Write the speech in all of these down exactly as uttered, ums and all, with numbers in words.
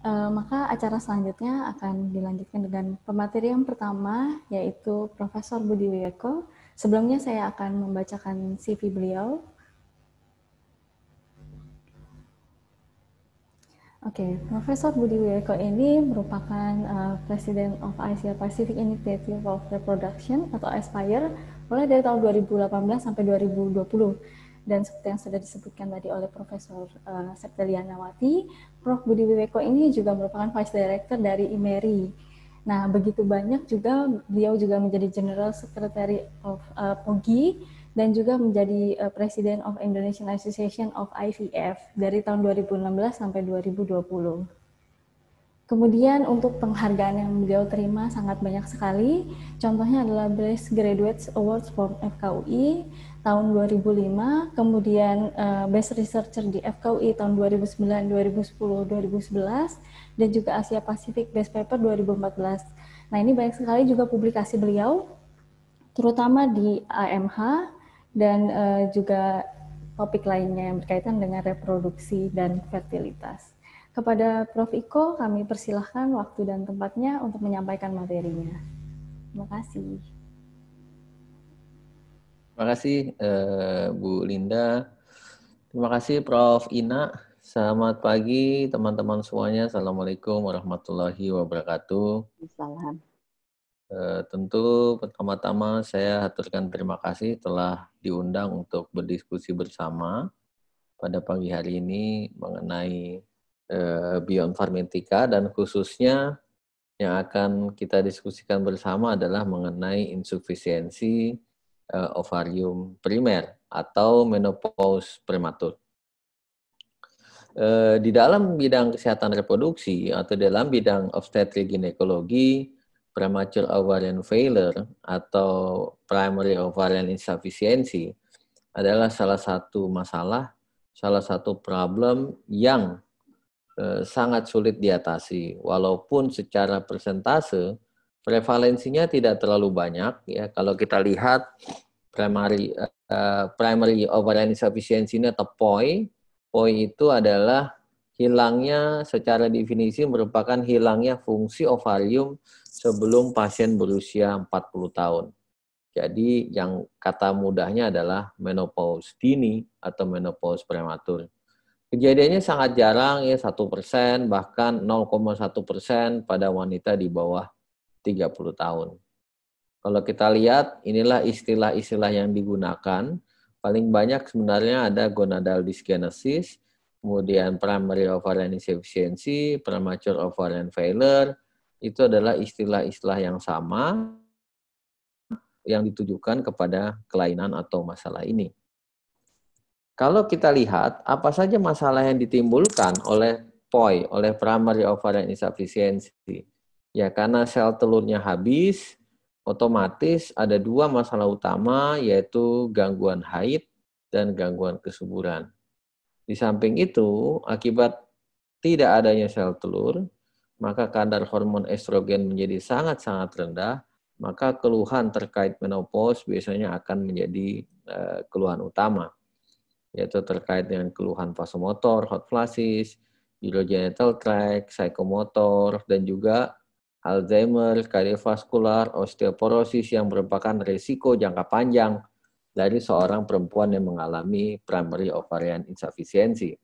uh, maka acara selanjutnya akan dilanjutkan dengan pemateri yang pertama, yaitu Profesor Budi Wiweko. Sebelumnya saya akan membacakan C V beliau. Oke, okay, Profesor Budi Wiweko ini merupakan uh, President of Asia Pacific Initiative of Reproduction atau ASPIRE mulai dari tahun dua ribu delapan belas sampai dua ribu dua puluh. Dan seperti yang sudah disebutkan tadi oleh Profesor uh, Septilianawati, Prof Budi Wiweko ini juga merupakan Vice Director dari I M E R I. Nah, begitu banyak juga beliau juga menjadi General Secretary of uh, P O G I dan juga menjadi uh, President of Indonesian Association of I V F dari tahun dua ribu enam belas sampai dua ribu dua puluh. Kemudian untuk penghargaan yang beliau terima sangat banyak sekali. Contohnya adalah Best Graduates Awards from F K U I tahun dua ribu lima, kemudian uh, Best Researcher di F K U I tahun dua ribu sembilan, dua ribu sepuluh, dua ribu sebelas, dan juga Asia Pacific Best Paper dua ribu empat belas. Nah, ini banyak sekali juga publikasi beliau, terutama di A M H dan uh, juga topik lainnya yang berkaitan dengan reproduksi dan fertilitas. Kepada Prof Iko, kami persilahkan waktu dan tempatnya untuk menyampaikan materinya. Terima kasih. Terima kasih eh, Bu Linda. Terima kasih Prof Ina. Selamat pagi teman-teman semuanya. Assalamualaikum warahmatullahi wabarakatuh. Salam. Eh, tentu pertama-tama saya haturkan terima kasih telah diundang untuk berdiskusi bersama pada pagi hari ini mengenai eh, bioinformatika, dan khususnya yang akan kita diskusikan bersama adalah mengenai insufisiensi eh, ovarium primer atau menopause prematur. Eh, di dalam bidang kesehatan reproduksi atau dalam bidang obstetrik ginekologi, premature ovarian failure atau primary ovarian insufficiency adalah salah satu masalah, salah satu problem yang eh, sangat sulit diatasi. Walaupun secara persentase prevalensinya tidak terlalu banyak, ya. Kalau kita lihat primary uh, primary ovarian insufficiency ini atau P O I, P O I itu adalah hilangnya, secara definisi merupakan hilangnya fungsi ovarium sebelum pasien berusia empat puluh tahun. Jadi yang kata mudahnya adalah menopause dini atau menopause prematur. Kejadiannya sangat jarang, ya satu persen, bahkan nol koma satu persen pada wanita di bawah tiga puluh tahun. Kalau kita lihat, inilah istilah-istilah yang digunakan. Paling banyak sebenarnya ada gonadal dysgenesis, kemudian primary ovarian insufficiency, premature ovarian failure. Itu adalah istilah-istilah yang sama yang ditujukan kepada kelainan atau masalah ini. Kalau kita lihat, apa saja masalah yang ditimbulkan oleh P O I, oleh primary ovarian insufficiency? Ya, karena sel telurnya habis, otomatis ada dua masalah utama, yaitu gangguan haid dan gangguan kesuburan. Di samping itu, akibat tidak adanya sel telur, maka kadar hormon estrogen menjadi sangat-sangat rendah, maka keluhan terkait menopause biasanya akan menjadi uh, keluhan utama, yaitu terkait dengan keluhan vasomotor, hot flashes, urogenital tract, psikomotor, dan juga Alzheimer, kardiovaskular, osteoporosis yang merupakan risiko jangka panjang dari seorang perempuan yang mengalami primary ovarian insufficiency.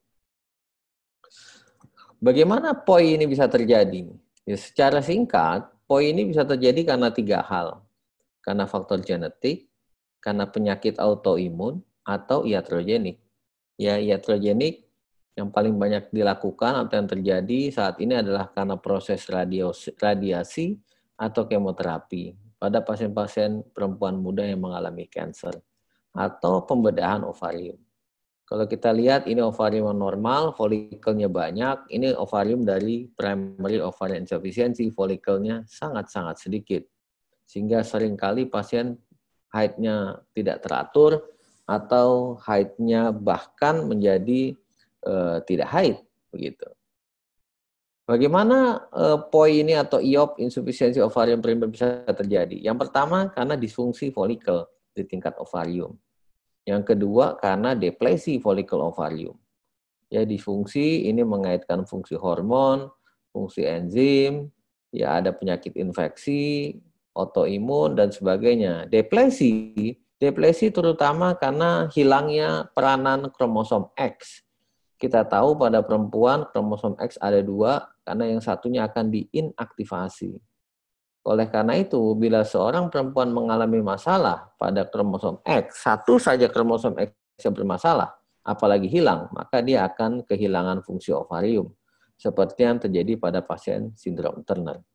Bagaimana P O I ini bisa terjadi? Ya, secara singkat, P O I ini bisa terjadi karena tiga hal. Karena faktor genetik, karena penyakit autoimun, atau iatrogenik. Ya, iatrogenik yang paling banyak dilakukan atau yang terjadi saat ini adalah karena proses radiasi atau kemoterapi pada pasien-pasien perempuan muda yang mengalami kanker atau pembedahan ovarium. Kalau kita lihat ini ovarium yang normal, folikelnya banyak, ini ovarium dari primary ovarian insufficiency, folikelnya sangat-sangat sedikit. Sehingga seringkali pasien haidnya tidak teratur atau haidnya bahkan menjadi Uh, tidak haid, begitu. Bagaimana uh, P O I ini atau I O P, insufficiency ovarian primer, bisa terjadi? Yang pertama karena disfungsi folikel di tingkat ovarium. Yang kedua karena deplesi folikel ovarium. Ya, disfungsi ini mengaitkan fungsi hormon, fungsi enzim, ya ada penyakit infeksi, autoimun, dan sebagainya. Depresi, depresi terutama karena hilangnya peranan kromosom X. Kita tahu pada perempuan kromosom X ada dua, karena yang satunya akan diinaktivasi. Oleh karena itu, bila seorang perempuan mengalami masalah pada kromosom X, satu saja kromosom X yang bermasalah, apalagi hilang, maka dia akan kehilangan fungsi ovarium, seperti yang terjadi pada pasien sindrom Turner.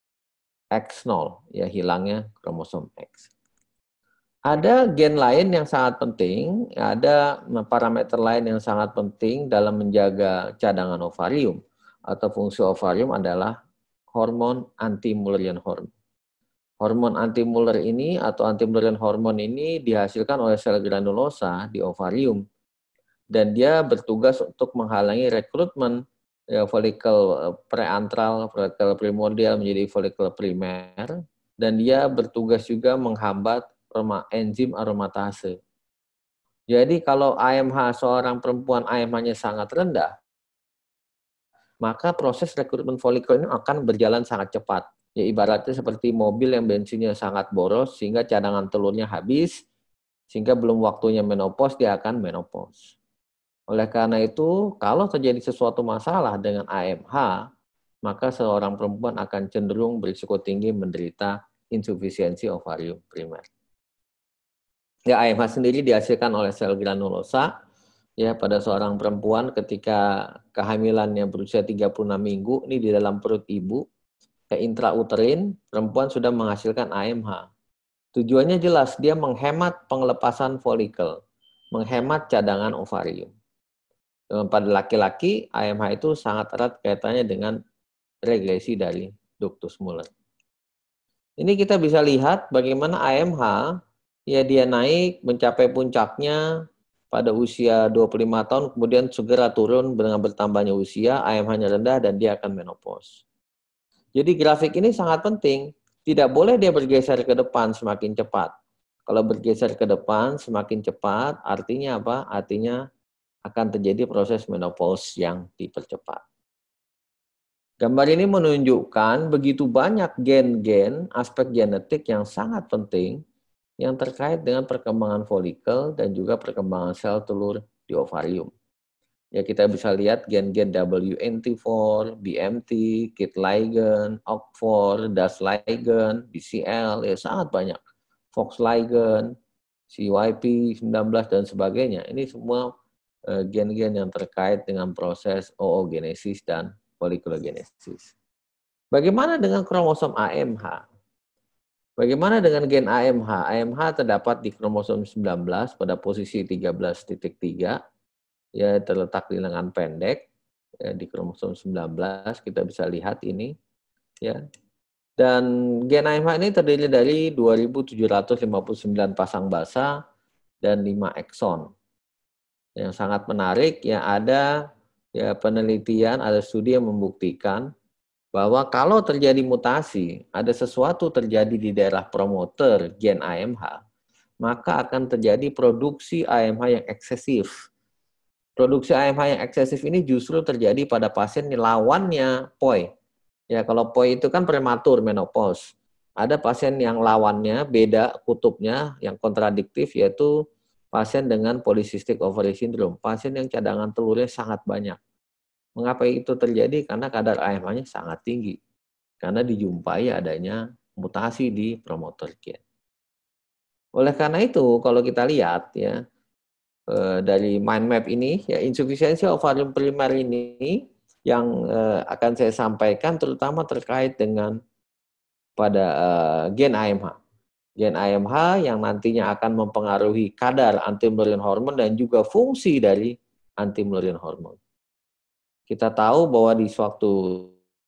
X nol, ya hilangnya kromosom X. Ada gen lain yang sangat penting, ada parameter lain yang sangat penting dalam menjaga cadangan ovarium atau fungsi ovarium adalah hormon anti-Mullerian hormone. Hormon anti-Muller ini atau anti-Mullerian hormone ini dihasilkan oleh sel granulosa di ovarium dan dia bertugas untuk menghalangi rekrutmen ya, folikel preantral, folikel primordial menjadi folikel primer, dan dia bertugas juga menghambat enzim aromatase. Jadi kalau A M H seorang perempuan A M H-nya sangat rendah, maka proses rekrutmen folikel ini akan berjalan sangat cepat. Ya ibaratnya seperti mobil yang bensinnya sangat boros sehingga cadangan telurnya habis, sehingga belum waktunya menopause dia akan menopause. Oleh karena itu, kalau terjadi sesuatu masalah dengan A M H, maka seorang perempuan akan cenderung berisiko tinggi menderita insufisiensi ovarium primer. Ya, A M H sendiri dihasilkan oleh sel granulosa ya pada seorang perempuan ketika kehamilannya berusia tiga puluh enam minggu, ini di dalam perut ibu, ke intrauterin, perempuan sudah menghasilkan A M H. Tujuannya jelas, dia menghemat pengelepasan folikel, menghemat cadangan ovarium. Pada laki-laki, A M H itu sangat erat kaitannya dengan regresi dari ductus Muller. Ini kita bisa lihat bagaimana A M H, ya dia naik mencapai puncaknya pada usia dua puluh lima tahun, kemudian segera turun dengan bertambahnya usia, A M H-nya rendah dan dia akan menopause. Jadi grafik ini sangat penting, tidak boleh dia bergeser ke depan semakin cepat. Kalau bergeser ke depan semakin cepat, artinya apa? Artinya akan terjadi proses menopause yang dipercepat. Gambar ini menunjukkan begitu banyak gen-gen, aspek genetik yang sangat penting yang terkait dengan perkembangan folikel dan juga perkembangan sel telur di ovarium. Ya kita bisa lihat gen-gen W N T empat, B M T, KIT ligand, O C empat, D A S ligand, B C L, ya sangat banyak. Fox ligand, C Y P sembilan belas dan sebagainya. Ini semua gen-gen yang terkait dengan proses oogenesis dan folikulogenesis. Bagaimana dengan kromosom A M H? Bagaimana dengan gen A M H? A M H terdapat di kromosom sembilan belas pada posisi tiga belas titik tiga, ya terletak di lengan pendek, ya, di kromosom sembilan belas kita bisa lihat ini, ya. Dan gen A M H ini terdiri dari dua ribu tujuh ratus lima puluh sembilan pasang basa dan lima ekson. Yang sangat menarik, ya ada ya penelitian, ada studi yang membuktikan bahwa kalau terjadi mutasi, ada sesuatu terjadi di daerah promoter gen A M H, maka akan terjadi produksi A M H yang eksesif. Produksi A M H yang eksesif ini justru terjadi pada pasien yang lawannya P O I. Ya, kalau P O I itu kan prematur menopause. Ada pasien yang lawannya beda kutubnya, yang kontradiktif, yaitu pasien dengan polycystic ovary syndrome, pasien yang cadangan telurnya sangat banyak. Mengapa itu terjadi? Karena kadar A M H-nya sangat tinggi. Karena dijumpai adanya mutasi di promoter gen. Oleh karena itu, kalau kita lihat ya dari mind map ini, ya insufisiensi ovarium primer ini yang akan saya sampaikan terutama terkait dengan pada gen A M H. Gen A M H yang nantinya akan mempengaruhi kadar anti-Mullerian hormone dan juga fungsi dari anti-Mullerian hormone. Kita tahu bahwa di suatu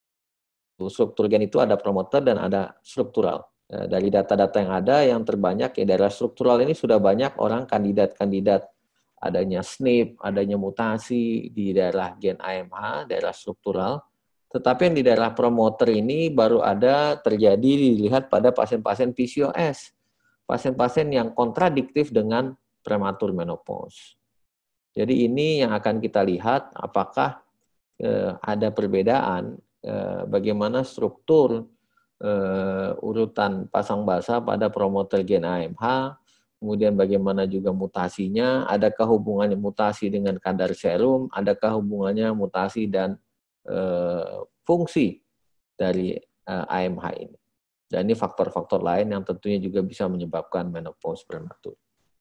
struktur gen itu ada promoter dan ada struktural. Dari data-data yang ada, yang terbanyak ya daerah struktural ini sudah banyak orang kandidat-kandidat adanya S N P, adanya mutasi di daerah gen A M H, daerah struktural. Tetapi yang di daerah promoter ini baru ada terjadi dilihat pada pasien-pasien P C O S. Pasien-pasien yang kontradiktif dengan prematur menopause. Jadi ini yang akan kita lihat apakah ada perbedaan eh, bagaimana struktur eh, urutan pasang basa pada promoter gen A M H, kemudian bagaimana juga mutasinya, adakah hubungannya mutasi dengan kadar serum, adakah hubungannya mutasi dan eh, fungsi dari eh, A M H ini. Dan ini faktor-faktor lain yang tentunya juga bisa menyebabkan menopause prematur.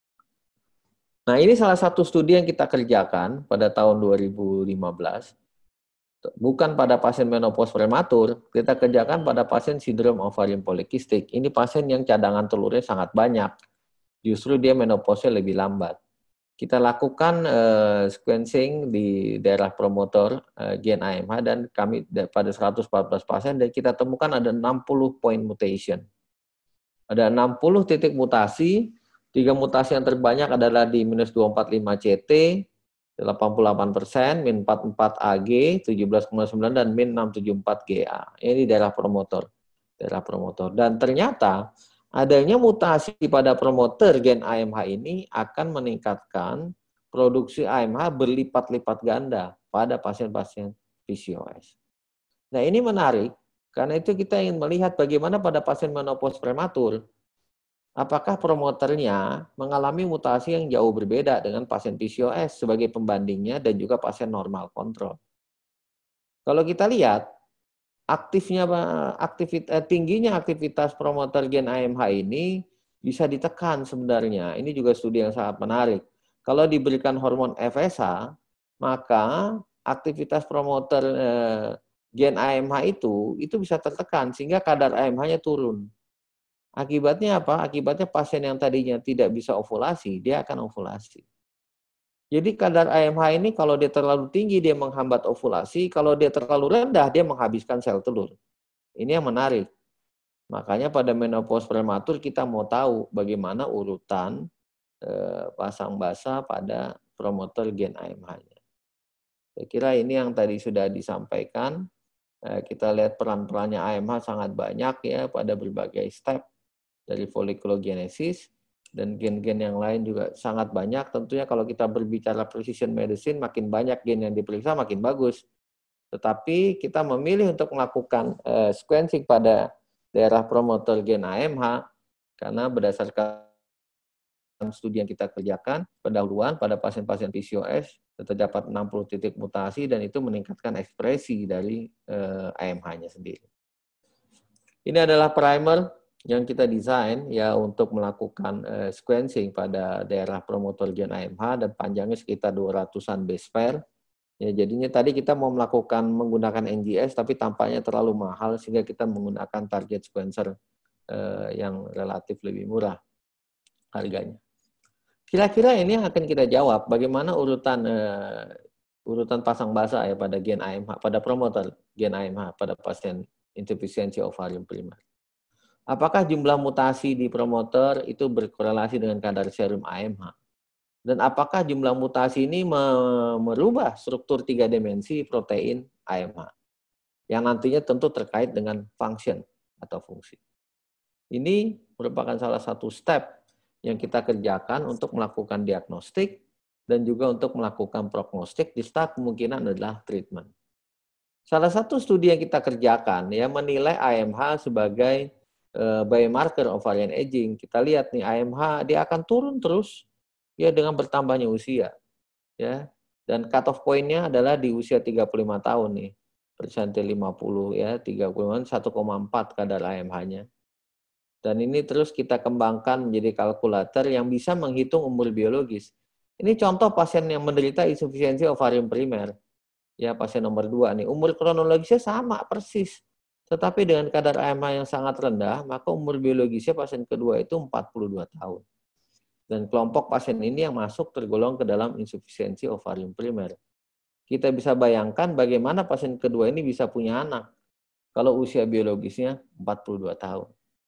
Nah, ini salah satu studi yang kita kerjakan pada tahun dua ribu lima belas. Bukan pada pasien menopause prematur, kita kerjakan pada pasien sindrom ovarian polikistik. Ini pasien yang cadangan telurnya sangat banyak. Justru dia menopause lebih lambat. Kita lakukan uh, sequencing di daerah promotor uh, gen A M H dan kami pada seratus empat belas pasien dan kita temukan ada enam puluh point mutation. Ada enam puluh titik mutasi, tiga mutasi yang terbanyak adalah di minus dua empat lima C T, delapan puluh delapan persen, min empat puluh empat A G, tujuh belas koma sembilan, dan min enam tujuh empat G A. Ini daerah promotor. Daerah promotor. Dan ternyata adanya mutasi pada promoter gen A M H ini akan meningkatkan produksi A M H berlipat-lipat ganda pada pasien-pasien P C O S. Nah, ini menarik karena itu kita ingin melihat bagaimana pada pasien menopause prematur apakah promoternya mengalami mutasi yang jauh berbeda dengan pasien P C O S sebagai pembandingnya dan juga pasien normal kontrol. Kalau kita lihat aktifnya aktivitas tingginya aktivitas promoter gen A M H ini bisa ditekan sebenarnya. Ini juga studi yang sangat menarik. Kalau diberikan hormon F S H, maka aktivitas promoter eh, gen A M H itu itu bisa tertekan sehingga kadar A M H-nya turun. Akibatnya apa? Akibatnya pasien yang tadinya tidak bisa ovulasi, dia akan ovulasi. Jadi kadar A M H ini kalau dia terlalu tinggi dia menghambat ovulasi, kalau dia terlalu rendah dia menghabiskan sel telur. Ini yang menarik. Makanya pada menopause prematur kita mau tahu bagaimana urutan eh, pasang basa pada promoter gen A M H-nya. Saya kira ini yang tadi sudah disampaikan. Eh, kita lihat peran-perannya A M H sangat banyak ya pada berbagai step dari folikulogenesis. Dan gen-gen yang lain juga sangat banyak. Tentunya kalau kita berbicara precision medicine, makin banyak gen yang diperiksa, makin bagus. Tetapi kita memilih untuk melakukan uh, sequencing pada daerah promoter gen A M H, karena berdasarkan studi yang kita kerjakan, pendahuluan pada pasien-pasien P C O S, terdapat enam puluh titik mutasi, dan itu meningkatkan ekspresi dari uh, A M H-nya sendiri. Ini adalah primer yang kita desain ya untuk melakukan uh, sequencing pada daerah promotor gen A M H dan panjangnya sekitar dua ratusan base pair. Ya, jadinya tadi kita mau melakukan menggunakan N G S tapi tampaknya terlalu mahal sehingga kita menggunakan target sequencer uh, yang relatif lebih murah harganya. Kira-kira ini yang akan kita jawab bagaimana urutan uh, urutan pasang basa ya pada gen A M H, pada promoter gen A M H pada pasien insufisiensi ovarium primer. Apakah jumlah mutasi di promoter itu berkorelasi dengan kadar serum A M H? Dan apakah jumlah mutasi ini merubah struktur tiga dimensi protein A M H? Yang nantinya tentu terkait dengan function atau fungsi. Ini merupakan salah satu step yang kita kerjakan untuk melakukan diagnostik dan juga untuk melakukan prognostik di saat kemungkinan adalah treatment. Salah satu studi yang kita kerjakan ya menilai A M H sebagai biomarker ovarian aging. Kita lihat nih A M H dia akan turun terus ya dengan bertambahnya usia ya, dan cut off point-nya adalah di usia tiga puluh lima tahun nih, persentil lima puluh ya, tiga puluh lima satu koma empat kadar A M H-nya. Dan ini terus kita kembangkan menjadi kalkulator yang bisa menghitung umur biologis. Ini contoh pasien yang menderita insufisiensi ovarium primer. Ya, pasien nomor dua nih, umur kronologisnya sama persis. Tetapi dengan kadar A M H yang sangat rendah, maka umur biologisnya pasien kedua itu empat puluh dua tahun. Dan kelompok pasien ini yang masuk tergolong ke dalam insufisiensi ovarium primer. Kita bisa bayangkan bagaimana pasien kedua ini bisa punya anak kalau usia biologisnya empat puluh dua tahun.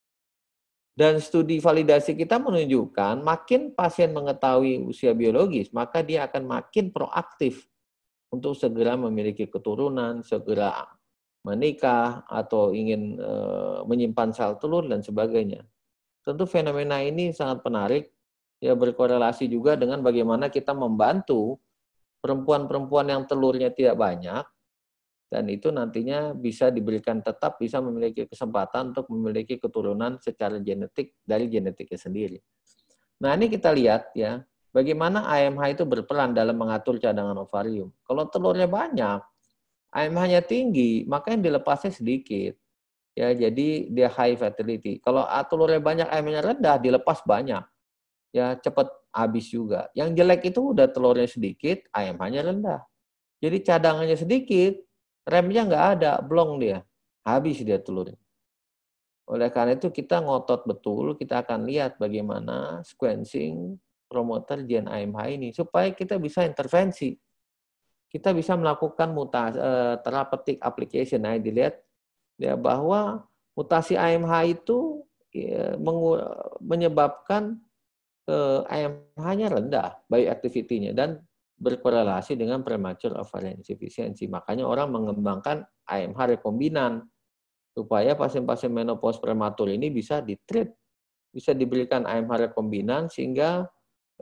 Dan studi validasi kita menunjukkan makin pasien mengetahui usia biologis, maka dia akan makin proaktif untuk segera memiliki keturunan, segera menikah, atau ingin e, menyimpan sel telur, dan sebagainya. Tentu fenomena ini sangat menarik, ya berkorelasi juga dengan bagaimana kita membantu perempuan-perempuan yang telurnya tidak banyak, Dan itu nantinya bisa diberikan tetap bisa memiliki kesempatan untuk memiliki keturunan secara genetik dari genetiknya sendiri. Nah, ini kita lihat ya, bagaimana A M H itu berperan dalam mengatur cadangan ovarium. Kalau telurnya banyak, A M H-nya tinggi, maka yang dilepasnya sedikit. Ya, jadi dia high fertility. Kalau telurnya banyak, A M H-nya rendah, dilepas banyak. Ya, cepat habis juga. Yang jelek itu udah telurnya sedikit, A M H-nya rendah. Jadi cadangannya sedikit, remnya nggak ada, blong dia. Habis dia telurnya. Oleh karena itu kita ngotot betul, kita akan lihat bagaimana sequencing promoter gen A M H ini, supaya kita bisa intervensi. Kita bisa melakukan mutasi, uh, therapeutic application. Nah, dilihat ya, bahwa mutasi A M H itu ya, menyebabkan uh, A M H-nya rendah, bioactivity-nya, dan berkorelasi dengan premature ovarian insufficiency. Makanya orang mengembangkan A M H rekombinan supaya pasien-pasien menopause prematur ini bisa ditreat, bisa diberikan A M H rekombinan sehingga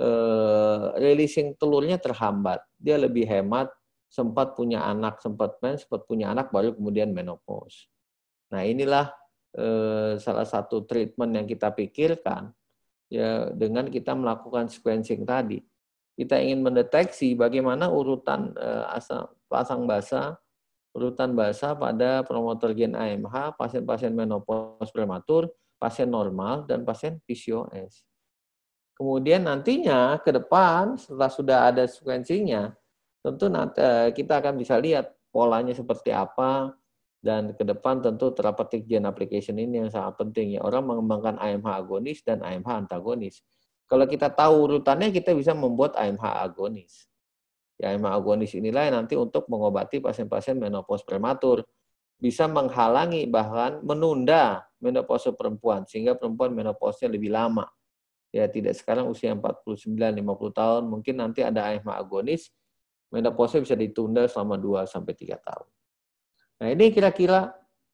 eh, releasing telurnya terhambat. Dia lebih hemat, sempat punya anak, sempat men, sempat punya anak baru kemudian menopause. Nah, inilah eh, salah satu treatment yang kita pikirkan ya dengan kita melakukan sequencing tadi. Kita ingin mendeteksi bagaimana urutan eh, asal pasang basa, urutan basa pada promoter gen A M H, pasien-pasien menopause prematur, pasien normal, dan pasien P C O S. Kemudian nantinya ke depan setelah sudah ada sequencingnya, tentu nanti kita akan bisa lihat polanya seperti apa, dan ke depan tentu therapeutic gene application ini yang sangat penting ya. Orang mengembangkan A M H agonis dan A M H antagonis. Kalau kita tahu urutannya, kita bisa membuat A M H agonis. Ya, A M H agonis inilah yang nanti untuk mengobati pasien-pasien menopause prematur. Bisa menghalangi bahkan menunda menopause perempuan, sehingga perempuan menopause-nya lebih lama. Ya, tidak sekarang usia empat puluh sembilan lima puluh tahun, mungkin nanti ada A M H agonis, menopause bisa ditunda selama dua sampai tiga tahun. Nah, ini kira-kira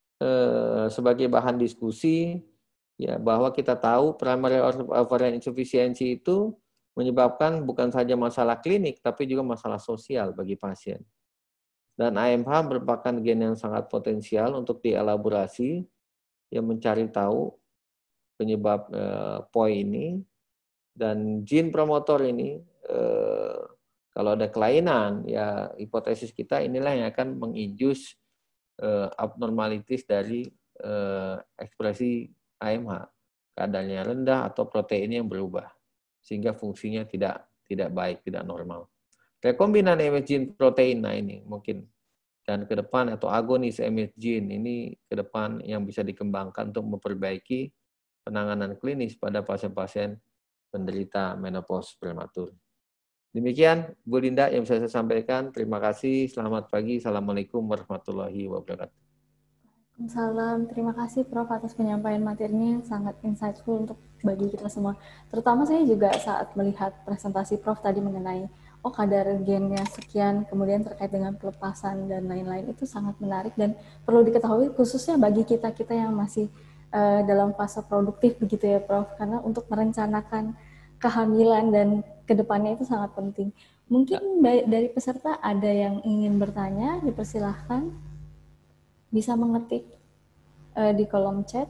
eh, sebagai bahan diskusi ya, bahwa kita tahu primary ovarian insufficiency itu menyebabkan bukan saja masalah klinik tapi juga masalah sosial bagi pasien. Dan A M H merupakan gen yang sangat potensial untuk dielaborasi yang mencari tahu penyebab eh, P O I ini, dan gene promotor ini eh, kalau ada kelainan ya, hipotesis kita inilah yang akan menginduce eh, abnormalities dari eh, ekspresi A M H, kadarnya rendah atau proteinnya yang berubah sehingga fungsinya tidak tidak baik, tidak normal. Rekombinan M S gene protein, nah ini mungkin, dan ke depan atau agonis M S gene ini ke depan yang bisa dikembangkan untuk memperbaiki penanganan klinis pada pasien-pasien penderita menopause prematur. Demikian Bu Linda yang bisa saya sampaikan. Terima kasih. Selamat pagi. Assalamualaikum warahmatullahi wabarakatuh. Salam, terima kasih Prof atas penyampaian materinya, sangat insightful untuk bagi kita semua. Terutama saya juga saat melihat presentasi Prof tadi mengenai oh kadar gennya sekian, kemudian terkait dengan pelepasan dan lain-lain, itu sangat menarik dan perlu diketahui khususnya bagi kita-kita yang masih uh, dalam fase produktif begitu ya Prof, karena untuk merencanakan kehamilan dan kedepannya itu sangat penting. Mungkin ya, dari peserta ada yang ingin bertanya, dipersilahkan. Bisa mengetik uh, di kolom chat,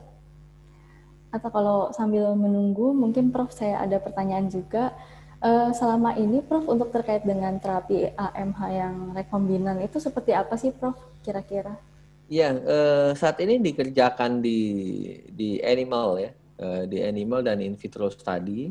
atau kalau sambil menunggu mungkin Prof saya ada pertanyaan juga. Uh, selama ini Prof untuk terkait dengan terapi A M H yang rekombinan itu seperti apa sih Prof kira-kira? Ya, eh, saat ini dikerjakan di di animal ya, eh, di animal dan in vitro study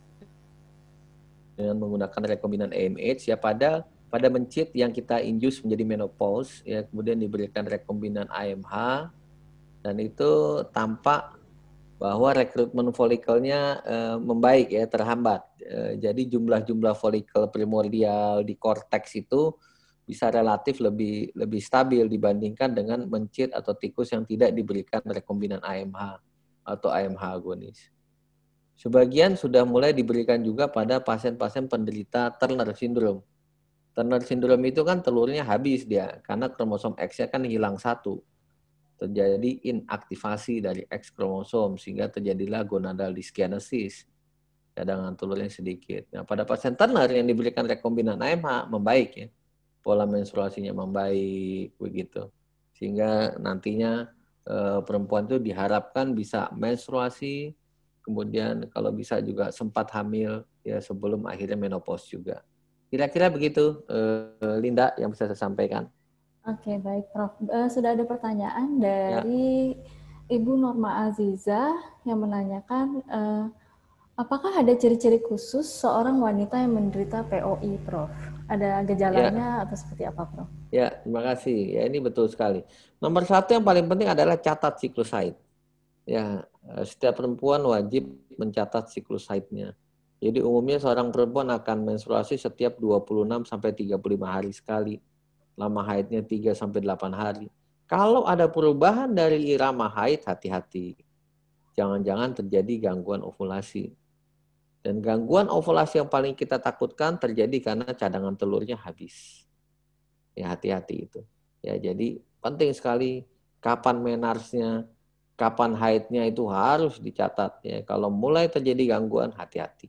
dengan menggunakan rekombinan A M H ya, pada pada mencit yang kita induce menjadi menopause ya, kemudian diberikan rekombinan A M H, dan itu tampak bahwa rekrutmen folikelnya eh, membaik ya, terhambat. Eh, jadi jumlah-jumlah folikel primordial di korteks itu bisa relatif lebih lebih stabil dibandingkan dengan mencit atau tikus yang tidak diberikan rekombinan A M H atau A M H agonis. Sebagian sudah mulai diberikan juga pada pasien-pasien penderita Turner syndrome. Turner syndrome itu kan telurnya habis dia, karena kromosom X-nya kan hilang satu. Terjadi inaktivasi dari X kromosom, sehingga terjadilah gonadal dyskinesis, cadangan telurnya sedikit. Nah, pada pasien Turner yang diberikan rekombinan A M H, membaik ya. pola menstruasinya membaik, begitu. Sehingga nantinya eh, perempuan itu diharapkan bisa menstruasi, kemudian kalau bisa juga sempat hamil ya sebelum akhirnya menopause juga. Kira-kira begitu, eh, Linda, yang bisa saya sampaikan. Oke, baik Prof. Uh, sudah ada pertanyaan Ya, dari Ibu Norma Aziza yang menanyakan, uh, apakah ada ciri-ciri khusus seorang wanita yang menderita P O I, Prof? Ada ya, gejalanya atau seperti apa, Prof? ya, terima kasih. Ya, ini betul sekali. Nomor satu yang paling penting adalah catat siklus haid. Ya, eh, setiap perempuan wajib mencatat siklus haidnya. Jadi umumnya seorang perempuan akan menstruasi setiap dua puluh enam sampai tiga puluh lima hari sekali. Lama haidnya tiga sampai delapan hari. Kalau ada perubahan dari irama haid, hati-hati. Jangan-jangan terjadi gangguan ovulasi. Dan gangguan ovulasi yang paling kita takutkan terjadi karena cadangan telurnya habis. Ya, hati-hati itu. Ya, jadi penting sekali kapan menarche-nya, kapan haidnya itu harus dicatat. Ya, kalau mulai terjadi gangguan, hati-hati.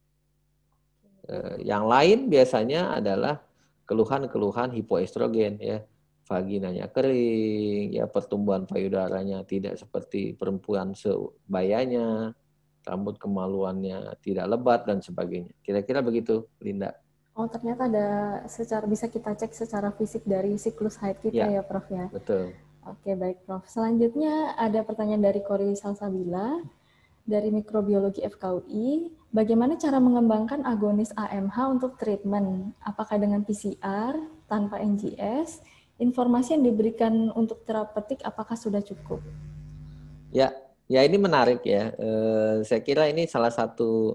Eh, yang lain biasanya adalah keluhan-keluhan hipoestrogen, ya, vaginanya kering, ya, pertumbuhan payudaranya tidak seperti perempuan sebayanya, rambut kemaluannya tidak lebat dan sebagainya. Kira-kira begitu, Linda. Oh, ternyata ada secara bisa kita cek secara fisik dari siklus haid kita Ya, ya, Prof ya. betul. Oke, baik Prof. Selanjutnya ada pertanyaan dari Kori Salsabila dari Mikrobiologi F K U I. Bagaimana cara mengembangkan agonis A M H untuk treatment? Apakah dengan P C R, tanpa N G S? Informasi yang diberikan untuk terapeutik apakah sudah cukup? Ya, ya ini menarik ya. Eh, saya kira ini salah satu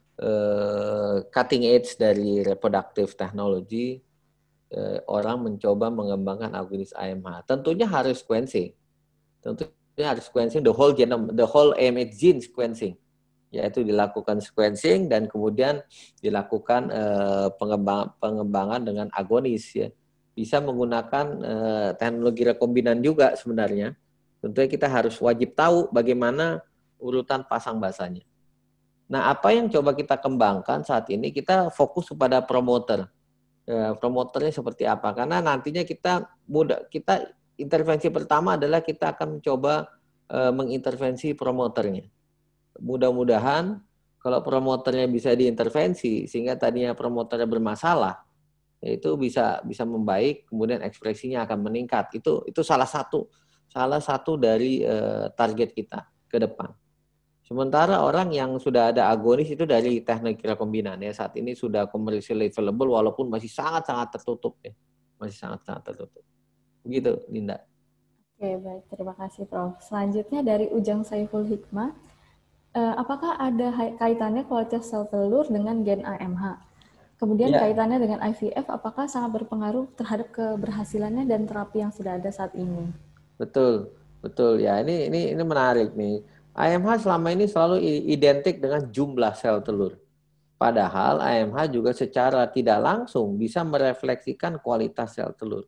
eh, cutting edge dari reproductive technology. Eh, orang mencoba mengembangkan agonis A M H. Tentunya harus sequencing. Tentunya harus sequencing the whole genome, the whole A M H gene sequencing. Yaitu dilakukan sequencing dan kemudian dilakukan eh, pengembangan, pengembangan dengan agonis ya. Bisa menggunakan eh, teknologi rekombinan juga sebenarnya. Tentunya kita harus wajib tahu bagaimana urutan pasang basanya. Nah, apa yang coba kita kembangkan saat ini, kita fokus kepada promoter. Ya, promoternya seperti apa? Karena nantinya kita mudah, kita intervensi pertama adalah kita akan mencoba e, mengintervensi promoternya. Mudah-mudahan kalau promoternya bisa diintervensi sehingga tadinya promoternya bermasalah, itu bisa bisa membaik, kemudian ekspresinya akan meningkat. Itu itu salah satu salah satu dari uh, target kita ke depan. Sementara orang yang sudah ada agonis itu dari teknik rekombinan ya, saat ini sudah commercially available walaupun masih sangat-sangat tertutup ya. Masih sangat-sangat tertutup. Begitu, Linda. Oke, baik. Terima kasih, Prof. Selanjutnya dari Ujang Saiful Hikmah, eh, apakah ada kaitannya kualitas sel telur dengan gen A M H? Kemudian Ya, kaitannya dengan I V F, apakah sangat berpengaruh terhadap keberhasilannya dan terapi yang sudah ada saat ini? betul. Betul ya. Ini ini ini menarik nih. A M H selama ini selalu identik dengan jumlah sel telur. Padahal A M H juga secara tidak langsung bisa merefleksikan kualitas sel telur.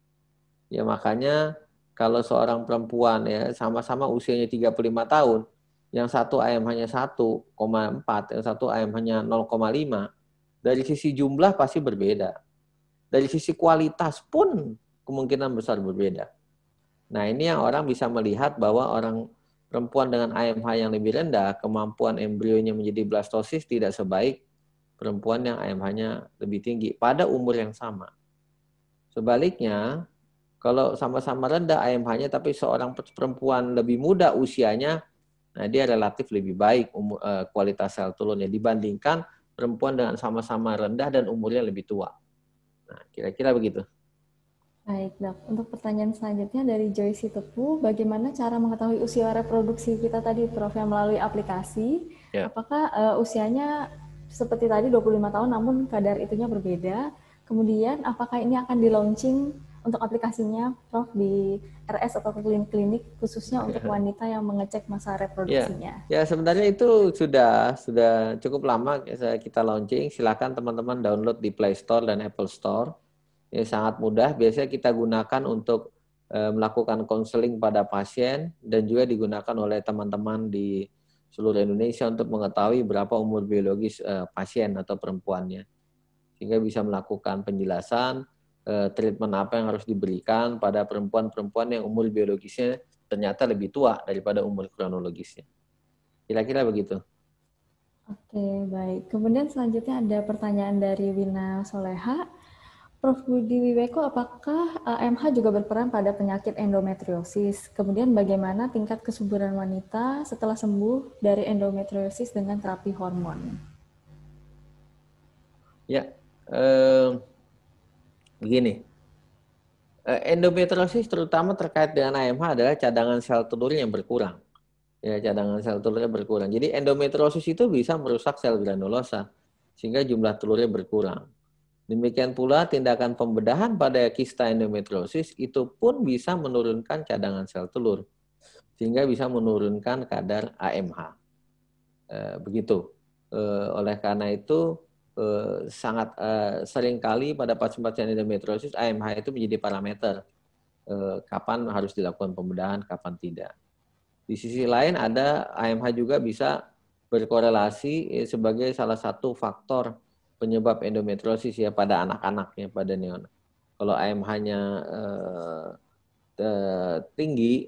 Ya makanya kalau seorang perempuan ya sama-sama usianya tiga puluh lima tahun, yang satu A M H-nya satu koma empat, yang satu A M H-nya nol koma lima, dari sisi jumlah pasti berbeda. Dari sisi kualitas pun kemungkinan besar berbeda. Nah, ini yang orang bisa melihat bahwa orang perempuan dengan A M H yang lebih rendah, kemampuan embrionya menjadi blastosis tidak sebaik perempuan yang A M H-nya lebih tinggi pada umur yang sama. Sebaliknya, kalau sama-sama rendah A M H-nya tapi seorang perempuan lebih muda usianya, nah dia relatif lebih baik umur, uh, kualitas sel telurnya dibandingkan perempuan dengan sama-sama rendah dan umurnya lebih tua. Nah, kira-kira begitu. Baik, Dok. Untuk pertanyaan selanjutnya dari Joy Sitepu, bagaimana cara mengetahui usia reproduksi kita tadi, Prof, yang melalui aplikasi? Ya. Apakah uh, usianya seperti tadi dua puluh lima tahun namun kadar itunya berbeda? Kemudian apakah ini akan di-launching untuk aplikasinya, Prof, di R S atau klinik-klinik khususnya untuk wanita yang mengecek masa reproduksinya? Ya, ya sebenarnya itu sudah sudah cukup lama kita launching. Silakan teman-teman download di Play Store dan Apple Store. Ya, sangat mudah. Biasanya kita gunakan untuk e, melakukan konseling pada pasien dan juga digunakan oleh teman-teman di seluruh Indonesia untuk mengetahui berapa umur biologis e, pasien atau perempuannya. Sehingga bisa melakukan penjelasan eh, treatment apa yang harus diberikan pada perempuan-perempuan yang umur biologisnya ternyata lebih tua daripada umur kronologisnya. Kira-kira begitu. Oke, baik. Kemudian selanjutnya ada pertanyaan dari Wina Soleha. Prof Budi Wiweko, apakah A M H juga berperan pada penyakit endometriosis? Kemudian bagaimana tingkat kesuburan wanita setelah sembuh dari endometriosis dengan terapi hormon? Ya, eh, begini. Endometriosis terutama terkait dengan A M H adalah cadangan sel telur yang berkurang. Ya, cadangan sel telurnya berkurang. Jadi endometriosis itu bisa merusak sel granulosa sehingga jumlah telurnya berkurang. Demikian pula tindakan pembedahan pada kista endometriosis itu pun bisa menurunkan cadangan sel telur sehingga bisa menurunkan kadar A M H. Eh, begitu. Eh, oleh karena itu eh, sangat eh, seringkali pada pasien-pasien endometriosis A M H itu menjadi parameter eh, kapan harus dilakukan pembedahan, kapan tidak. Di sisi lain ada A M H juga bisa berkorelasi eh, sebagai salah satu faktor penyebab endometriosis ya pada anak-anak ya, pada neonat. Kalau A M H-nya eh, tinggi,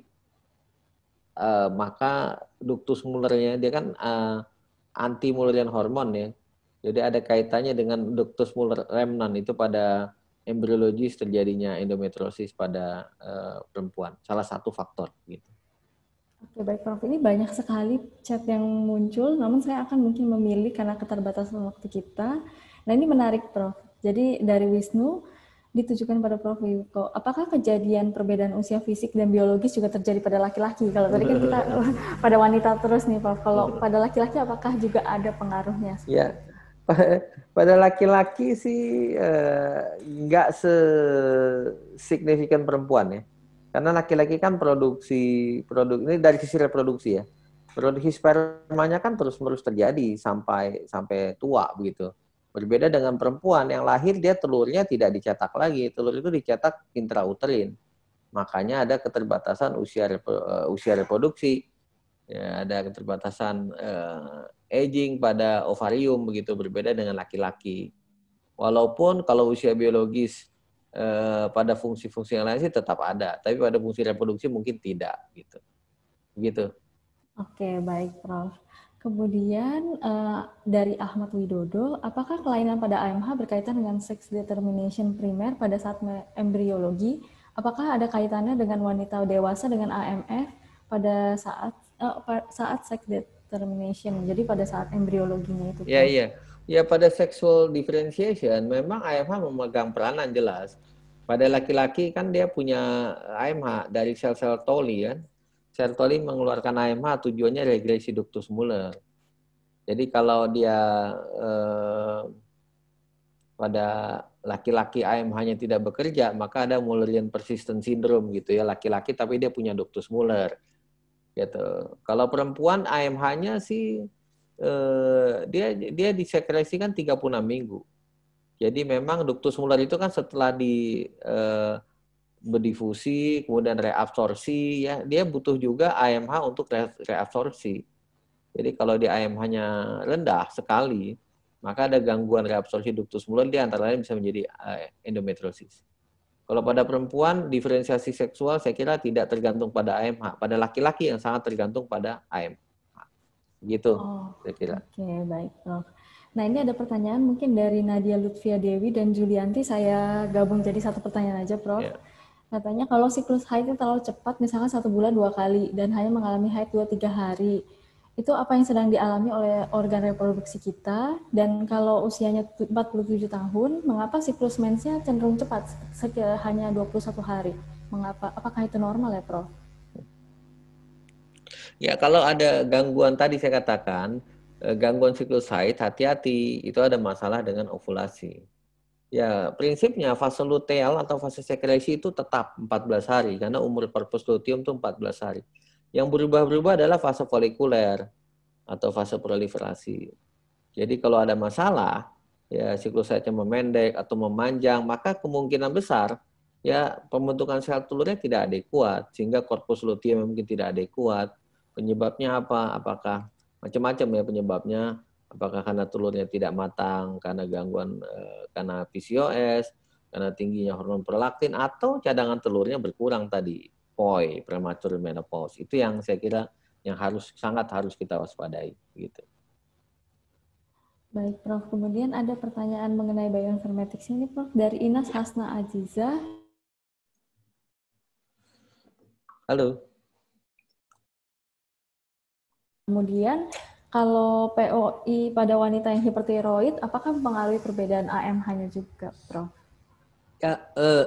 eh, maka ductus Muller-nya dia kan eh, anti Mullerian hormon ya. Jadi ada kaitannya dengan ductus Muller remnant itu pada embriologis terjadinya endometriosis pada uh, perempuan. Salah satu faktor gitu. Oke, baik Prof. Ini banyak sekali chat yang muncul, namun saya akan mungkin memilih karena keterbatasan waktu kita. Nah, ini menarik Prof. Jadi dari Wisnu ditujukan pada Prof Wiwiko. Apakah kejadian perbedaan usia fisik dan biologis juga terjadi pada laki-laki? Kalau tadi kan kita pada wanita terus nih Prof. Kalau pada laki-laki apakah juga ada pengaruhnya? Ya, pada laki-laki sih eh, nggak sesignifikan perempuan ya. Karena laki-laki kan produksi produk ini dari sisi reproduksi ya. Produksi spermanya kan terus-menerus terjadi sampai sampai tua begitu. Berbeda dengan perempuan yang lahir dia telurnya tidak dicetak lagi, telur itu dicetak intrauterin. Makanya ada keterbatasan usia usia reproduksi. Ya, ada keterbatasan uh, aging pada ovarium begitu, berbeda dengan laki-laki. Walaupun kalau usia biologis uh, pada fungsi-fungsi yang lain sih tetap ada, tapi pada fungsi reproduksi mungkin tidak gitu. Begitu. Oke, baik Prof. Kemudian uh, dari Ahmad Widodo, apakah kelainan pada A M H berkaitan dengan sex determination primer pada saat embriologi? Apakah ada kaitannya dengan wanita dewasa dengan A M F pada saat uh, saat sex determination? Jadi pada saat embriologinya itu. Iya, iya. Ya pada sexual differentiation memang A M H memegang peranan jelas. Pada laki-laki kan dia punya A M H dari sel-sel Tolli kan. Sel Tolli mengeluarkan A M H tujuannya regresi ductus Muller. Jadi kalau dia eh, pada laki-laki A M H-nya tidak bekerja, maka ada Mullerian persistent syndrome gitu ya, laki-laki tapi dia punya ductus Muller. Gitu. Kalau perempuan A M H-nya sih eh, dia dia disekresikan tiga puluh enam minggu. Jadi memang ductus Muller itu kan setelah di eh, berdifusi, kemudian reabsorpsi, ya dia butuh juga A M H untuk re reabsorpsi. Jadi kalau di A M H-nya rendah sekali, maka ada gangguan reabsorpsi ductus Muller, dia antara lain bisa menjadi endometriosis. Kalau pada perempuan, diferensiasi seksual saya kira tidak tergantung pada A M H. Pada laki-laki yang sangat tergantung pada A M H. Gitu, oh, saya kira. Oke, okay, baik Prof. Nah, ini ada pertanyaan mungkin dari Nadia Lutfia Dewi dan Julianti. Saya gabung jadi satu pertanyaan aja, Prof. Yeah. Katanya kalau siklus haidnya terlalu cepat, misalkan satu bulan dua kali, dan hanya mengalami haid dua tiga hari, itu apa yang sedang dialami oleh organ reproduksi kita? Dan kalau usianya empat puluh tujuh tahun, mengapa siklus mensnya cenderung cepat, sekira hanya dua puluh satu hari? Mengapa? Apakah itu normal ya, Prof? Ya, kalau ada gangguan tadi saya katakan, gangguan siklus haid, hati-hati, itu ada masalah dengan ovulasi. Ya, prinsipnya fase luteal atau fase sekresi itu tetap empat belas hari, karena umur corpus luteum itu empat belas hari. Yang berubah-berubah adalah fase folikuler atau fase proliferasi. Jadi kalau ada masalah, ya siklus haidnya memendek atau memanjang, maka kemungkinan besar ya pembentukan sel telurnya tidak adekuat, sehingga corpus luteum mungkin tidak adekuat. Penyebabnya apa? Apakah macam-macam ya penyebabnya? Apakah karena telurnya tidak matang, karena gangguan, karena P C O S, karena tingginya hormon prolaktin atau cadangan telurnya berkurang tadi, P O I, premature menopause. Itu yang saya kira yang harus sangat harus kita waspadai gitu. Baik, Prof. Kemudian ada pertanyaan mengenai bioinformatics ini, Prof. Dari Inas Hasna Aziza. Halo. Kemudian, kalau P O I pada wanita yang hipertiroid, apakah mempengaruhi perbedaan A M H-nya juga, Prof? Ya, eh,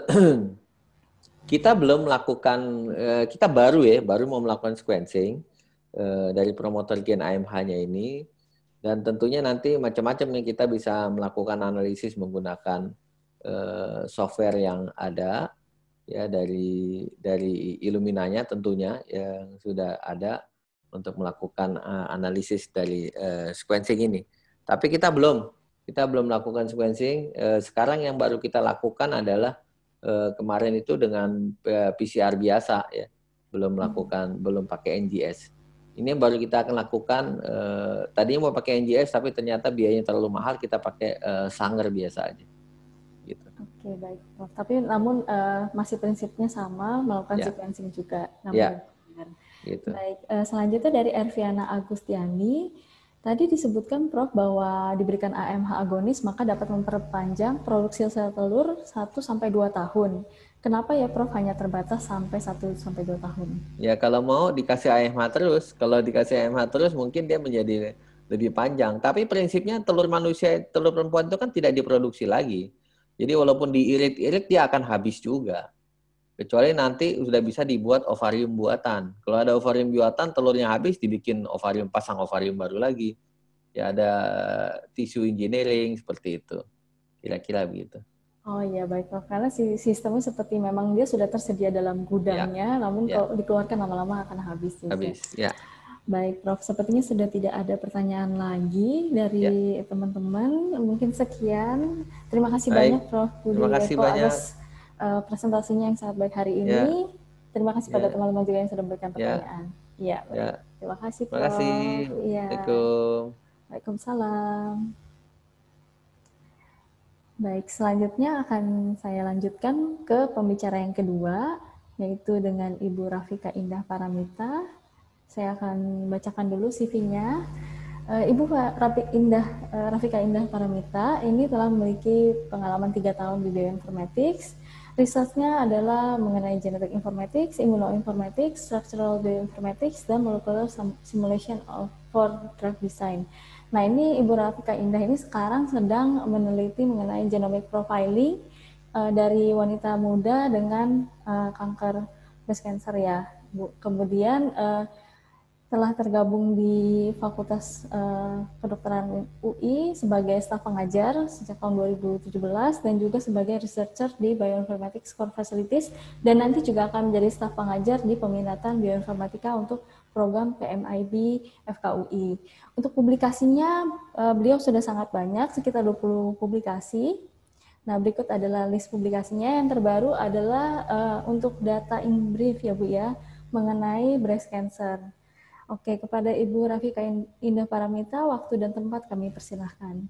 kita belum melakukan, eh, kita baru ya, baru mau melakukan sequencing eh, dari promoter gen A M H-nya ini. Dan tentunya nanti macam-macam yang kita bisa melakukan analisis menggunakan uh, software yang ada ya dari dari Illuminanya tentunya yang sudah ada untuk melakukan uh, analisis dari uh, sequencing ini. Tapi kita belum kita belum melakukan sequencing. Uh, sekarang yang baru kita lakukan adalah uh, kemarin itu dengan uh, P C R biasa ya, belum melakukan hmm. belum pakai N G S. Ini yang baru kita akan lakukan, eh, tadinya mau pakai N G S, tapi ternyata biayanya terlalu mahal, kita pakai eh, Sanger biasa aja. Gitu. Oke, baik. Tapi namun uh, masih prinsipnya sama, melakukan ya. sequencing juga. Namun ya. Gitu. Baik, uh, selanjutnya dari Erviana Agustiani. Tadi disebutkan, Prof, bahwa diberikan A M H agonis, maka dapat memperpanjang produksi sel telur satu sampai dua tahun. Kenapa ya, Prof, hanya terbatas sampai satu sampai dua tahun? Ya, kalau mau dikasih A M H terus, kalau dikasih A M H terus mungkin dia menjadi lebih panjang. Tapi prinsipnya telur manusia, telur perempuan itu kan tidak diproduksi lagi. Jadi walaupun diirit-irit dia akan habis juga. Kecuali nanti sudah bisa dibuat ovarium buatan. Kalau ada ovarium buatan, telurnya habis, dibikin ovarium, pasang ovarium baru lagi. Ya ada tissue engineering seperti itu. Kira-kira begitu. Oh iya, baik Prof. Karena si sistemnya seperti memang dia sudah tersedia dalam gudangnya, ya. Namun ya. Kalau dikeluarkan lama-lama akan habis juga. Habis, ya. Baik Prof, sepertinya sudah tidak ada pertanyaan lagi dari teman-teman. Ya. Mungkin sekian. Terima kasih baik. banyak Prof Budi Eko atas uh, presentasinya yang sangat baik hari ini. Ya. Terima kasih ya. pada teman-teman juga yang sudah memberikan pertanyaan. Iya, ya. ya. Terima kasih Prof. Terima kasih. Ya. Assalamualaikum. Waalaikumsalam. Baik, selanjutnya akan saya lanjutkan ke pembicara yang kedua, yaitu dengan Ibu Rafika Indah Paramita. Saya akan bacakan dulu C V-nya. Ibu Indah, Rafika Indah Paramita ini telah memiliki pengalaman tiga tahun di bioinformatics. Research-nya adalah mengenai genetic informatics, immunoinformatics, structural bioinformatics, dan molecular simulation for drug design. Nah, ini Ibu Rafika Indah ini sekarang sedang meneliti mengenai genomic profiling uh, dari wanita muda dengan uh, kanker breast cancer ya, Bu. Kemudian uh, telah tergabung di Fakultas uh, Kedokteran U I sebagai staf pengajar sejak tahun dua ribu tujuh belas dan juga sebagai researcher di Bioinformatics Core Facilities dan nanti juga akan menjadi staf pengajar di peminatan bioinformatika untuk program P M I B F K U I. Untuk publikasinya uh, beliau sudah sangat banyak, sekitar dua puluh publikasi. Nah, berikut adalah list publikasinya. Yang terbaru adalah uh, untuk data in brief ya Bu ya, mengenai breast cancer. Oke, kepada Ibu Rafika Indah Paramita, waktu dan tempat kami persilahkan.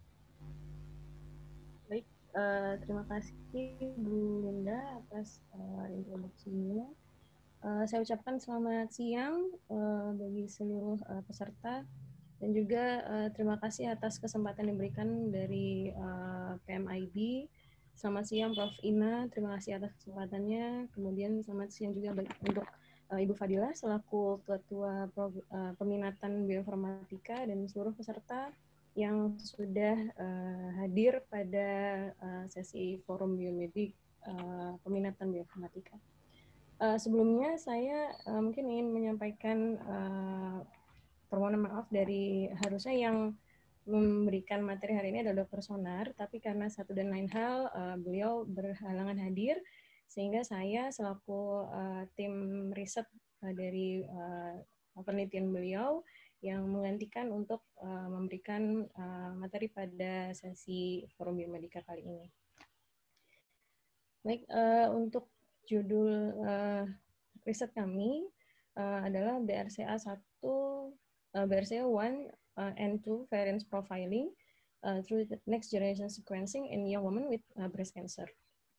Baik, uh, terima kasih Bu Linda atas uh, introduksinya. Uh, saya ucapkan selamat siang uh, bagi seluruh uh, peserta dan juga uh, terima kasih atas kesempatan yang diberikan dari uh, P M I B. Selamat siang Prof Ina, terima kasih atas kesempatannya. Kemudian selamat siang juga bagi, untuk uh, Ibu Fadila selaku Ketua Pro, uh, Peminatan Bioinformatika dan seluruh peserta yang sudah uh, hadir pada uh, sesi Forum Biomedik uh, Peminatan Bioinformatika. Uh, sebelumnya saya uh, mungkin ingin menyampaikan uh, permohonan maaf dari harusnya yang memberikan materi hari ini adalah Dokter Sonar, tapi karena satu dan lain hal uh, beliau berhalangan hadir, sehingga saya selaku uh, tim riset uh, dari uh, penelitian beliau yang menggantikan untuk uh, memberikan uh, materi pada sesi Forum Biomedika kali ini. Baik, uh, untuk judul uh, riset kami uh, adalah B R C A satu, uh, B R C A satu uh, and two variance profiling uh, through the next generation sequencing in young women with uh, breast cancer.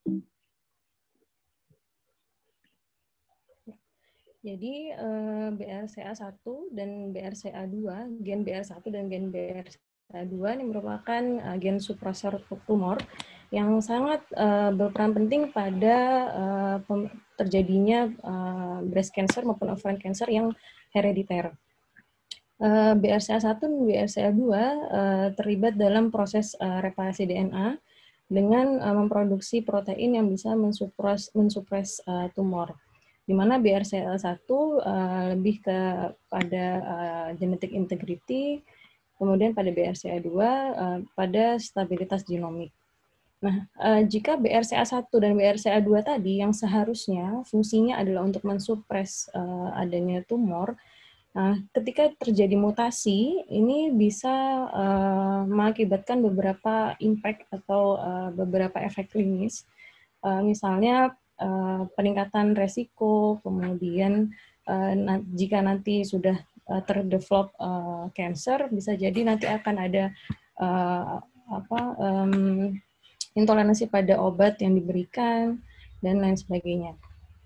Jadi eh, B R C A satu dan B R C A dua, gen B R satu dan gen B R C A dua ini merupakan uh, gen supresor tumor yang sangat uh, berperan penting pada uh, terjadinya uh, breast cancer maupun ovarian cancer yang herediter. Uh, B R C A satu dan B R C A dua uh, terlibat dalam proses uh, reparasi D N A dengan uh, memproduksi protein yang bisa mensupres, mensupres uh, tumor. Di mana B R C A satu uh, lebih ke pada uh, genetic integrity, kemudian pada B R C A dua uh, pada stabilitas genomik. Nah, uh, jika B R C A satu dan B R C A dua tadi yang seharusnya fungsinya adalah untuk mensupres uh, adanya tumor, nah, ketika terjadi mutasi, ini bisa uh, mengakibatkan beberapa impact atau uh, beberapa efek klinis, uh, misalnya Uh, peningkatan resiko, kemudian uh, na jika nanti sudah uh, terdevelop uh, cancer, bisa jadi nanti akan ada uh, apa um, intoleransi pada obat yang diberikan dan lain sebagainya.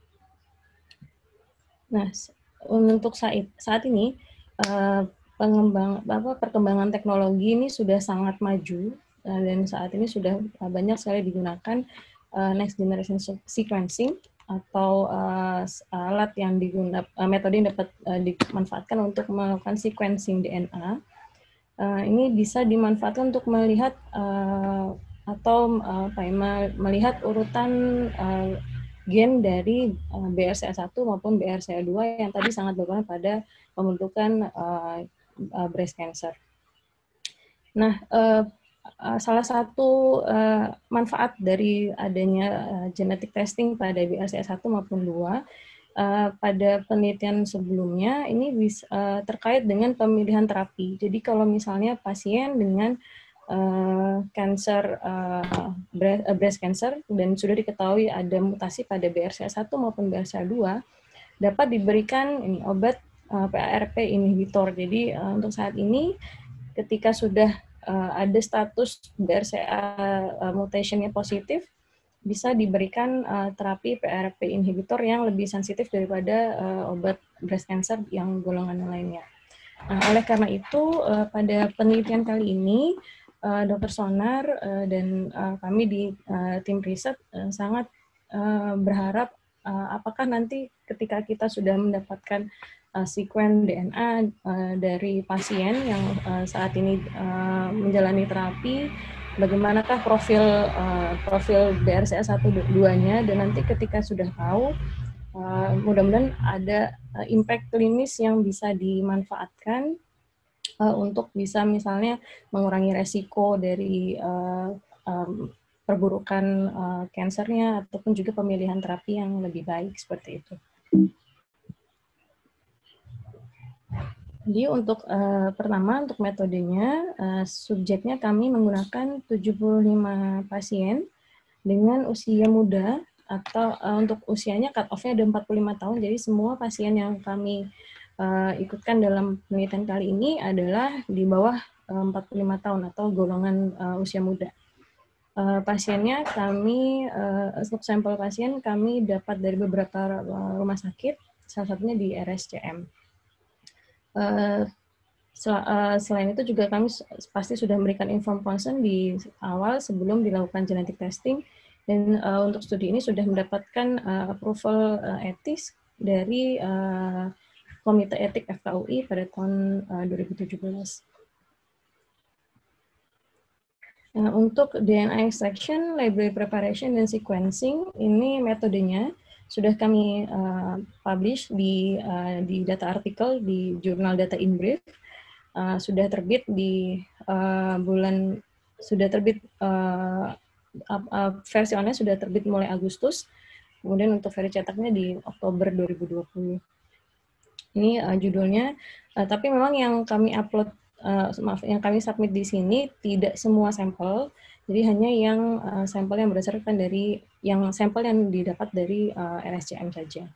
Nah, untuk saat saat ini uh, pengembang apa perkembangan teknologi ini sudah sangat maju uh, dan saat ini sudah uh, banyak sekali digunakan Uh, next generation sequencing atau uh, alat yang digunakan uh, metode yang dapat uh, dimanfaatkan untuk melakukan sequencing D N A. Uh, ini bisa dimanfaatkan untuk melihat uh, atau uh, apa ya, melihat urutan uh, gen dari uh, B R C A satu maupun B R C A dua yang tadi sangat berperan pada pembentukan uh, uh, breast cancer. Nah, uh, Uh, salah satu uh, manfaat dari adanya uh, genetic testing pada B R C A satu maupun dua uh, pada penelitian sebelumnya ini bisa uh, terkait dengan pemilihan terapi. Jadi kalau misalnya pasien dengan uh, cancer uh, breast, uh, breast cancer dan sudah diketahui ada mutasi pada B R C A satu maupun B R C A dua, dapat diberikan ini obat uh, P A R P inhibitor. Jadi uh, untuk saat ini ketika sudah Uh, ada status B R C A uh, mutationnya positif, bisa diberikan uh, terapi P A R P inhibitor yang lebih sensitif daripada uh, obat breast cancer yang golongan lainnya. Nah, oleh karena itu, uh, pada penelitian kali ini, uh, Dokter Sonar uh, dan uh, kami di uh, tim riset uh, sangat uh, berharap uh, apakah nanti ketika kita sudah mendapatkan Uh, sekuen D N A uh, dari pasien yang uh, saat ini uh, menjalani terapi, bagaimanakah profil uh, profil B R C A satu dua-nya, dan nanti ketika sudah tahu, uh, mudah-mudahan ada uh, impact klinis yang bisa dimanfaatkan uh, untuk bisa misalnya mengurangi resiko dari uh, um, perburukan uh, kansernya ataupun juga pemilihan terapi yang lebih baik seperti itu. Jadi untuk uh, pertama untuk metodenya, uh, subjeknya kami menggunakan tujuh puluh lima pasien dengan usia muda atau uh, untuk usianya cut off-nya ada empat puluh lima tahun. Jadi semua pasien yang kami uh, ikutkan dalam penelitian kali ini adalah di bawah uh, empat puluh lima tahun atau golongan uh, usia muda. Uh, pasiennya kami, uh, untuk sampel pasien kami dapat dari beberapa uh, rumah sakit, salah satunya di R S C M. Uh, sel uh, selain itu juga kami pasti sudah memberikan informed consent di awal sebelum dilakukan genetic testing, dan uh, untuk studi ini sudah mendapatkan uh, approval uh, etis dari uh, Komite Etik F K U I pada tahun uh, dua ribu tujuh belas. Nah, untuk D N A extraction, library preparation, dan sequencing, ini metodenya sudah kami uh, publish di uh, di data artikel di jurnal Data in Brief, uh, sudah terbit di uh, bulan sudah terbit uh, uh, uh, versi online sudah terbit mulai Agustus, kemudian untuk versi cetaknya di Oktober dua ribu dua puluh. Ini uh, judulnya, uh, tapi memang yang kami upload uh, maaf yang kami submit di sini tidak semua sampel. Jadi hanya yang uh, sampel yang berdasarkan dari yang sampel yang didapat dari uh, R S C M saja.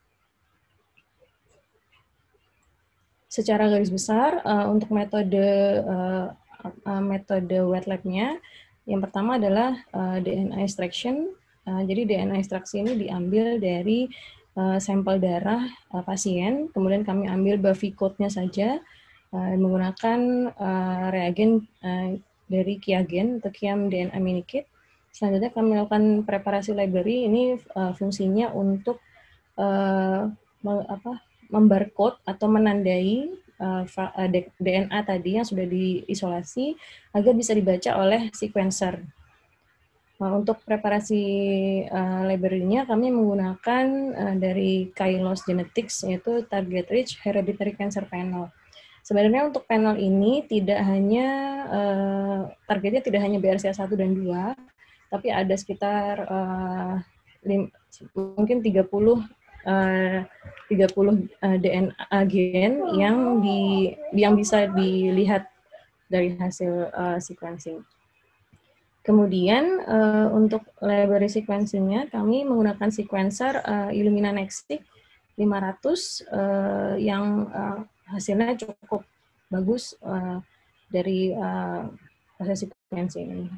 Secara garis besar uh, untuk metode uh, uh, metode wet lab-nya, yang pertama adalah uh, D N A extraction Uh, jadi D N A ekstraksi ini diambil dari uh, sampel darah uh, pasien, kemudian kami ambil Buffy code-nya saja uh, menggunakan uh, reagen uh, dari Qiagen atau Qiam D N A Minikit. Selanjutnya kami melakukan preparasi library, ini uh, fungsinya untuk uh, apa, membarcode atau menandai uh, D N A tadi yang sudah diisolasi agar bisa dibaca oleh sequencer. Nah, untuk preparasi uh, library-nya kami menggunakan uh, dari Kailos Genetics, yaitu Target Rich Hereditary Cancer Panel. Sebenarnya untuk panel ini tidak hanya uh, targetnya tidak hanya B R C A satu dan dua, tapi ada sekitar uh, lim, mungkin tiga puluh uh, tiga puluh uh, D N A gen yang di yang bisa dilihat dari hasil uh, sequencing. Kemudian uh, untuk library sequencing-nya kami menggunakan sequencer uh, Illumina Nextseq lima ratus uh, yang uh, hasilnya cukup bagus uh, dari uh, proses sequencing ini.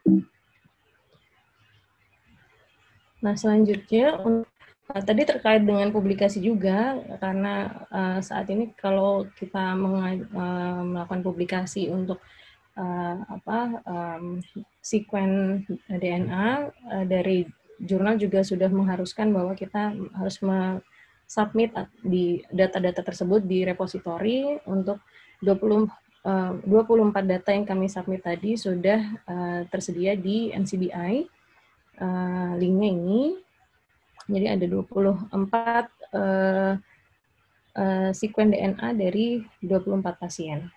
Nah, selanjutnya uh, tadi terkait dengan publikasi juga, karena uh, saat ini kalau kita uh, melakukan publikasi untuk Uh, apa um, sekuen D N A uh, dari jurnal juga sudah mengharuskan bahwa kita harus submit di data-data tersebut di repositori. Untuk dua puluh, uh, dua puluh empat data yang kami submit tadi sudah uh, tersedia di N C B I uh, linknya ini. Jadi ada dua puluh empat uh, uh, sekuen D N A dari dua puluh empat pasien.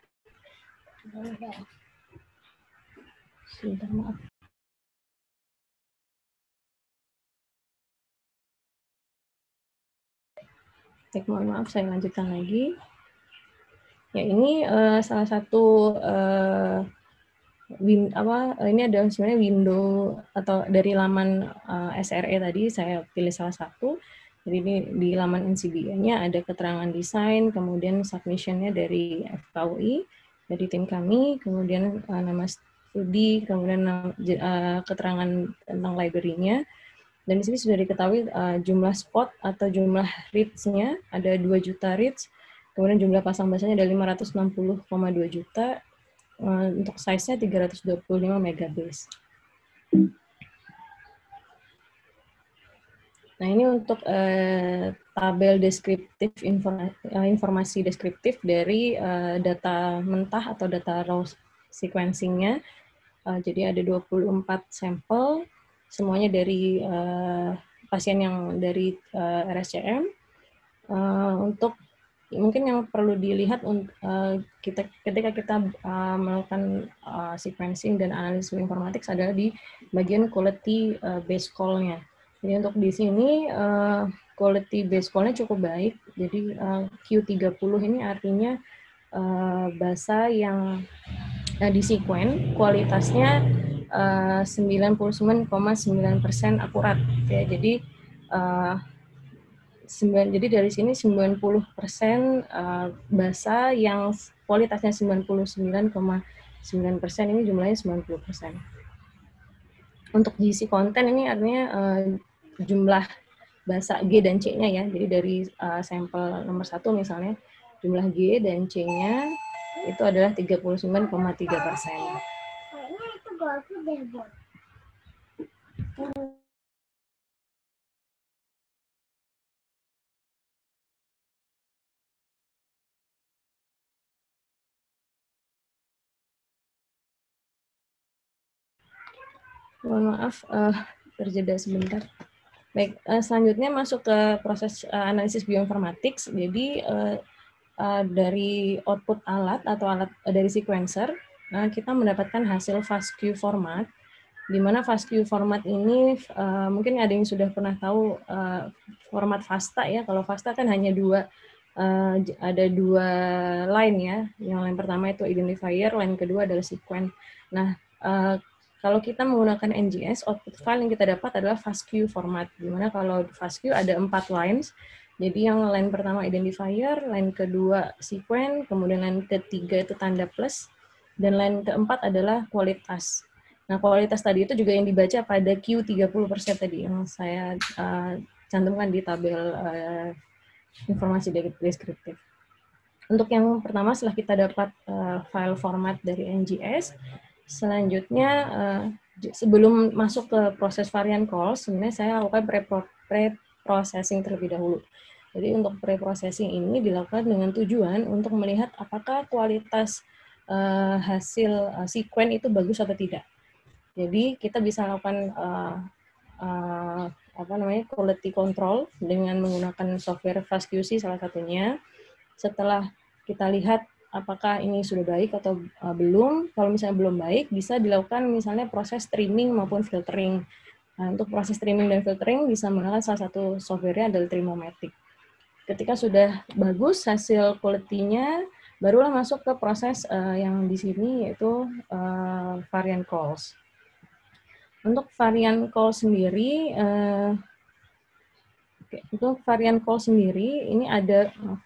Sebentar, maaf. Baik, mohon maaf, saya lanjutkan lagi. Ya, ini uh, salah satu uh, win, apa ini ada sebenarnya window atau dari laman uh, S R E tadi saya pilih salah satu. Jadi ini di laman N C B I-nya ada keterangan desain, kemudian submission-nya dari F K U I, dari tim kami, kemudian uh, nama studi, kemudian uh, keterangan tentang library-nya. Dan di sini sudah diketahui uh, jumlah spot atau jumlah reads-nya ada dua juta reads, kemudian jumlah pasang basanya ada lima ratus enam puluh koma dua juta, uh, untuk size-nya tiga ratus dua puluh lima megabase. Nah, ini untuk uh, tabel deskriptif, informasi, uh, informasi deskriptif dari uh, data mentah atau data raw sequencing-nya. Uh, jadi ada dua puluh empat sampel, semuanya dari uh, pasien yang dari uh, R S C M. Uh, untuk mungkin yang perlu dilihat uh, kita ketika kita uh, melakukan uh, sequencing dan analisis informatics adalah di bagian quality uh, base call-nya. Jadi untuk di sini uh, quality base call-nya cukup baik. Jadi uh, Q tiga puluh ini artinya uh, basa yang uh, di sekuen kualitasnya uh, sembilan puluh sembilan koma sembilan persen akurat. Ya, jadi uh, jadi dari sini sembilan puluh persen uh, basa yang kualitasnya sembilan puluh sembilan koma sembilan persen, ini jumlahnya sembilan puluh persen. Untuk G C konten ini artinya uh, jumlah basa G dan C-nya ya. Jadi dari uh, sampel nomor satu misalnya, jumlah G dan C-nya itu adalah tiga puluh sembilan koma tiga persen. Mohon maaf, uh, terjeda sebentar. Baik, uh, selanjutnya masuk ke proses uh, analisis bioinformatics. Jadi uh, uh, dari output alat atau alat uh, dari sequencer, uh, kita mendapatkan hasil FASTQ format, di mana FASTQ format ini uh, mungkin ada yang sudah pernah tahu uh, format FASTA ya. Kalau FASTA kan hanya dua, uh, ada dua line ya. Yang line pertama itu identifier, line kedua adalah sequen. Nah, uh, kalau kita menggunakan N G S, output file yang kita dapat adalah FASTQ format. Dimana kalau FASTQ ada empat lines. Jadi yang line pertama identifier, line kedua sequen, kemudian line ketiga itu tanda plus, dan line keempat adalah kualitas. Nah, kualitas tadi itu juga yang dibaca pada Q tiga puluh persen tadi yang saya uh, cantumkan di tabel uh, informasi deskriptif. Untuk yang pertama, setelah kita dapat uh, file format dari N G S, selanjutnya uh, sebelum masuk ke proses variant calls, sebenarnya saya lakukan pre-processing terlebih dahulu. Jadi untuk pre-processing ini dilakukan dengan tujuan untuk melihat apakah kualitas uh, hasil uh, sekuen itu bagus atau tidak. Jadi kita bisa lakukan uh, uh, apa namanya quality control dengan menggunakan software FastQC salah satunya. Setelah kita lihat apakah ini sudah baik atau uh, belum, kalau misalnya belum baik bisa dilakukan misalnya proses streaming maupun filtering. Nah, untuk proses streaming dan filtering bisa menggunakan salah satu software-nya adalah Trimomatic. Ketika sudah bagus hasil quality-nya, barulah masuk ke proses uh, yang di sini yaitu uh, variant calls. Untuk varian call sendiri, uh, okay, untuk varian call sendiri ini ada uh,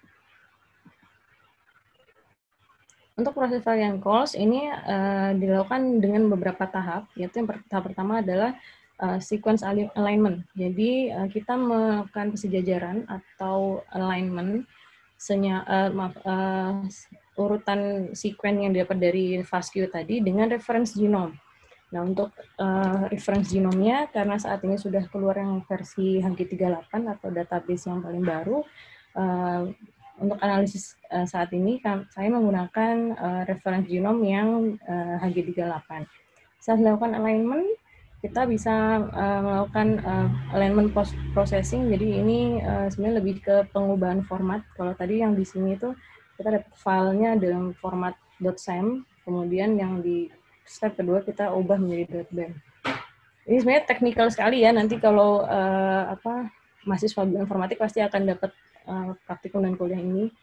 untuk proses varian calls ini uh, dilakukan dengan beberapa tahap. Yaitu yang tahap pertama adalah uh, sequence alignment. Jadi uh, kita melakukan persejajaran atau alignment senya, uh, maaf, uh, urutan sequence yang didapat dari FastQ tadi dengan reference genome. Nah, untuk uh, reference genomnya, karena saat ini sudah keluar yang versi H G tiga puluh delapan atau database yang paling baru, uh, untuk analisis uh, saat ini kan, saya menggunakan uh, reference genome yang uh, H G tiga puluh delapan. Setelah dilakukan alignment, kita bisa uh, melakukan uh, alignment post processing. Jadi ini uh, sebenarnya lebih ke pengubahan format. Kalau tadi yang di sini itu kita dapat filenya dalam format .sam, kemudian yang di step kedua kita ubah menjadi .bam. Ini sebenarnya teknikal sekali ya. Nanti kalau uh, apa mahasiswa informatik pasti akan dapat uh, praktikum dan kuliah ini.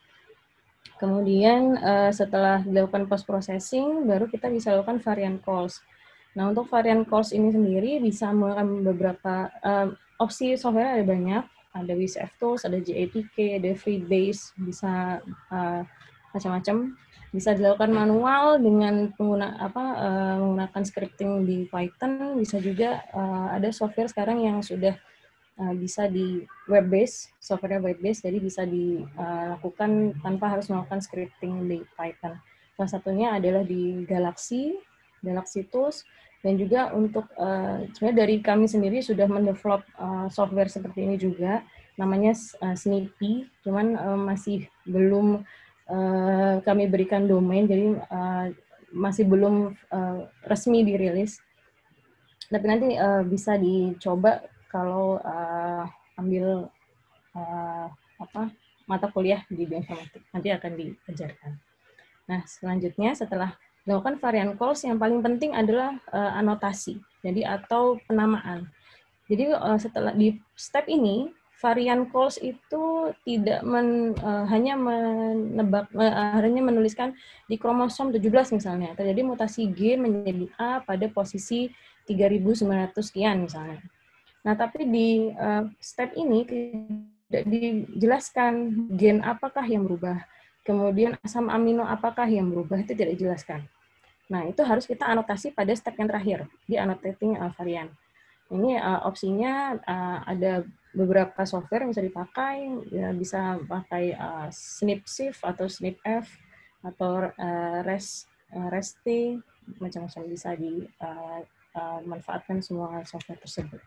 Kemudian uh, setelah dilakukan post processing, baru kita bisa lakukan variant calls. Nah, untuk variant calls ini sendiri bisa menggunakan beberapa uh, opsi software, ada banyak. Ada WizFTools, ada J A P K, ada Freebase, bisa uh, macam-macam. Bisa dilakukan manual dengan pengguna apa uh, menggunakan scripting di Python. Bisa juga uh, ada software sekarang yang sudah uh, bisa di web base, software web base, jadi bisa dilakukan uh, tanpa harus melakukan scripting di Python. Salah satunya adalah di Galaxy, Galaxy Tools, dan juga untuk uh, sebenarnya dari kami sendiri sudah mendevelop uh, software seperti ini juga, namanya uh, Snippy, cuman uh, masih belum Uh, kami berikan domain, jadi uh, masih belum uh, resmi dirilis. Tapi nanti uh, bisa dicoba kalau uh, ambil uh, apa mata kuliah di bioinformatik, nanti akan diajarkan. Nah, selanjutnya setelah melakukan variant calls, yang paling penting adalah uh, anotasi, jadi atau penamaan. Jadi uh, setelah di step ini, variant calls itu tidak men, uh, hanya menebak, uh, hanya menuliskan di kromosom tujuh belas misalnya, terjadi mutasi G menjadi A pada posisi tiga ribu sembilan ratus sekian misalnya. Nah, tapi di uh, step ini tidak dijelaskan gen apakah yang berubah, kemudian asam amino apakah yang berubah, itu tidak dijelaskan. Nah, itu harus kita anotasi pada step yang terakhir, di annotating uh, variant. Ini uh, opsinya uh, ada beberapa software yang bisa dipakai, ya, bisa pakai uh, SnipSif atau SnipF atau uh, Res, uh, Rest, macam-macam bisa dimanfaatkan uh, uh, semua software tersebut.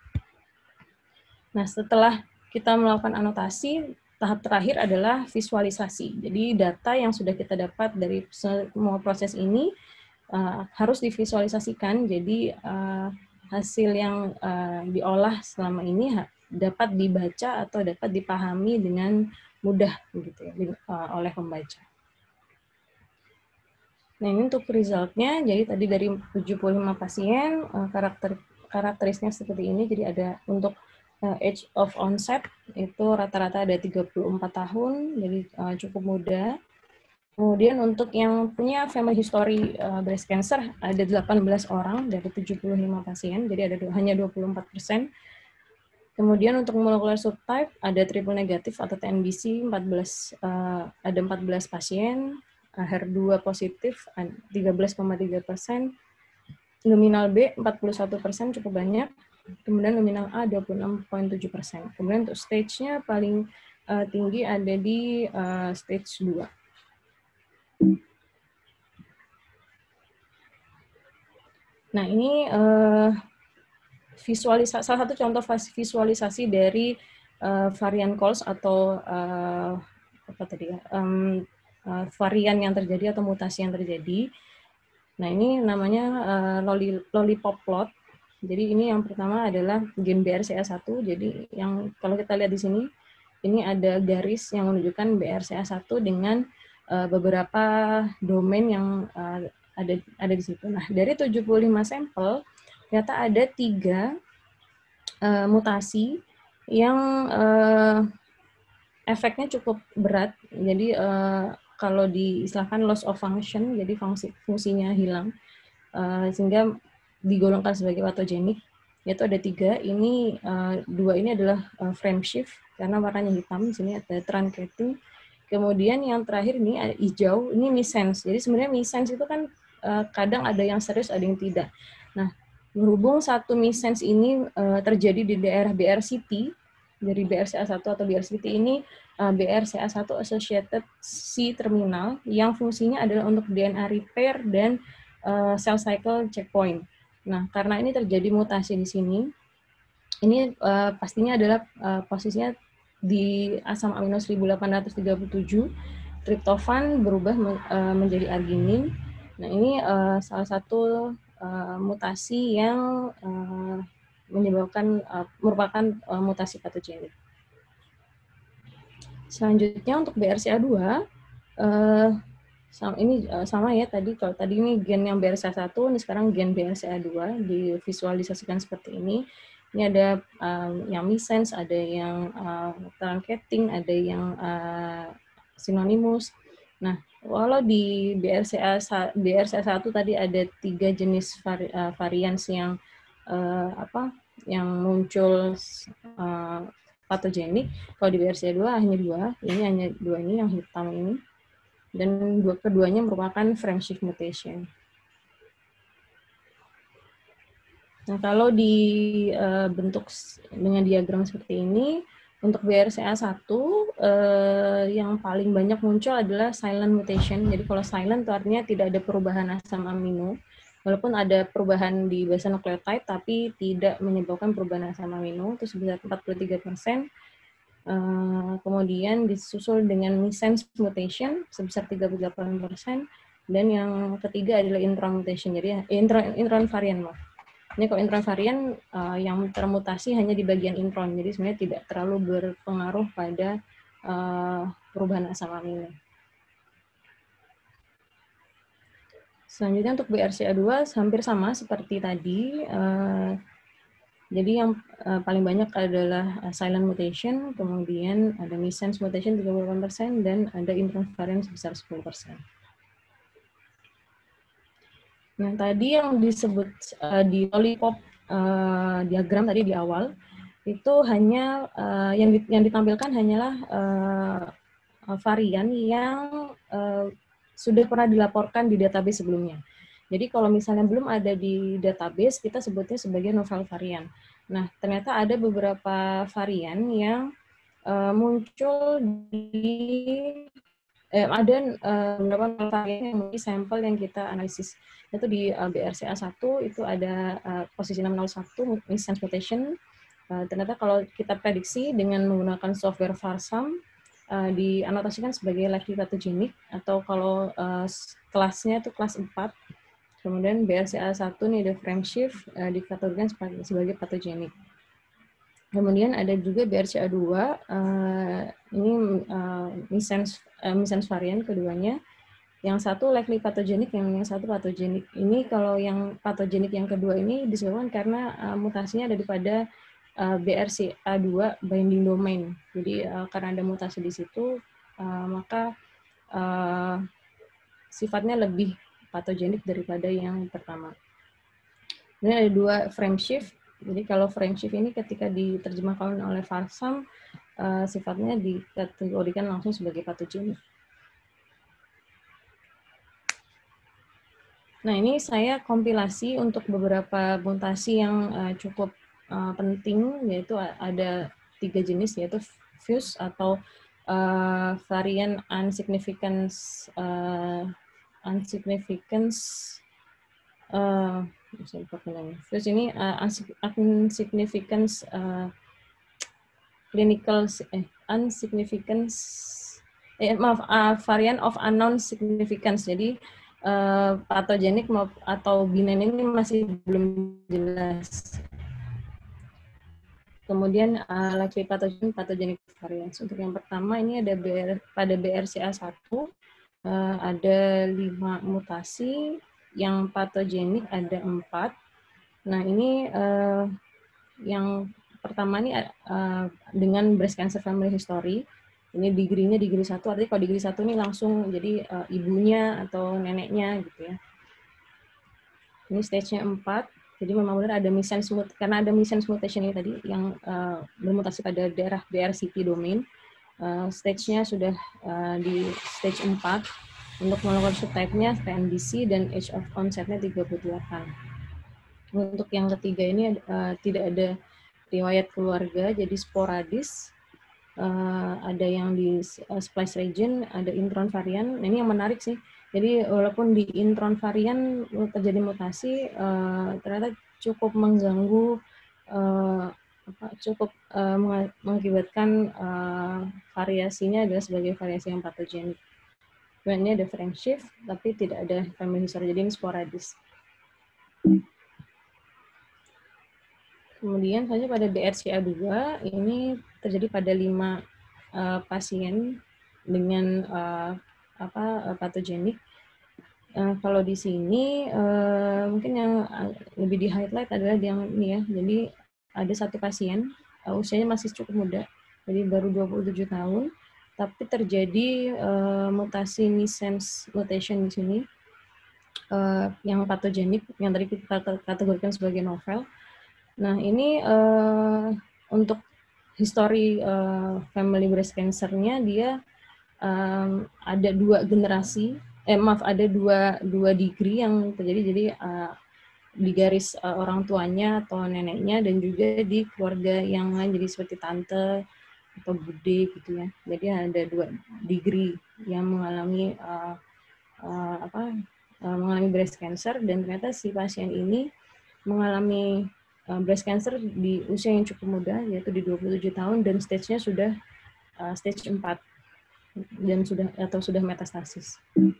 Nah, setelah kita melakukan anotasi, tahap terakhir adalah visualisasi. Jadi data yang sudah kita dapat dari semua proses ini uh, harus divisualisasikan. Jadi uh, hasil yang uh, diolah selama ini dapat dibaca atau dapat dipahami dengan mudah gitu ya, uh, oleh pembaca. Nah, ini untuk resultnya, jadi tadi dari tujuh puluh lima pasien, uh, karakter karakteristiknya seperti ini. Jadi ada untuk uh, age of onset, itu rata-rata ada tiga puluh empat tahun, jadi uh, cukup muda. Kemudian untuk yang punya family history uh, breast cancer, ada delapan belas orang dari tujuh puluh lima pasien, jadi ada hanya dua puluh empat persen. Kemudian untuk molecular subtype, ada triple negatif atau T N B C, empat belas, uh, ada empat belas pasien, H E R dua positif, tiga belas koma tiga persen. nominal B empat puluh satu persen cukup banyak, kemudian nominal A dua puluh enam koma tujuh persen. Kemudian untuk stage-nya paling uh, tinggi ada di uh, stage dua. Nah, ini uh, visualisasi, salah satu contoh visualisasi dari uh, varian calls atau uh, apa tadi ya, um, uh, varian yang terjadi atau mutasi yang terjadi. Nah, ini namanya uh, lollipop plot. Jadi ini yang pertama adalah gen B R C A satu. Jadi yang kalau kita lihat di sini, ini ada garis yang menunjukkan B R C A satu dengan uh, beberapa domain yang uh, ada ada di situ. Nah, dari tujuh puluh lima sampel, ternyata ada tiga uh, mutasi yang uh, efeknya cukup berat. Jadi uh, kalau diistilahkan loss of function, jadi fungsi fungsinya hilang, uh, sehingga digolongkan sebagai patogenik. Yaitu ada tiga. Ini uh, dua ini adalah uh, frame shift karena warnanya hitam. Di sini ada truncating. Kemudian yang terakhir ini ada hijau. Ini missense. Jadi sebenarnya missense itu kan uh, kadang ada yang serius, ada yang tidak. Nah, berhubung satu missense ini uh, terjadi di daerah B R C T, dari B R C A satu atau B R C T ini uh, B R C A satu associated C terminal yang fungsinya adalah untuk D N A repair dan uh, cell cycle checkpoint. Nah, karena ini terjadi mutasi di sini, ini uh, pastinya adalah uh, posisinya di asam amino seribu delapan ratus tiga puluh tujuh, triptofan berubah uh, menjadi arginin. Nah, ini uh, salah satu uh, mutasi yang uh, menyebabkan uh, merupakan uh, mutasi patogenik. Selanjutnya untuk B R C A dua, uh, sama, ini uh, sama ya tadi, kalau tadi ini gen yang B R C A satu, ini sekarang gen B R C A dua, divisualisasikan seperti ini. Ini ada um, yang missense, ada yang uh, truncating, ada yang uh, synonymous. Nah, walau di B R C A B R C A satu tadi ada tiga jenis vari, uh, varians yang uh, apa yang muncul uh, patogenik, kalau di B R C A dua hanya dua, ini hanya dua ini yang hitam ini. Dan dua keduanya merupakan frame shift mutation. Nah, kalau di uh, bentuk dengan diagram seperti ini, untuk B R C A satu uh, yang paling banyak muncul adalah silent mutation. Jadi kalau silent itu artinya tidak ada perubahan asam amino, walaupun ada perubahan di basa nukleotide, tapi tidak menyebabkan perubahan asam amino, itu sebesar empat puluh tiga persen. Uh, kemudian disusul dengan missense mutation sebesar tiga puluh delapan persen, dan yang ketiga adalah intron mutation, jadi intron, intron varian. Maaf. Ini kalau intron varian uh, yang termutasi hanya di bagian intron, jadi sebenarnya tidak terlalu berpengaruh pada uh, perubahan asam amino. Selanjutnya untuk B R C A dua hampir sama seperti tadi. Uh, Jadi yang uh, paling banyak adalah uh, silent mutation, kemudian ada missense mutation tiga puluh delapan persen, dan ada intron varian sebesar sepuluh persen. Nah, tadi yang disebut uh, di lollipop uh, diagram tadi di awal, itu hanya uh, yang, yang ditampilkan hanyalah uh, varian yang uh, sudah pernah dilaporkan di database sebelumnya. Jadi kalau misalnya belum ada di database, kita sebutnya sebagai novel varian. Nah, ternyata ada beberapa varian yang uh, muncul di, eh, ada uh, beberapa varian yang memiliki sampel yang kita analisis. Itu di uh, B R C A satu, itu ada uh, posisi enam nol satu, missense mutation. Uh, ternyata kalau kita prediksi dengan menggunakan software Varsam, uh, dianotasikan sebagai likely pathogenic, atau kalau uh, kelasnya itu kelas empat. Kemudian B R C A satu ini ada frame shift, uh, dikategorikan sebagai, sebagai patogenik. Kemudian ada juga B R C A dua, uh, ini uh, missense, uh, missense varian keduanya. Yang satu likely patogenik, yang, yang satu patogenik. Ini kalau yang patogenik yang kedua ini disebabkan karena uh, mutasinya ada pada uh, B R C A dua binding domain. Jadi uh, karena ada mutasi di situ, uh, maka uh, sifatnya lebih patogenik daripada yang pertama. Ini ada dua frame shift. Jadi kalau frame shift ini ketika diterjemahkan oleh Varsam, uh, sifatnya dikategorikan langsung sebagai patogenik. Nah, ini saya kompilasi untuk beberapa mutasi yang uh, cukup uh, penting, yaitu ada tiga jenis, yaitu fuse atau uh, varian unsignificance, uh, unsignificance, uh, fuse ini uh, unsignificance uh, clinical, eh, unsignificance, eh, maaf, uh, varian of unknown significance. Jadi Uh, patogenik atau benign ini masih belum jelas. Kemudian uh, likely pathogen, pathogenic variants. Untuk yang pertama ini ada B R, pada B R C A satu uh, ada lima mutasi, yang patogenik ada empat. Nah ini uh, yang pertama ini uh, dengan breast cancer family history. Ini degree-nya degree satu, artinya kalau degree satu ini langsung jadi uh, ibunya atau neneknya gitu ya. Ini stage-nya empat, jadi memang benar ada missense, karena ada missense mutation ini tadi yang uh, bermutasi pada daerah B R C T domain. Uh, stage-nya sudah uh, di stage empat, untuk molecular subtype-nya T N B C dan age of onset-nya tiga puluh delapan. Untuk yang ketiga ini uh, tidak ada riwayat keluarga, jadi sporadis. Uh, ada yang di uh, splice region, ada intron varian. Nah, ini yang menarik sih. Jadi walaupun di intron varian terjadi mutasi, uh, ternyata cukup mengganggu, uh, apa, cukup uh, mengakibatkan uh, variasinya adalah sebagai variasi yang patogenik. Ini ada frame shift, tapi tidak ada family history, jadi ini sporadis. Kemudian saja pada B R C A dua ini terjadi pada lima uh, pasien dengan uh, apa patogenik. Uh, kalau di sini uh, mungkin yang lebih di highlight adalah yang ini ya. Jadi ada satu pasien uh, usianya masih cukup muda, jadi baru dua puluh tujuh tahun, tapi terjadi uh, mutasi missense mutation di sini uh, yang patogenik yang tadi kita kategorikan sebagai novel. Nah, ini uh, untuk history uh, family breast cancer-nya dia um, ada dua generasi, eh maaf ada dua dua degree yang terjadi, jadi uh, di garis uh, orang tuanya atau neneknya dan juga di keluarga yang lain, jadi seperti tante atau bude gitu ya. Jadi ada dua degree yang mengalami uh, uh, apa uh, mengalami breast cancer, dan ternyata si pasien ini mengalami breast cancer di usia yang cukup muda, yaitu di dua puluh tujuh tahun, dan stage-nya sudah uh, stage empat dan sudah atau sudah metastasis.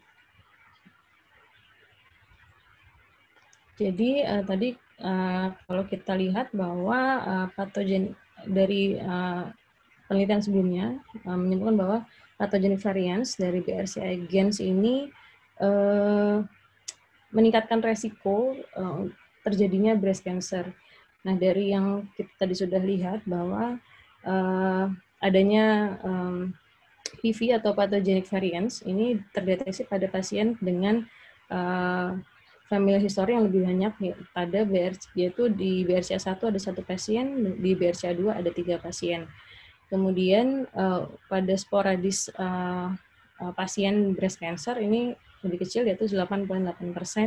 Jadi uh, tadi uh, kalau kita lihat bahwa uh, patogen dari uh, penelitian sebelumnya uh, menyebutkan bahwa pathogenic variants dari B R C A gens ini uh, meningkatkan resiko uh, terjadinya breast cancer. Nah, dari yang kita tadi sudah lihat bahwa uh, adanya um, P V atau pathogenic variants ini terdeteksi pada pasien dengan uh, family history yang lebih banyak pada B R C, yaitu di B R C A satu ada satu pasien, di B R C A dua ada tiga pasien. Kemudian uh, pada sporadis uh, uh, pasien breast cancer ini lebih kecil, yaitu delapan koma delapan persen.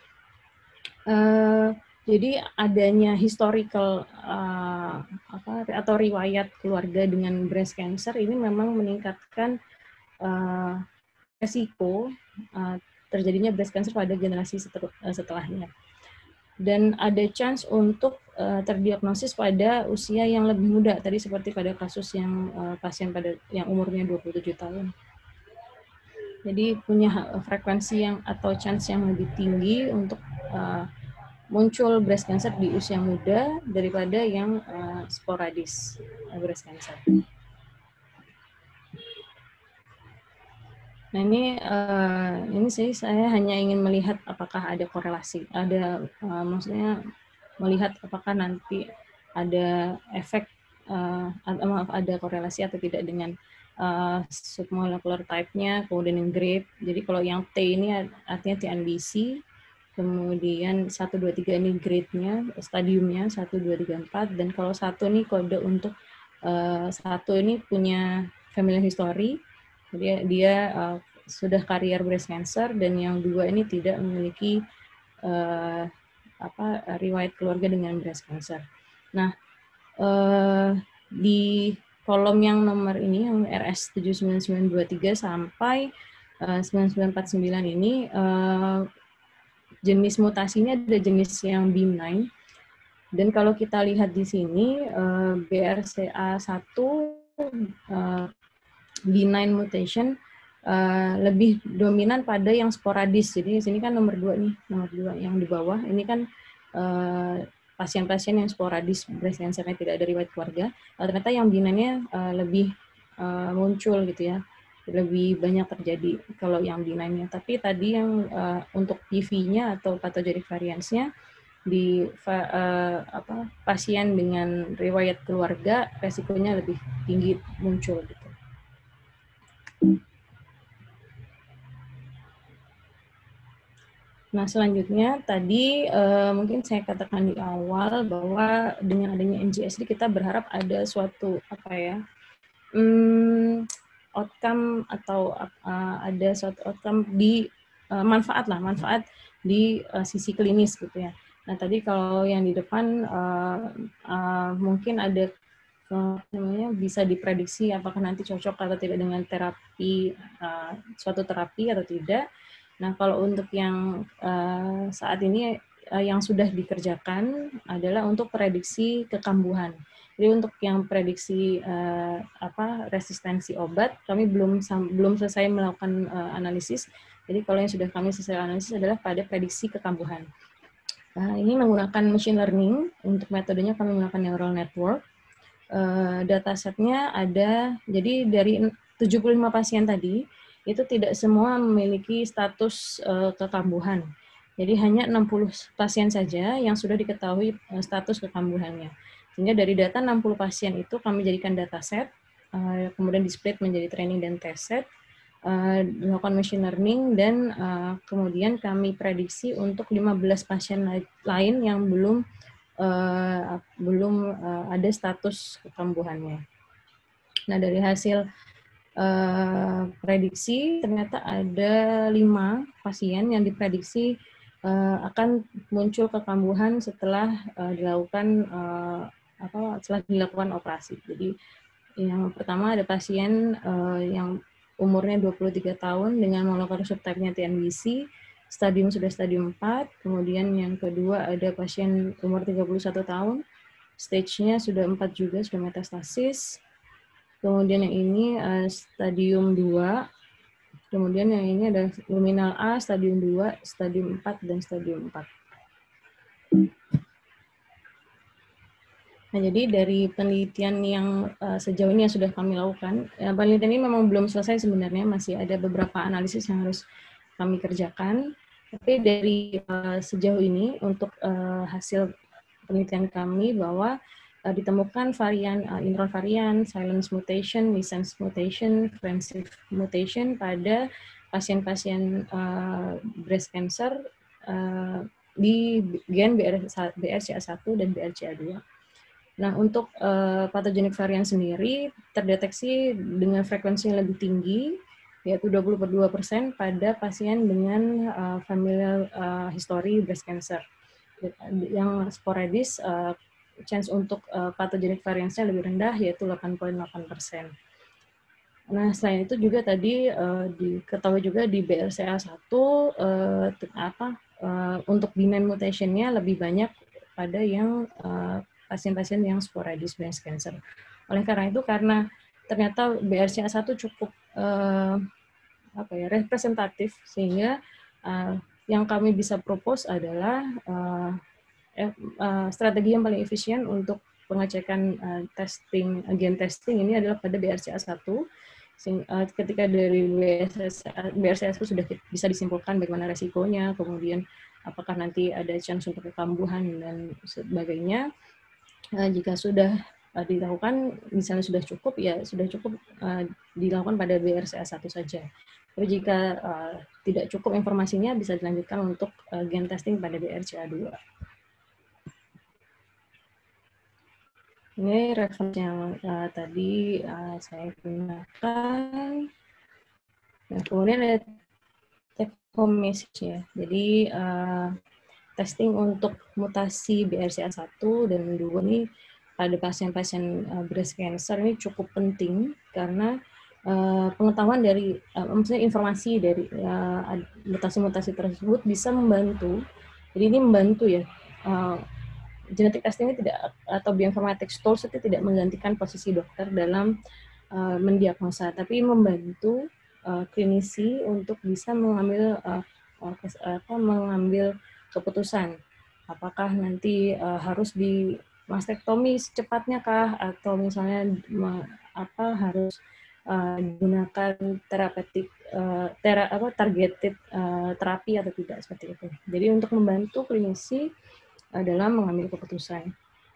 Uh, Jadi adanya historical uh, apa, atau riwayat keluarga dengan breast cancer ini memang meningkatkan uh, resiko uh, terjadinya breast cancer pada generasi setel, uh, setelahnya. Dan ada chance untuk uh, terdiagnosis pada usia yang lebih muda, tadi seperti pada kasus yang uh, pasien pada yang umurnya dua puluh tujuh tahun. Jadi punya frekuensi yang atau chance yang lebih tinggi untuk uh, muncul breast cancer di usia muda daripada yang uh, sporadis uh, breast cancer. Nah ini uh, ini sih saya hanya ingin melihat apakah ada korelasi, ada uh, maksudnya melihat apakah nanti ada efek uh, maaf ada korelasi atau tidak dengan uh, submolecular type-nya, kemudian yang grade. Jadi kalau yang T ini artinya T N B C. Kemudian satu, dua, tiga ini grade-nya, stadiumnya satu, dua, tiga, empat. Dan kalau satu ini kode untuk uh, satu ini punya family history, dia, dia uh, sudah karier breast cancer, dan yang dua ini tidak memiliki uh, apa riwayat keluarga dengan breast cancer. Nah, uh, di kolom yang nomor ini yang R S tujuh sembilan sembilan dua tiga sampai uh, sembilan sembilan empat sembilan ini uh, jenis mutasinya ada jenis yang benign. Dan kalau kita lihat di sini uh, B R C A satu uh, benign mutation uh, lebih dominan pada yang sporadis. Jadi di sini kan nomor dua nih, nomor dua yang di bawah ini kan uh, pasien-pasien yang sporadis breast cancer-nya tidak ada riwayat keluarga. Uh, ternyata yang benign-nya uh, lebih uh, muncul gitu ya, lebih banyak terjadi kalau yang benign-nya. Tapi tadi yang uh, untuk P V-nya atau pathogenic variance-nya di uh, apa, pasien dengan riwayat keluarga resikonya lebih tinggi muncul gitu. Nah, selanjutnya tadi uh, mungkin saya katakan di awal bahwa dengan adanya N G S D kita berharap ada suatu apa ya um, outcome atau uh, ada suatu outcome di uh, manfaat lah manfaat di uh, sisi klinis gitu ya. Nah, tadi kalau yang di depan uh, uh, mungkin ada uh, namanya bisa diprediksi apakah nanti cocok atau tidak dengan terapi uh, suatu terapi atau tidak. Nah, kalau untuk yang uh, saat ini uh, yang sudah dikerjakan adalah untuk prediksi kekambuhan. Jadi untuk yang prediksi uh, apa resistensi obat, kami belum belum selesai melakukan uh, analisis. Jadi kalau yang sudah kami selesai analisis adalah pada prediksi kekambuhan. Nah, ini menggunakan machine learning. Untuk metodenya kami menggunakan neural network. Uh, datasetnya ada, jadi dari tujuh puluh lima pasien tadi, itu tidak semua memiliki status uh, kekambuhan. Jadi hanya enam puluh pasien saja yang sudah diketahui uh, status kekambuhannya. Sehingga dari data enam puluh pasien itu kami jadikan dataset, uh, kemudian di-split menjadi training dan test set, uh, dilakukan machine learning, dan uh, kemudian kami prediksi untuk lima belas pasien lain yang belum uh, belum uh, ada status kekambuhannya. Nah, dari hasil Uh, prediksi ternyata ada lima pasien yang diprediksi uh, akan muncul kekambuhan setelah uh, dilakukan uh, apa setelah dilakukan operasi. Jadi yang pertama ada pasien uh, yang umurnya dua puluh tiga tahun dengan molekular subtype-nya T N B C, stadium sudah stadium empat. Kemudian yang kedua ada pasien umur tiga puluh satu tahun, stage-nya sudah empat juga, sudah metastasis. Kemudian yang ini uh, stadium dua, kemudian yang ini ada luminal A, stadium dua, stadium empat, dan stadium empat. Nah, jadi dari penelitian yang uh, sejauh ini yang sudah kami lakukan, ya, penelitian ini memang belum selesai sebenarnya, masih ada beberapa analisis yang harus kami kerjakan. Tapi dari uh, sejauh ini, untuk uh, hasil penelitian kami bahwa Uh, ditemukan varian uh, intron varian, silence mutation, missense mutation, friendship mutation pada pasien-pasien uh, breast cancer uh, di gen B R C A satu dan B R C A dua. Nah, untuk uh, pathogenic varian sendiri terdeteksi dengan frekuensi yang lebih tinggi, yaitu dua puluh per dua persen pada pasien dengan uh, familial uh, history breast cancer. Yang sporadis, uh, chance untuk uh, pathogenic variance-nya lebih rendah, yaitu delapan koma delapan persen. Nah, selain itu juga tadi uh, diketahui juga di B R C A satu uh, apa uh, untuk benign mutation-nya lebih banyak pada yang uh, pasien-pasien yang sporadis breast cancer. Oleh karena itu, karena ternyata B R C A satu cukup uh, apa ya representatif, sehingga uh, yang kami bisa propose adalah uh, Uh, strategi yang paling efisien untuk pengecekan uh, testing, gen testing ini adalah pada B R C A satu. Sing, uh, ketika dari B R C A satu sudah bisa disimpulkan bagaimana resikonya, kemudian apakah nanti ada chance untuk kekambuhan dan sebagainya. Uh, jika sudah uh, dilakukan, misalnya sudah cukup, ya sudah cukup uh, dilakukan pada B R C A satu saja. Tapi jika uh, tidak cukup informasinya, bisa dilanjutkan untuk uh, gen testing pada B R C A dua. Ini referensi yang uh, tadi uh, saya gunakan. Nah, kemudian ada take home message ya. Jadi uh, testing untuk mutasi B R C A satu dan dua ini pada pasien-pasien uh, breast cancer ini cukup penting karena uh, pengetahuan dari, uh, maksudnya informasi dari uh, mutasi-mutasi tersebut bisa membantu. Jadi ini membantu ya. Uh, genetic testing ini tidak, atau bioinformatics tools itu tidak menggantikan posisi dokter dalam uh, mendiagnosa, tapi membantu uh, klinisi untuk bisa mengambil uh, uh, apa, mengambil keputusan apakah nanti uh, harus di mastektomi secepatnya kah, atau misalnya apa harus uh, gunakan terapeutik uh, tera, apa targeted uh, terapi atau tidak, seperti itu. Jadi untuk membantu klinisi uh, dalam mengambil keputusan.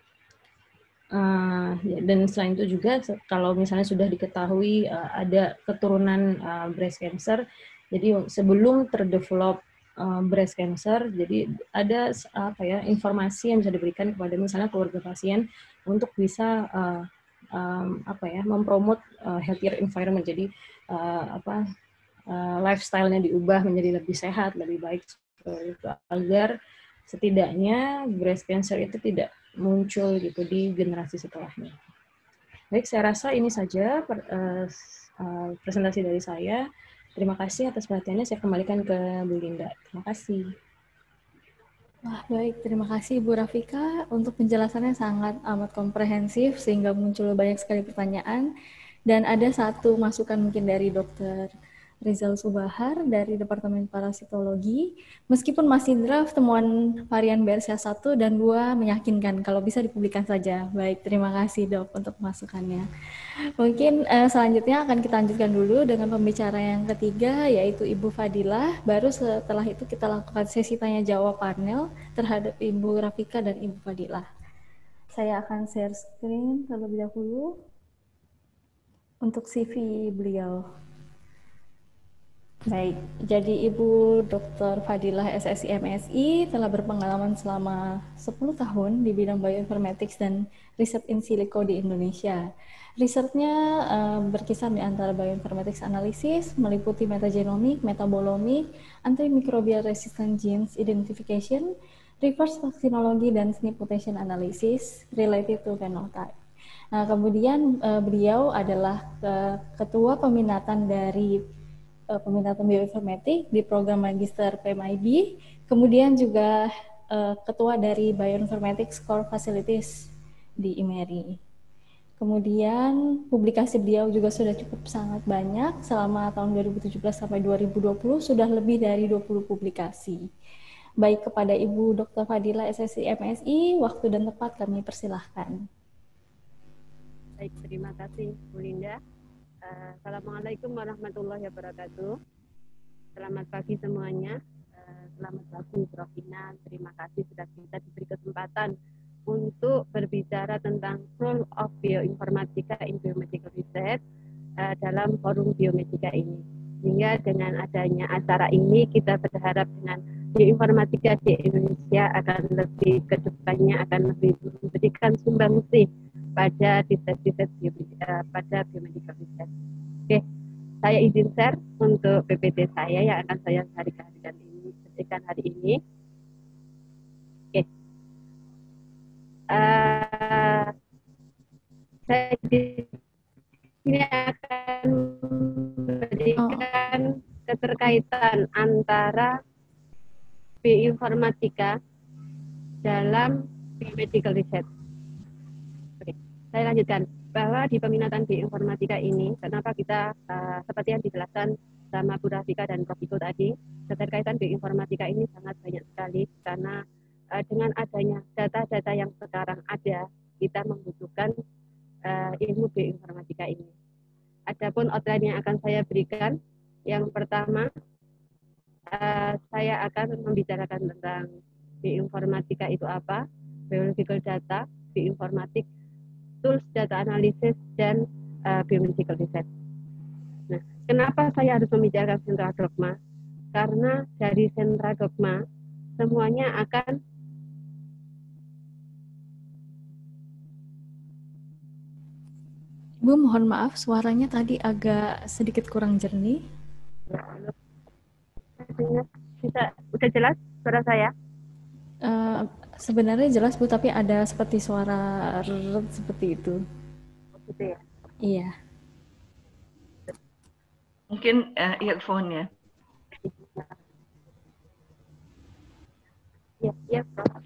Uh, ya, dan selain itu juga kalau misalnya sudah diketahui uh, ada keturunan uh, breast cancer, jadi sebelum terdevelop uh, breast cancer, jadi ada apa ya informasi yang bisa diberikan kepada misalnya keluarga pasien untuk bisa uh, um, apa ya mempromot uh, healthier environment, jadi uh, apa uh, lifestyle-nya diubah menjadi lebih sehat, lebih baik, agar setidaknya breast cancer itu tidak muncul gitu di generasi setelahnya. Baik, saya rasa ini saja per, uh, uh, presentasi dari saya. Terima kasih atas perhatiannya. Saya kembalikan ke Bu Linda. Terima kasih. Wah, baik. Terima kasih Bu Rafika untuk penjelasannya sangat amat komprehensif sehingga muncul banyak sekali pertanyaan. Dan ada satu masukan mungkin dari Dokter Rizal Subahar dari Departemen Parasitologi. Meskipun masih draft, temuan varian B R C A satu dan dua meyakinkan kalau bisa dipublikasikan saja. Baik, terima kasih Dok untuk masukannya. Mungkin uh, selanjutnya akan kita lanjutkan dulu dengan pembicara yang ketiga, yaitu Ibu Fadilah. Baru setelah itu kita lakukan sesi tanya jawab panel terhadap Ibu Rafika dan Ibu Fadilah. Saya akan share screen terlebih dahulu untuk C V beliau. Baik, jadi Ibu Doktor Fadilah S S I M Si telah berpengalaman selama sepuluh tahun di bidang bioinformatics dan riset in silico di Indonesia. Risetnya uh, berkisar di antara bioinformatics analisis, meliputi metagenomic, metabolomik, antimicrobial resistant genes identification, reverse vaccinology, dan S N P mutation analysis related to phenotype. Nah, kemudian uh, beliau adalah uh, ketua peminatan dari peminatan bioinformatik di program Magister P M I B, kemudian juga uh, ketua dari Bioinformatics Core Facilities di I M E R I. Kemudian publikasi beliau juga sudah cukup sangat banyak, selama tahun dua ribu tujuh belas sampai dua ribu dua puluh sudah lebih dari dua puluh publikasi. Baik, kepada Ibu Doktor Fadilah S S I M Si, waktu dan tempat kami persilahkan. Baik, terima kasih Bu Linda. Uh, Assalamualaikum warahmatullahi wabarakatuh. Selamat pagi semuanya. Uh, selamat pagi Prof Ina. Terima kasih sudah kita diberi kesempatan untuk berbicara tentang role of bioinformatika in biomedical research uh, dalam forum biomedika ini. Sehingga dengan adanya acara ini kita berharap dengan bioinformatika di Indonesia akan lebih kedepannya akan lebih memberikan sumbangsi pada riset-riset biomedika, pada biomedical research. Oke, saya izin share untuk P P T saya yang akan saya hari-hari ini, berikan hari ini. Oke, uh, saya di sini akan memberikan oh. keterkaitan antara bioinformatika dalam biomedical research. Saya lanjutkan bahwa di peminatan bioinformatika ini, kenapa kita uh, seperti yang dijelaskan sama Bu Rafika dan Prof Iko tadi, keterkaitan bioinformatika ini sangat banyak sekali karena uh, dengan adanya data-data yang sekarang ada, kita membutuhkan uh, ilmu bioinformatika ini. Adapun outline yang akan saya berikan, yang pertama uh, saya akan membicarakan tentang bioinformatika itu apa, biological data, bioinformatik, tools data analysis, dan uh, biomedical research. Nah, kenapa saya harus membicarakan sentra dogma? Karena dari sentra dogma semuanya akan Bu, mohon maaf, suaranya tadi agak sedikit kurang jernih. Bisa, udah jelas suara saya? Uh, sebenarnya jelas Bu, tapi ada seperti suara rrrr seperti itu. Gitu ya. Iya. Mungkin uh, earphone ya. Ya, ya,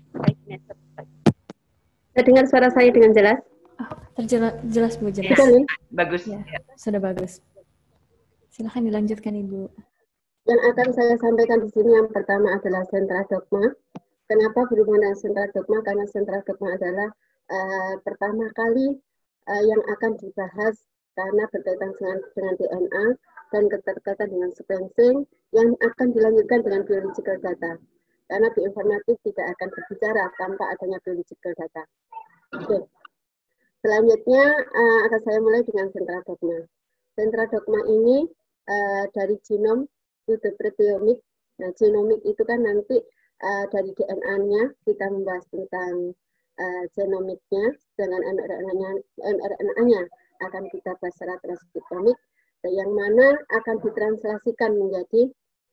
saya dengar suara saya dengan jelas. Oh, terjelas jelas Bu, jelas. Ya, Betul, bagus. Ya, Ya. sudah bagus. Silahkan dilanjutkan Ibu. Yang akan saya sampaikan di sini yang pertama adalah sentra dogma. Kenapa berhubungan dengan sentra dogma? Karena sentra dogma adalah uh, pertama kali uh, yang akan dibahas karena berkaitan dengan, dengan D N A dan keterkaitan dengan sequencing yang akan dilanjutkan dengan biological data. Karena bioinformatik tidak akan berbicara tanpa adanya biological data. Oke. Selanjutnya uh, akan saya mulai dengan sentra dogma. Sentra dogma ini uh, dari genom to the proteomic. Nah, genomik itu kan nanti uh, dari D N A-nya kita membahas tentang uh, genomiknya, dengan M R N A-nya akan kita bahas secara transkriptomik, yang mana akan ditranslasikan menjadi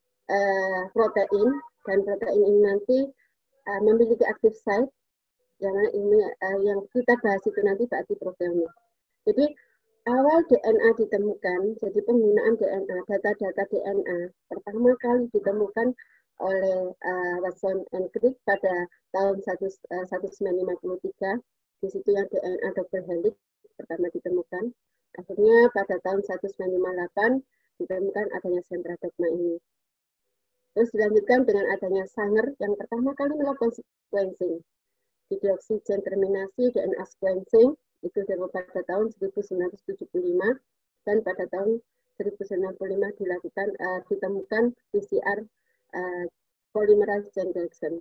uh, protein, dan protein ini nanti uh, memiliki active site, yang ini uh, yang kita bahas itu nanti berarti proteomik. Jadi awal D N A ditemukan, jadi penggunaan D N A, data-data D N A pertama kali ditemukan oleh uh, Watson and Crick pada tahun seribu sembilan ratus lima puluh tiga. Di situ yang D N A dokter Helix pertama ditemukan. Akhirnya pada tahun seribu sembilan ratus lima puluh delapan ditemukan adanya sentra dogma ini. Terus dilanjutkan dengan adanya Sanger yang pertama kali melakukan sequencing. Dioksigen terminasi D N A sequencing itu pada tahun seribu sembilan ratus tujuh puluh lima, dan pada tahun seribu sembilan ratus sembilan puluh lima dilakukan uh, ditemukan P C R uh, polymerase chain reaction.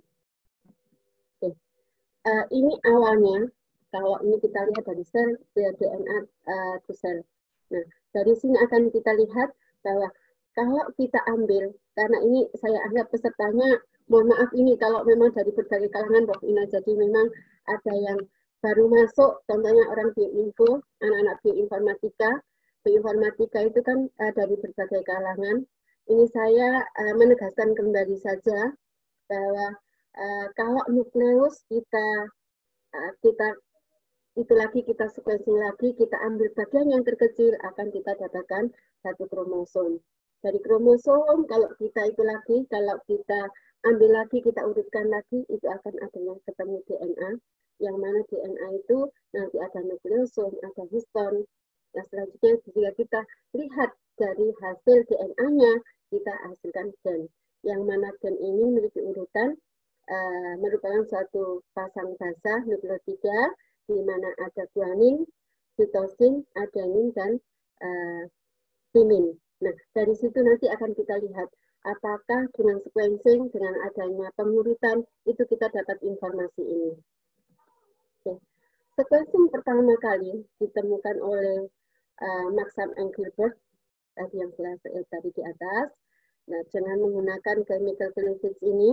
Okay. Uh, ini awalnya kalau ini kita lihat dari sel D N A uh, to sel. Nah, dari sini akan kita lihat bahwa kalau kita ambil, karena ini saya anggap pesertanya, mohon maaf ini kalau memang dari berbagai kalangan Prof Ina, jadi memang ada yang baru masuk, contohnya orang bioinfo, anak-anak bioinformatika. Bioinformatika itu kan uh, dari berbagai kalangan. Ini saya uh, menegaskan kembali saja bahwa uh, kalau nukleus kita uh, kita itu lagi kita sequencing lagi, kita ambil bagian yang terkecil, akan kita dapatkan satu kromosom. Dari kromosom, kalau kita itu lagi, kalau kita ambil lagi, kita urutkan lagi, itu akan adanya ketemu D N A. Yang mana D N A itu nanti ada nukleosom, ada histon. Nah, selanjutnya jika kita lihat dari hasil D N A-nya, kita hasilkan gen. Yang mana gen ini memiliki urutan, uh, merupakan suatu pasang basa nukleotida, di mana ada guanin, sitosin, adenin, dan uh, timin. Nah, dari situ nanti akan kita lihat apakah dengan sequencing, dengan adanya pengurutan, itu kita dapat informasi ini. Oke. Sequencing pertama kali ditemukan oleh uh, Maxam and Gilbert, tadi yang jelas tadi di atas. Nah, dengan menggunakan chemical cleavage ini,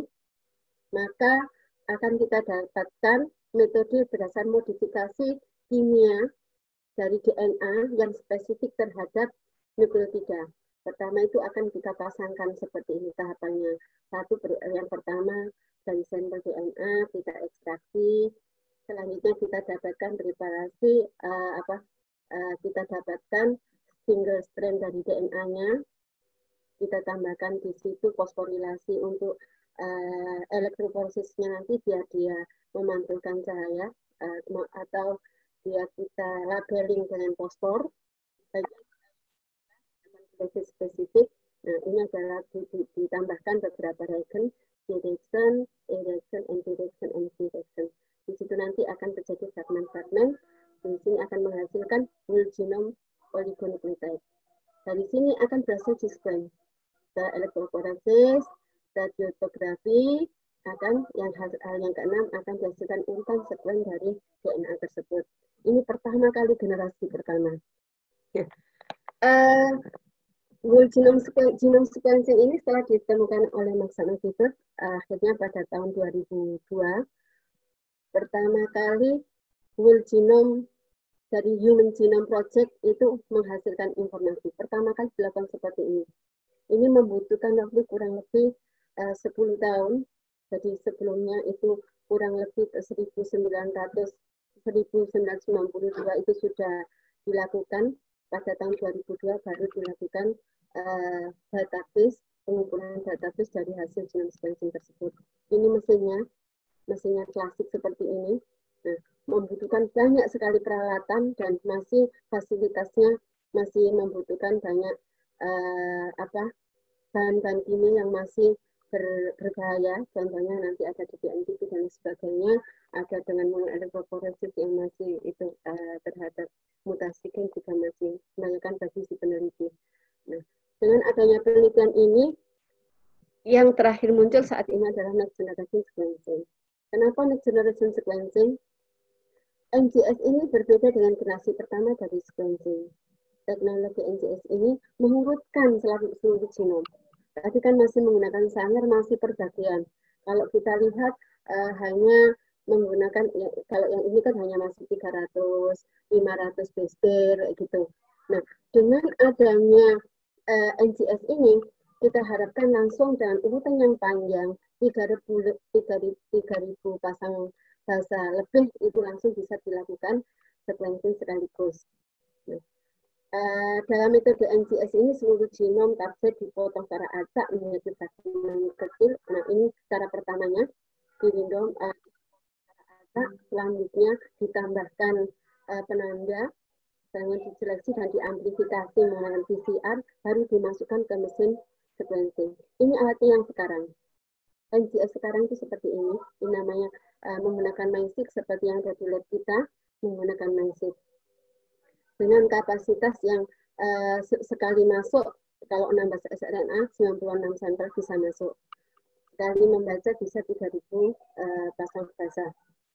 maka akan kita dapatkan metode berdasarkan modifikasi kimia dari D N A yang spesifik terhadap nukleotida. Pertama itu akan kita pasangkan seperti ini tahapannya. Satu, yang pertama dari sampel D N A kita ekstraksi. Selanjutnya kita dapatkan preparasi uh, apa? Uh, kita dapatkan single strand dari D N A-nya. Kita tambahkan di situ fosforilasi untuk uh, elektroforosisnya nanti biar dia memantulkan cahaya uh, atau dia kita labeling dengan fosfor. Spesifik. Nah, ini adalah ditambahkan beberapa reagen, D-reaction, A-reaction, anti-reaction, and C-reaction. Di situ nanti akan terjadi fragmen-fragmen. Di sini akan menghasilkan whole genome oligonucleotide. Dari sini akan berhasil di sequence. Ke elektroforesis, radiotografi, akan yang hal yang keenam akan dihasilkan urutan sequence dari D N A tersebut. Ini pertama kali generasi pertama. Ya. Uh, Whole genome, genome sequencing ini setelah ditemukan oleh Maxam and Gilbert akhirnya pada tahun dua ribu dua. Pertama kali whole genome dari Human Genome Project itu menghasilkan informasi. Pertama kali dilakukan seperti ini. Ini membutuhkan waktu kurang lebih uh, sepuluh tahun Jadi sebelumnya itu kurang lebih seribu sembilan ratus seribu sembilan ratus sembilan puluh dua itu sudah dilakukan, pada tahun dua ribu dua baru dilakukan uh, database, pengumpulan database dari hasil genome sequencing tersebut. Ini mesinnya, mesinnya klasik seperti ini. Nah, membutuhkan banyak sekali peralatan dan masih fasilitasnya masih membutuhkan banyak uh, apa bahan-bahan kimia yang masih ber, berbahaya, contohnya nanti ada D N T dan sebagainya, ada dengan elektroforesis yang masih itu uh, terhadap mutasi gen juga masih membahayakan bagi si peneliti. Nah, dengan adanya penelitian ini, yang terakhir muncul saat ini adalah next generation sequencing. Kenapa next generation sequencing? N G S ini berbeda dengan generasi pertama dari sequencing. Teknologi N G S ini mengurutkan seluruh, seluruh genom. Tadi kan masih menggunakan sanger, masih perbagian. Kalau kita lihat uh, hanya menggunakan, ya, kalau yang ini kan hanya masih tiga ratus, lima ratus base pair gitu. Nah, dengan adanya uh, N G S ini, kita harapkan langsung dengan urutan yang panjang, tiga ribu pasang basa lebih itu langsung bisa dilakukan sequencing sekaligus. Nah, Uh, dalam metode N G S ini seluruh genom target dipotong secara acak menjadi fragmen kecil. Nah, ini cara pertamanya di window uh, secara acak, selanjutnya ditambahkan uh, penanda dengan diseleksi dan diamplifikasi menggunakan P C R, baru dimasukkan ke mesin sequencing. Ini alatnya yang sekarang. N G S sekarang itu seperti ini. Ini namanya uh, menggunakan MySeq seperti yang ada di lab kita, menggunakan MySeq. Dengan kapasitas yang uh, sekali masuk, kalau enam belas S R N A, sembilan puluh enam sampel bisa masuk. Sekali membaca bisa tiga ribu uh, pasang basa.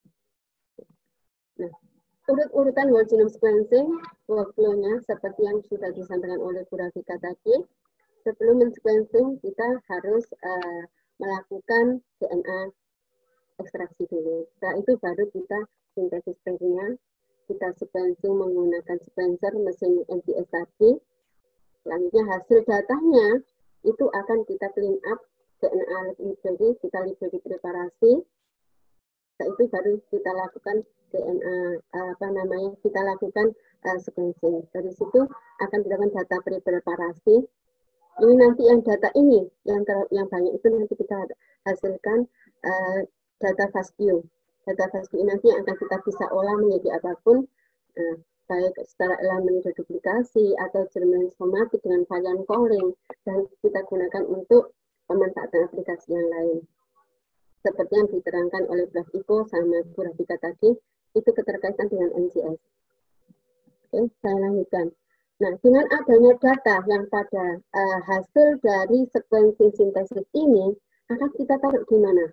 Nah, urut-urutan whole genome sequencing, workflow-nya seperti yang sudah disampaikan oleh Bu Rafika tadi. Sebelum men-sequencing, kita harus uh, melakukan D N A ekstraksi dulu. Setelah itu baru kita sintesis pairnya, kita sequencing menggunakan sequencer mesin N G S tadi. Selanjutnya hasil datanya itu akan kita clean up D N A library, kita library preparasi. Setelah itu baru kita lakukan D N A apa namanya kita lakukan uh, sequencing. Dari situ akan dilakukan data preparasi. Ini nanti yang data ini yang ter, yang banyak itu nanti kita hasilkan uh, data FASTQ. Data FASTQ nanti yang akan kita bisa olah menjadi apapun, nah, baik secara elemen deduplikasi atau germline somatik dengan varian calling, dan kita gunakan untuk pemanfaatan aplikasi yang lain. Seperti yang diterangkan oleh Prof Iko sama Bu Rafika tadi, itu keterkaitan dengan N G S. Oke, saya lanjutkan. Nah, dengan adanya data yang pada uh, hasil dari sequencing sintesis ini, akan kita taruh di mana?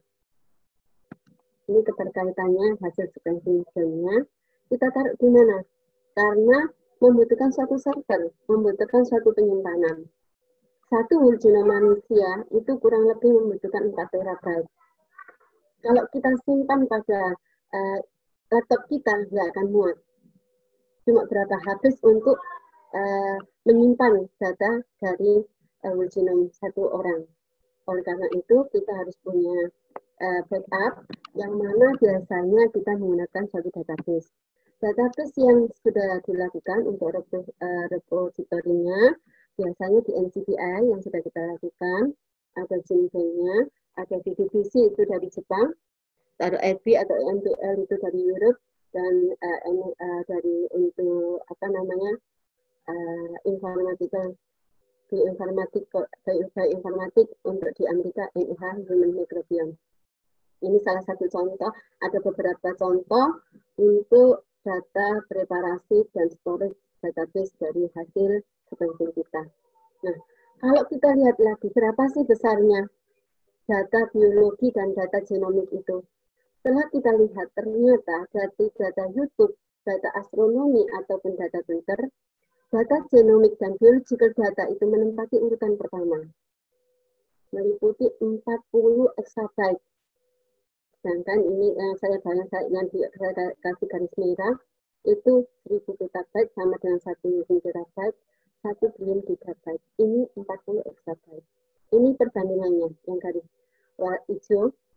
Ini keterkaitannya hasil sequencing gennya, kita taruh di mana? Karena membutuhkan suatu server, membutuhkan suatu penyimpanan. Satu whole genome manusia itu kurang lebih membutuhkan empat terabyte. Kalau kita simpan pada uh, laptop kita, nggak akan muat. Cuma berapa habis untuk uh, menyimpan data dari uh, whole genome satu orang. Oleh karena itu, kita harus punya uh, backup, yang mana biasanya kita menggunakan suatu database. Database yang sudah dilakukan untuk repo, uh, repositorinya, biasanya di N C B I yang sudah kita lakukan, ada Genbank-nya, ada D D B C itu dari Jepang, ada I B atau M P L itu dari Europe, dan uh, uh, dari untuk apa namanya uh, informatika bioinformatik bioinformatik untuk di Amerika N I H Human Microbiome. Ini salah satu contoh, ada beberapa contoh untuk data preparasi dan storage database dari hasil sequencing kita. Nah, kalau kita lihat lagi berapa sih besarnya data biologi dan data genomik itu? Setelah kita lihat ternyata dari data YouTube, data astronomi ataupun data Twitter, data genomik dan biological data itu menempati urutan pertama, meliputi empat puluh exabyte. Sedangkan ini yang saya bayang yang di, saya kasih garis merah itu seribu petabyte sama dengan satu terabyte, satu billion gigabyte. Ini empat puluh exabyte. Ini perbandingannya yang garis hijau.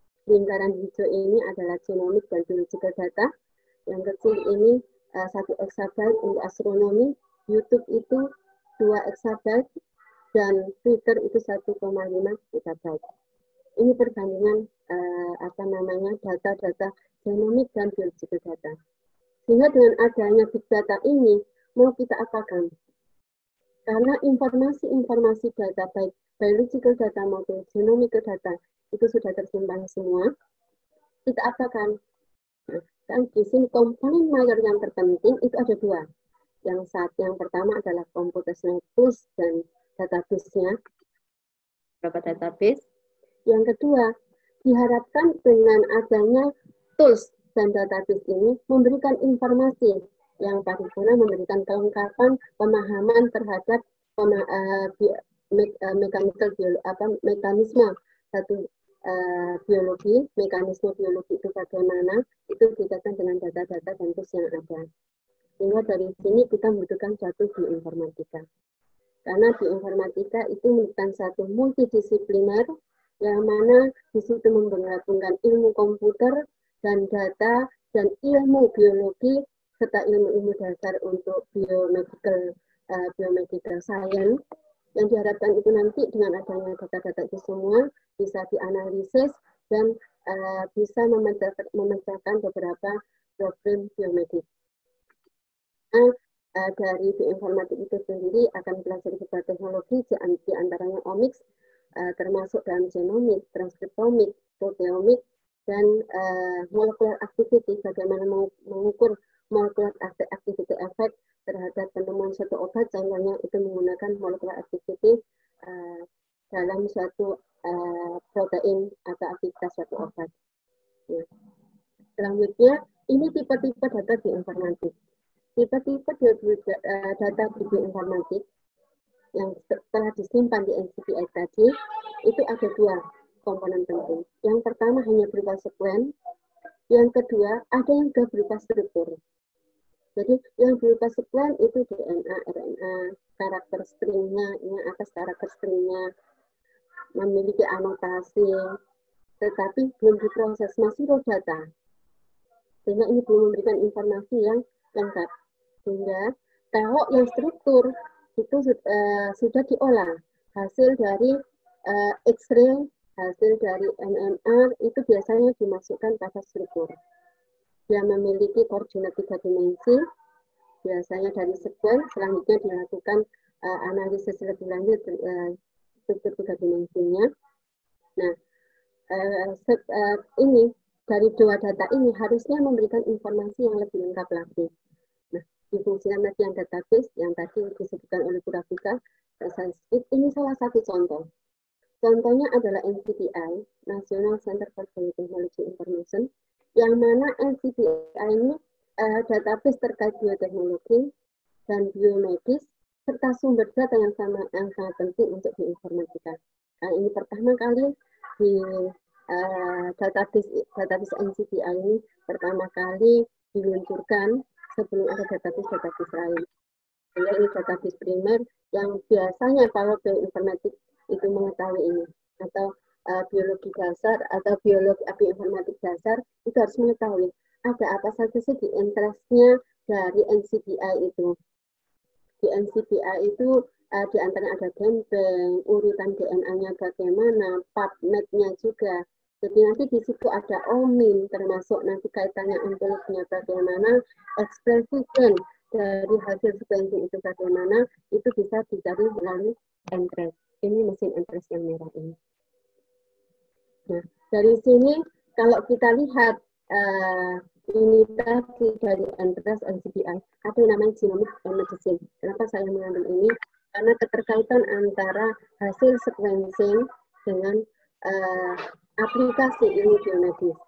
lingkaran hijau ini adalah genomic dan biological data. Yang kecil ini uh, satu exabyte untuk astronomi, YouTube itu dua exabyte, dan Twitter itu satu koma lima gigabyte. Ini perbandingan uh, apa namanya data-data genomic dan biological data. Sehingga dengan adanya big data ini, mau kita apakan? Karena informasi-informasi data, baik biological data maupun genomic data, itu sudah tersimpan semua, kita apakan? Nah, dan di sini komponen mayor yang terpenting itu ada dua. Yang saat yang pertama adalah computational tools dan database-nya, beberapa database. Yang kedua, diharapkan dengan adanya tools dan database ini memberikan informasi yang paripurna, memberikan kelengkapan pemahaman terhadap pema, uh, bi, me, uh, mechanical bio, apa, mekanisme satu uh, biologi, mekanisme biologi itu bagaimana, itu dikaitkan dengan data-data dan tools yang ada. Sehingga dari sini kita membutuhkan satu bioinformatika. Karena bioinformatika itu merupakan satu multidisipliner yang mana di situ menggabungkan ilmu komputer dan data dan ilmu biologi serta ilmu-ilmu dasar untuk biomedical uh, biomedical science, yang diharapkan itu nanti dengan adanya data-data itu semua bisa dianalisis dan uh, bisa memecahkan, memecahkan beberapa problem biomedik. Nah, uh, dari bioinformatik itu sendiri akan belajar beberapa teknologi, di antaranya omics, uh, termasuk dalam genomik, transkriptomik, proteomik, dan uh, molecular activity, bagaimana mengukur molecular activity effect terhadap penemuan suatu obat, contohnya itu menggunakan molecular activity uh, dalam suatu uh, protein atau aktivitas suatu obat. Ya. Selanjutnya, ini tipe-tipe data bioinformatik. Tipe-tipe data bioinformatik yang telah disimpan di N C B I tadi, itu ada dua komponen penting. Yang pertama hanya berupa sekuen, yang kedua ada yang sudah berupa struktur. Jadi yang berupa sekuen itu D N A, R N A, karakter stringnya, ini atas karakter stringnya, memiliki anotasi, tetapi belum diproses, masih raw data. Sehingga ini belum memberikan informasi yang lengkap. Sehingga kalau yang struktur itu uh, sudah diolah, hasil dari uh, X-ray, hasil dari M M R itu biasanya dimasukkan pada struktur. Dia memiliki koordinat tiga dimensi, biasanya dari sekuen, selanjutnya dilakukan uh, analisis lebih lanjut uh, struktur tiga dimensinya. Nah, uh, set, uh, ini dari dua data ini harusnya memberikan informasi yang lebih lengkap lagi. Nah, difungsikan lagi yang database yang tadi disebutkan oleh Bu Rafika, ini salah satu contoh. Contohnya adalah N C B I, National Center for Biotechnology Information, yang mana N C B I ini uh, database terkait bioteknologi dan biomedis, serta sumber data yang, sama, yang sangat penting untuk bioinformatika. Nah, ini pertama kali di uh, database, database N C B I ini pertama kali diluncurkan sebelum ada database-database lain. Jadi ini database primer yang biasanya kalau bioinformatik itu mengetahui ini, atau uh, biologi dasar atau biologi bioinformatik dasar itu harus mengetahui ada apa saja sih di interest-nya dari N C B I itu. Di N C B I itu uh, di antaranya ada genbank, urutan D N A-nya bagaimana, PubMed-nya juga. Jadi nanti di situ ada OMIM, termasuk nanti kaitannya ontologinya bagaimana, ekspresi gen dari hasil sequencing itu bagaimana, itu bisa dicari melalui interest. Ini mesin interest yang merah ini. Nah, dari sini kalau kita lihat uh, ini tadi dari interest N C B I, ada yang namanya genomic medicine. Kenapa saya mengambil ini? Karena keterkaitan antara hasil sequencing dengan uh, aplikasi ilmu biomedis.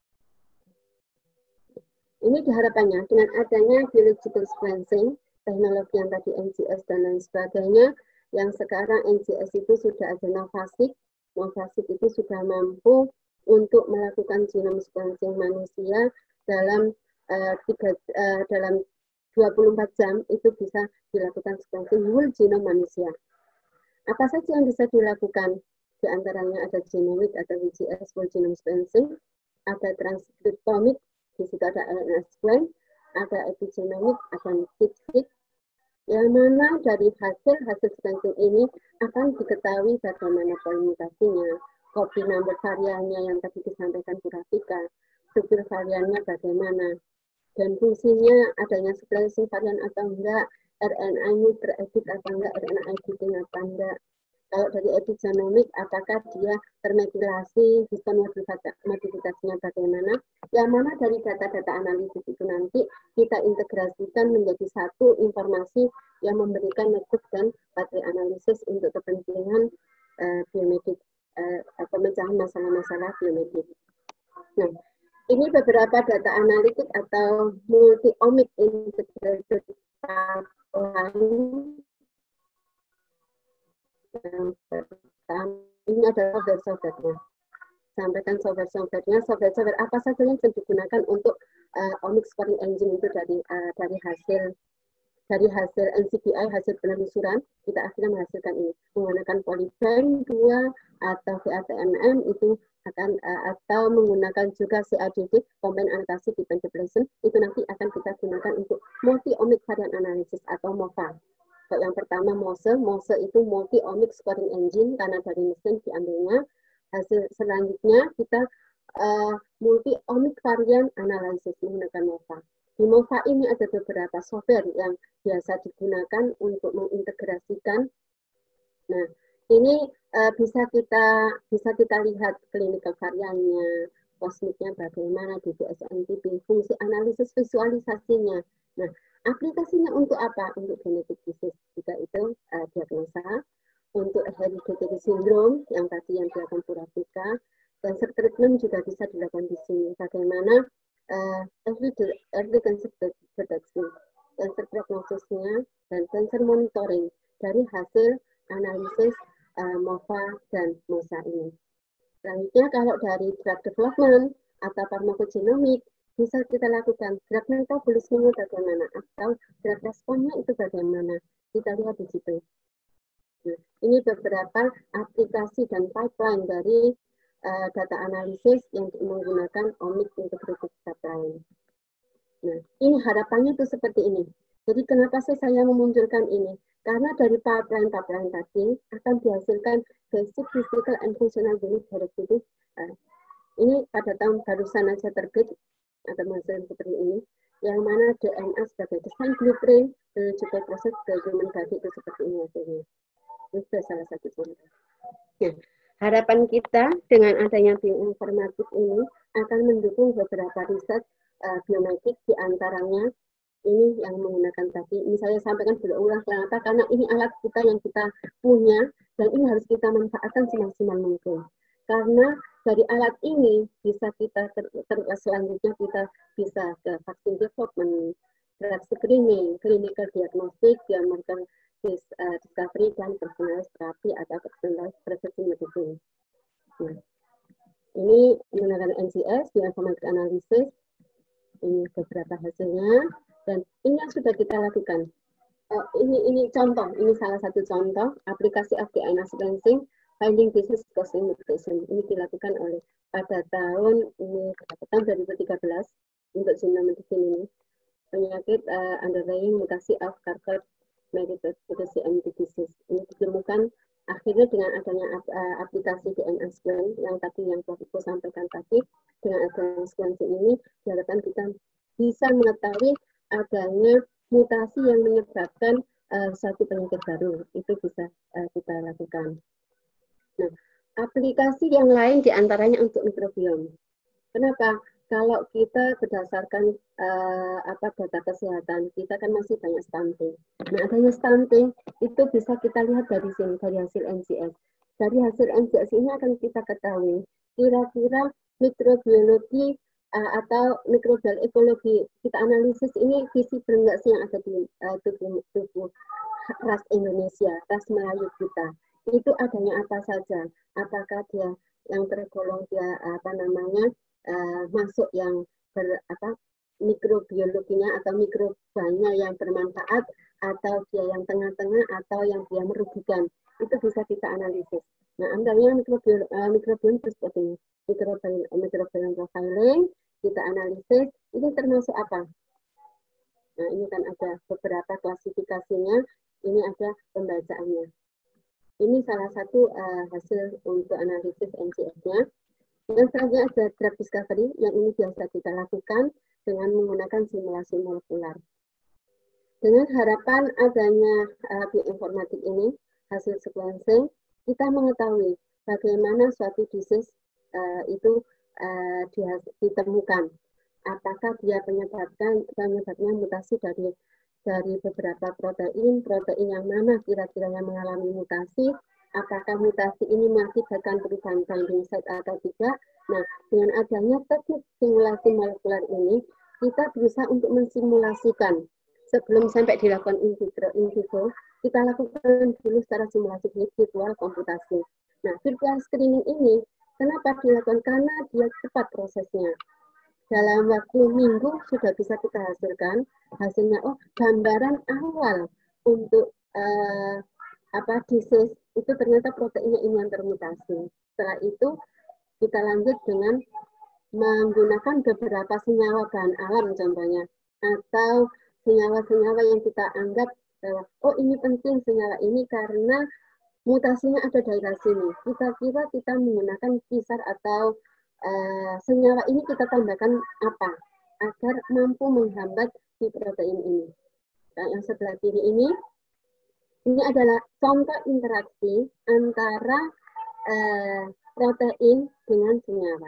Ini diharapkannya dengan adanya biological sequencing, teknologi yang tadi N G S dan lain sebagainya, yang sekarang N G S itu sudah ada Novasic, Novasic itu sudah mampu untuk melakukan genome sequencing manusia dalam uh, tiga, uh, dalam dua puluh empat jam itu bisa dilakukan sequencing whole genome manusia. Apa saja yang bisa dilakukan? Di antaranya ada genomic atau W G S, whole genome sequencing, ada transcriptomic, di situ ada R N A sequence, ada epigenomic, ada kit-kit, yang mana dari hasil-hasil sequencing ini akan diketahui bagaimana polimutasinya, copy number variannya yang tadi disampaikan Bu Rafika, struktur variannya bagaimana, dan fungsinya adanya splicing varian atau enggak, R N A-nya teredit atau enggak, R N A editing atau enggak. Kalau dari epigenomik, apakah dia termetilasi, histon modifikasinya bagaimana, yang mana dari data-data analisis itu nanti kita integrasikan menjadi satu informasi yang memberikan metode dan baterai analisis untuk kepentingan uh, biomedik, uh, pemecahan masalah-masalah biomedik. Nah, ini beberapa data analitik atau multi-omic integrated pipeline. Yang pertama, ini adalah software-software-nya. Sampaikan software-software-nya, software-software apa saja yang bisa digunakan untuk uh, omics scoring engine itu dari uh, dari hasil dari hasil N C B I, hasil penelusuran, kita akhirnya menghasilkan ini. Menggunakan Polybank dua atau V A T M M itu akan uh, atau menggunakan juga C A D D, Combined Annotation Dependent Depression, itu nanti akan kita gunakan untuk multi-omic variant analysis atau MOVA. Yang pertama MOSE, MOSE itu multi-omic scoring engine karena dari mesin diambilnya. Hasil selanjutnya kita uh, multi-omic variant analysis menggunakan MOVA. Di MOVA ini ada beberapa software yang biasa digunakan untuk mengintegrasikan. Nah, ini uh, bisa kita bisa kita lihat klinikal variannya, kosmiknya bagaimana, D B S N T P, fungsi analisis visualisasinya. Nah, aplikasinya untuk apa? Untuk genetik disease, jika itu uh, diagnosa, untuk hereditary syndrome yang tadi yang dilakukan Bu Rafika, dan treatment juga bisa dilakukan di sini. Bagaimana uh, early, early cancer detection, cancer prognosisnya, dan cancer monitoring dari hasil analisis uh, MOVA dan MOSA ini. Selanjutnya kalau dari drug development atau farmakogenomik, bisa kita lakukan drug metabolismenya bagaimana atau drug responnya itu bagaimana, kita lihat di situ. Nah, ini beberapa aplikasi dan pipeline dari uh, data analisis yang menggunakan omic integrated pipeline. Nah, ini harapannya itu seperti ini. Jadi kenapa sih saya memunculkan ini? Karena dari pipeline-pipeline tadi akan dihasilkan basic physical and functional unit directive. Uh, ini pada tahun barusan saja terbit atau menghasilkan seperti ini, yang mana D N A sebagai desain blueprint menuju ke proses ke human body itu seperti ini hasilnya. Itu salah satu contoh. Nah, harapan kita dengan adanya bioinformatik ini akan mendukung beberapa riset uh, biomedik, diantaranya ini yang menggunakan tadi. Ini saya sampaikan berulang kenapa? Karena ini alat kita yang kita punya dan ini harus kita manfaatkan semaksimal mungkin. Karena dari alat ini bisa kita ter, ter, selanjutnya kita bisa ke vaksin development, drug screening, clinical diagnostic, biomarker uh, discovery, dan personalized therapy atau personalized precision medicine. Nah, ini menggunakan N G S, bioinformatic analysis, ini beberapa hasilnya, dan ini yang sudah kita lakukan. Uh, ini ini contoh, ini salah satu contoh aplikasi of D N A sequencing finding disease causing mutation. Ini dilakukan oleh pada tahun ini tahun dua ribu tiga belas untuk genome medicine ini, penyakit uh, underlying mutasi of Charcot Marie-Tooth M D disease. Ini ditemukan akhirnya dengan adanya uh, aplikasi D N A sequencing yang tadi yang Prof Iko sampaikan tadi, dengan adanya sequencing ini diharapkan kita bisa mengetahui adanya mutasi yang menyebabkan uh, suatu penyakit baru. Itu bisa uh, kita lakukan. Nah, aplikasi yang lain diantaranya untuk mikrobiom. Kenapa? Kalau kita berdasarkan uh, apa data kesehatan, kita kan masih banyak stunting. Nah, adanya stunting itu bisa kita lihat dari sini, dari hasil N G S. Dari hasil N G S ini akan kita ketahui kira-kira mikrobiologi uh, atau mikrobial ekologi kita analisis ini visible enggak sih yang ada di uh, tubuh, tubuh ras Indonesia, ras Melayu kita. Itu adanya apa saja, apakah dia yang tergolong dia apa namanya uh, masuk yang ber, apa mikrobiologinya atau mikrobanya yang bermanfaat, atau dia yang tengah-tengah atau yang dia merugikan, itu bisa kita analisis. Nah, antaranya mikrobiom, uh, mikrobiom seperti ini. Mikrobiom, mikrobiom profiling, kita analisis, ini termasuk apa? Nah, ini kan ada beberapa klasifikasinya, ini ada pembacaannya. Ini salah satu uh, hasil untuk analisis M C S-nya. Yang selanjutnya ada drug discovery, yang ini biasa kita lakukan dengan menggunakan simulasi molekular. Dengan harapan adanya uh, bioinformatik ini, hasil sequencing, kita mengetahui bagaimana suatu disease uh, itu uh, ditemukan. Apakah dia penyebabkan penyebabnya mutasi dari dari beberapa protein, protein yang mana kira-kira yang mengalami mutasi, apakah mutasi ini mengakibatkan perubahan binding site atau tidak. Nah, dengan adanya teknik simulasi molekuler ini, kita berusaha untuk mensimulasikan sebelum sampai dilakukan in vitro, in vivo, kita lakukan dulu secara simulasi virtual komputasi. Nah, virtual screening ini kenapa dilakukan? Karena dia cepat prosesnya. Dalam waktu minggu sudah bisa kita hasilkan hasilnya. Oh, gambaran awal untuk uh, apa disease itu ternyata proteinnya ini yang termutasi. Setelah itu kita lanjut dengan menggunakan beberapa senyawa bahan alam contohnya, atau senyawa-senyawa yang kita anggap bahwa oh ini penting senyawa ini karena mutasinya ada daerah sini. Kita kira kita menggunakan kisar atau Uh, senyawa ini kita tambahkan apa agar mampu menghambat si protein ini. Nah, yang sebelah kiri ini, ini adalah contoh interaksi antara uh, protein dengan senyawa.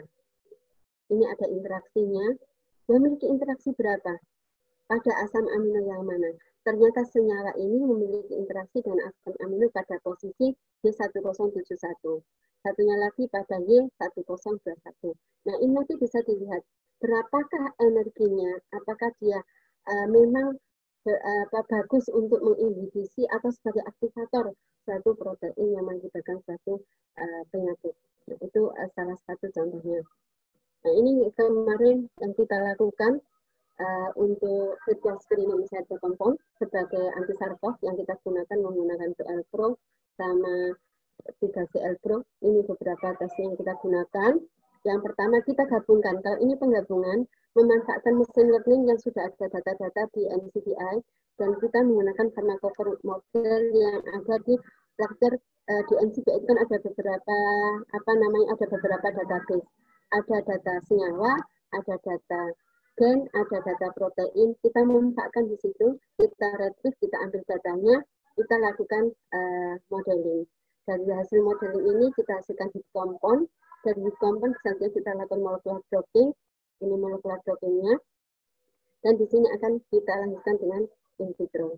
Ini ada interaksinya. Dia memiliki interaksi berapa? Pada asam amino yang mana? Ternyata senyawa ini memiliki interaksi dengan asam amino pada posisi D satu nol tujuh satu. Satunya lagi pada Y satu nol dua satu. Nah, ini nanti bisa dilihat berapakah energinya, apakah dia uh, memang uh, apa, bagus untuk menginhibisi atau sebagai aktivator suatu protein yang mengakibatkan suatu uh, penyakit. Nah, itu uh, salah satu contohnya. Nah, ini kemarin yang kita lakukan uh, untuk virtual screening inside the compound sebagai anti-Sarkov yang kita gunakan menggunakan P L Pro sama tiga C L Pro. Ini beberapa tes yang kita gunakan. Yang pertama kita gabungkan, kalau ini penggabungan, memanfaatkan machine learning yang sudah ada data-data di N C B I, dan kita menggunakan pharmacophore model yang ada di lecture uh, di N C B I itu kan ada beberapa, apa namanya, ada beberapa database. Ada data senyawa, ada data gen, ada data protein, kita memanfaatkan di situ, kita retrieve, kita ambil datanya, kita lakukan uh, modeling. Dari hasil modeling ini kita hasilkan heat compound. Dari heat compound selanjutnya kita lakukan molecular doping. Ini molecular dopingnya. Dan di sini akan kita lanjutkan dengan in vitro.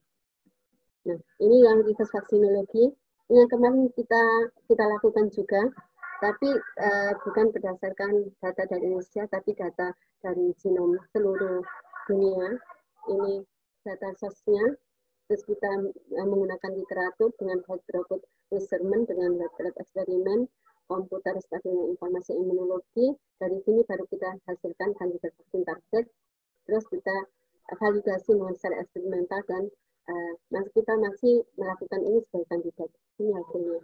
Nah, ini yang reverse vaksinologi. Ini yang kemarin kita kita lakukan juga, tapi eh, bukan berdasarkan data dari Indonesia, tapi data dari genom seluruh dunia. Ini data source-nya. Terus kita uh, menggunakan literatur dengan high throughput measurement dengan lab eksperimen, komputer stabilitas informasi imunologi. Dari sini baru kita hasilkan kandidat vaksin target. Terus kita validasi dengan secara eksperimental dan uh, kita masih melakukan ini sebagai kandidat. Ini hasilnya.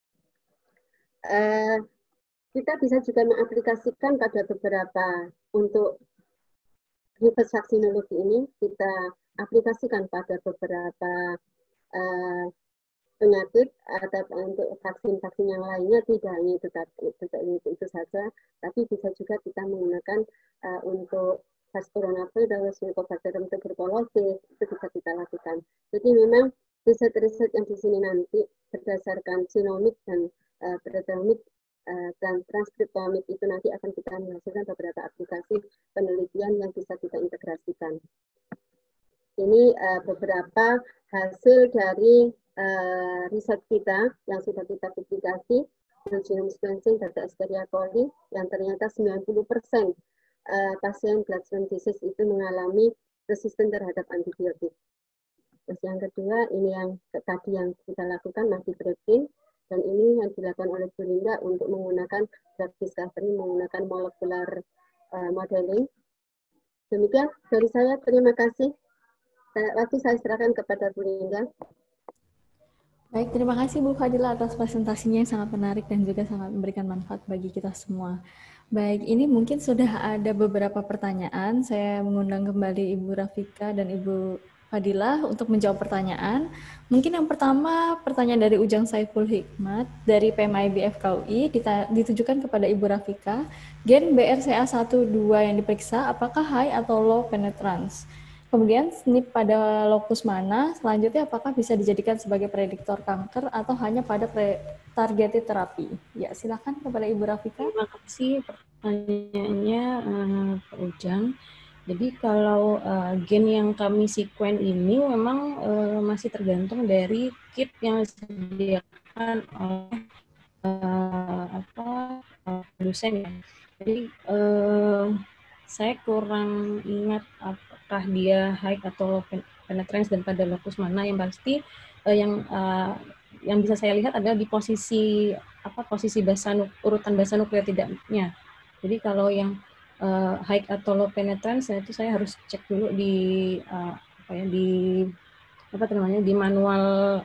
Uh, kita bisa juga mengaplikasikan pada beberapa untuk reverse vaksinologi ini kita aplikasikan pada beberapa uh, penyakit atau untuk vaksin-vaksin yang lainnya, tidak hanya itu, itu, itu, itu saja, tapi bisa juga kita menggunakan uh, untuk SARS coronavirus, Mycobacterium tuberculosis, itu bisa kita lakukan. Jadi memang riset-riset yang di sini nanti berdasarkan genomik dan uh, proteomik uh, dan transkriptomik itu nanti akan kita menghasilkan beberapa aplikasi penelitian yang bisa kita integrasikan. Ini uh, beberapa hasil dari uh, riset kita yang sudah kita publikasi dengan genome sequencing data Escherichia coli yang ternyata sembilan puluh persen uh, pasien bloodstream disease itu mengalami resisten terhadap antibiotik. Terus yang kedua, ini yang tadi yang kita lakukan multibreeding, dan ini yang dilakukan oleh Bu Linda untuk menggunakan drug discovery menggunakan molecular uh, modeling. Demikian dari saya, terima kasih. Waktu saya serahkan kepada Bu Linda. Baik, terima kasih Bu Fadila atas presentasinya yang sangat menarik dan juga sangat memberikan manfaat bagi kita semua. Baik, ini mungkin sudah ada beberapa pertanyaan. Saya mengundang kembali Ibu Rafika dan Ibu Fadila untuk menjawab pertanyaan. Mungkin yang pertama, pertanyaan dari Ujang Saiful Hikmat dari P M I B F K U I ditujukan kepada Ibu Rafika. Gen B R C A satu dua yang diperiksa apakah high atau low penetrance? Kemudian S N P pada lokus mana, selanjutnya apakah bisa dijadikan sebagai prediktor kanker atau hanya pada targeted terapi? Ya, silakan kepada Ibu Rafika. Terima kasih pertanyaannya uh, Pak Ujang. Jadi kalau uh, gen yang kami sekuen ini memang uh, masih tergantung dari kit yang disediakan oleh uh, apa uh, produsen ya. Jadi uh, saya kurang ingat apakah dia high atau low penetrance dan pada lokus mana. Yang pasti uh, yang uh, yang bisa saya lihat adalah di posisi apa posisi basa urutan basa nukleotidanya. Jadi kalau yang uh, high atau low penetrance itu saya harus cek dulu di uh, apa ya di apa namanya di manual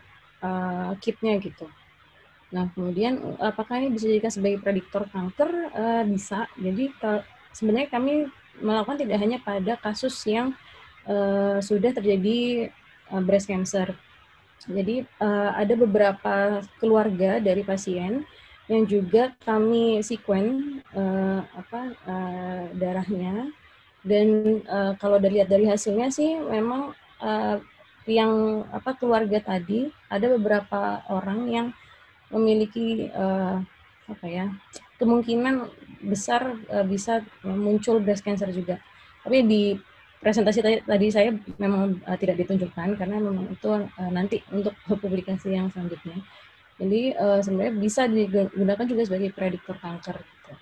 uh, kitnya gitu. Nah, kemudian apakah ini bisa dijadikan sebagai prediktor kanker? Uh, bisa. Jadi kalau sebenarnya kami melakukan tidak hanya pada kasus yang uh, sudah terjadi uh, breast cancer. Jadi uh, ada beberapa keluarga dari pasien yang juga kami sekuen uh, apa uh, darahnya, dan uh, kalau dilihat dari hasilnya sih memang uh, yang apa keluarga tadi ada beberapa orang yang memiliki uh, apa ya kemungkinan besar uh, bisa muncul breast cancer juga. Tapi di presentasi tadi, tadi saya memang uh, tidak ditunjukkan karena memang itu uh, nanti untuk publikasi yang selanjutnya. Jadi uh, sebenarnya bisa digunakan juga sebagai prediktor kanker. Gitu.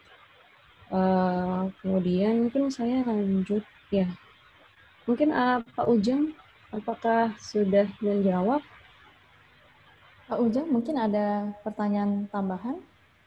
Uh, kemudian mungkin saya lanjut ya. Mungkin uh, Pak Ujang, apakah sudah menjawab? Pak Ujang, mungkin ada pertanyaan tambahan?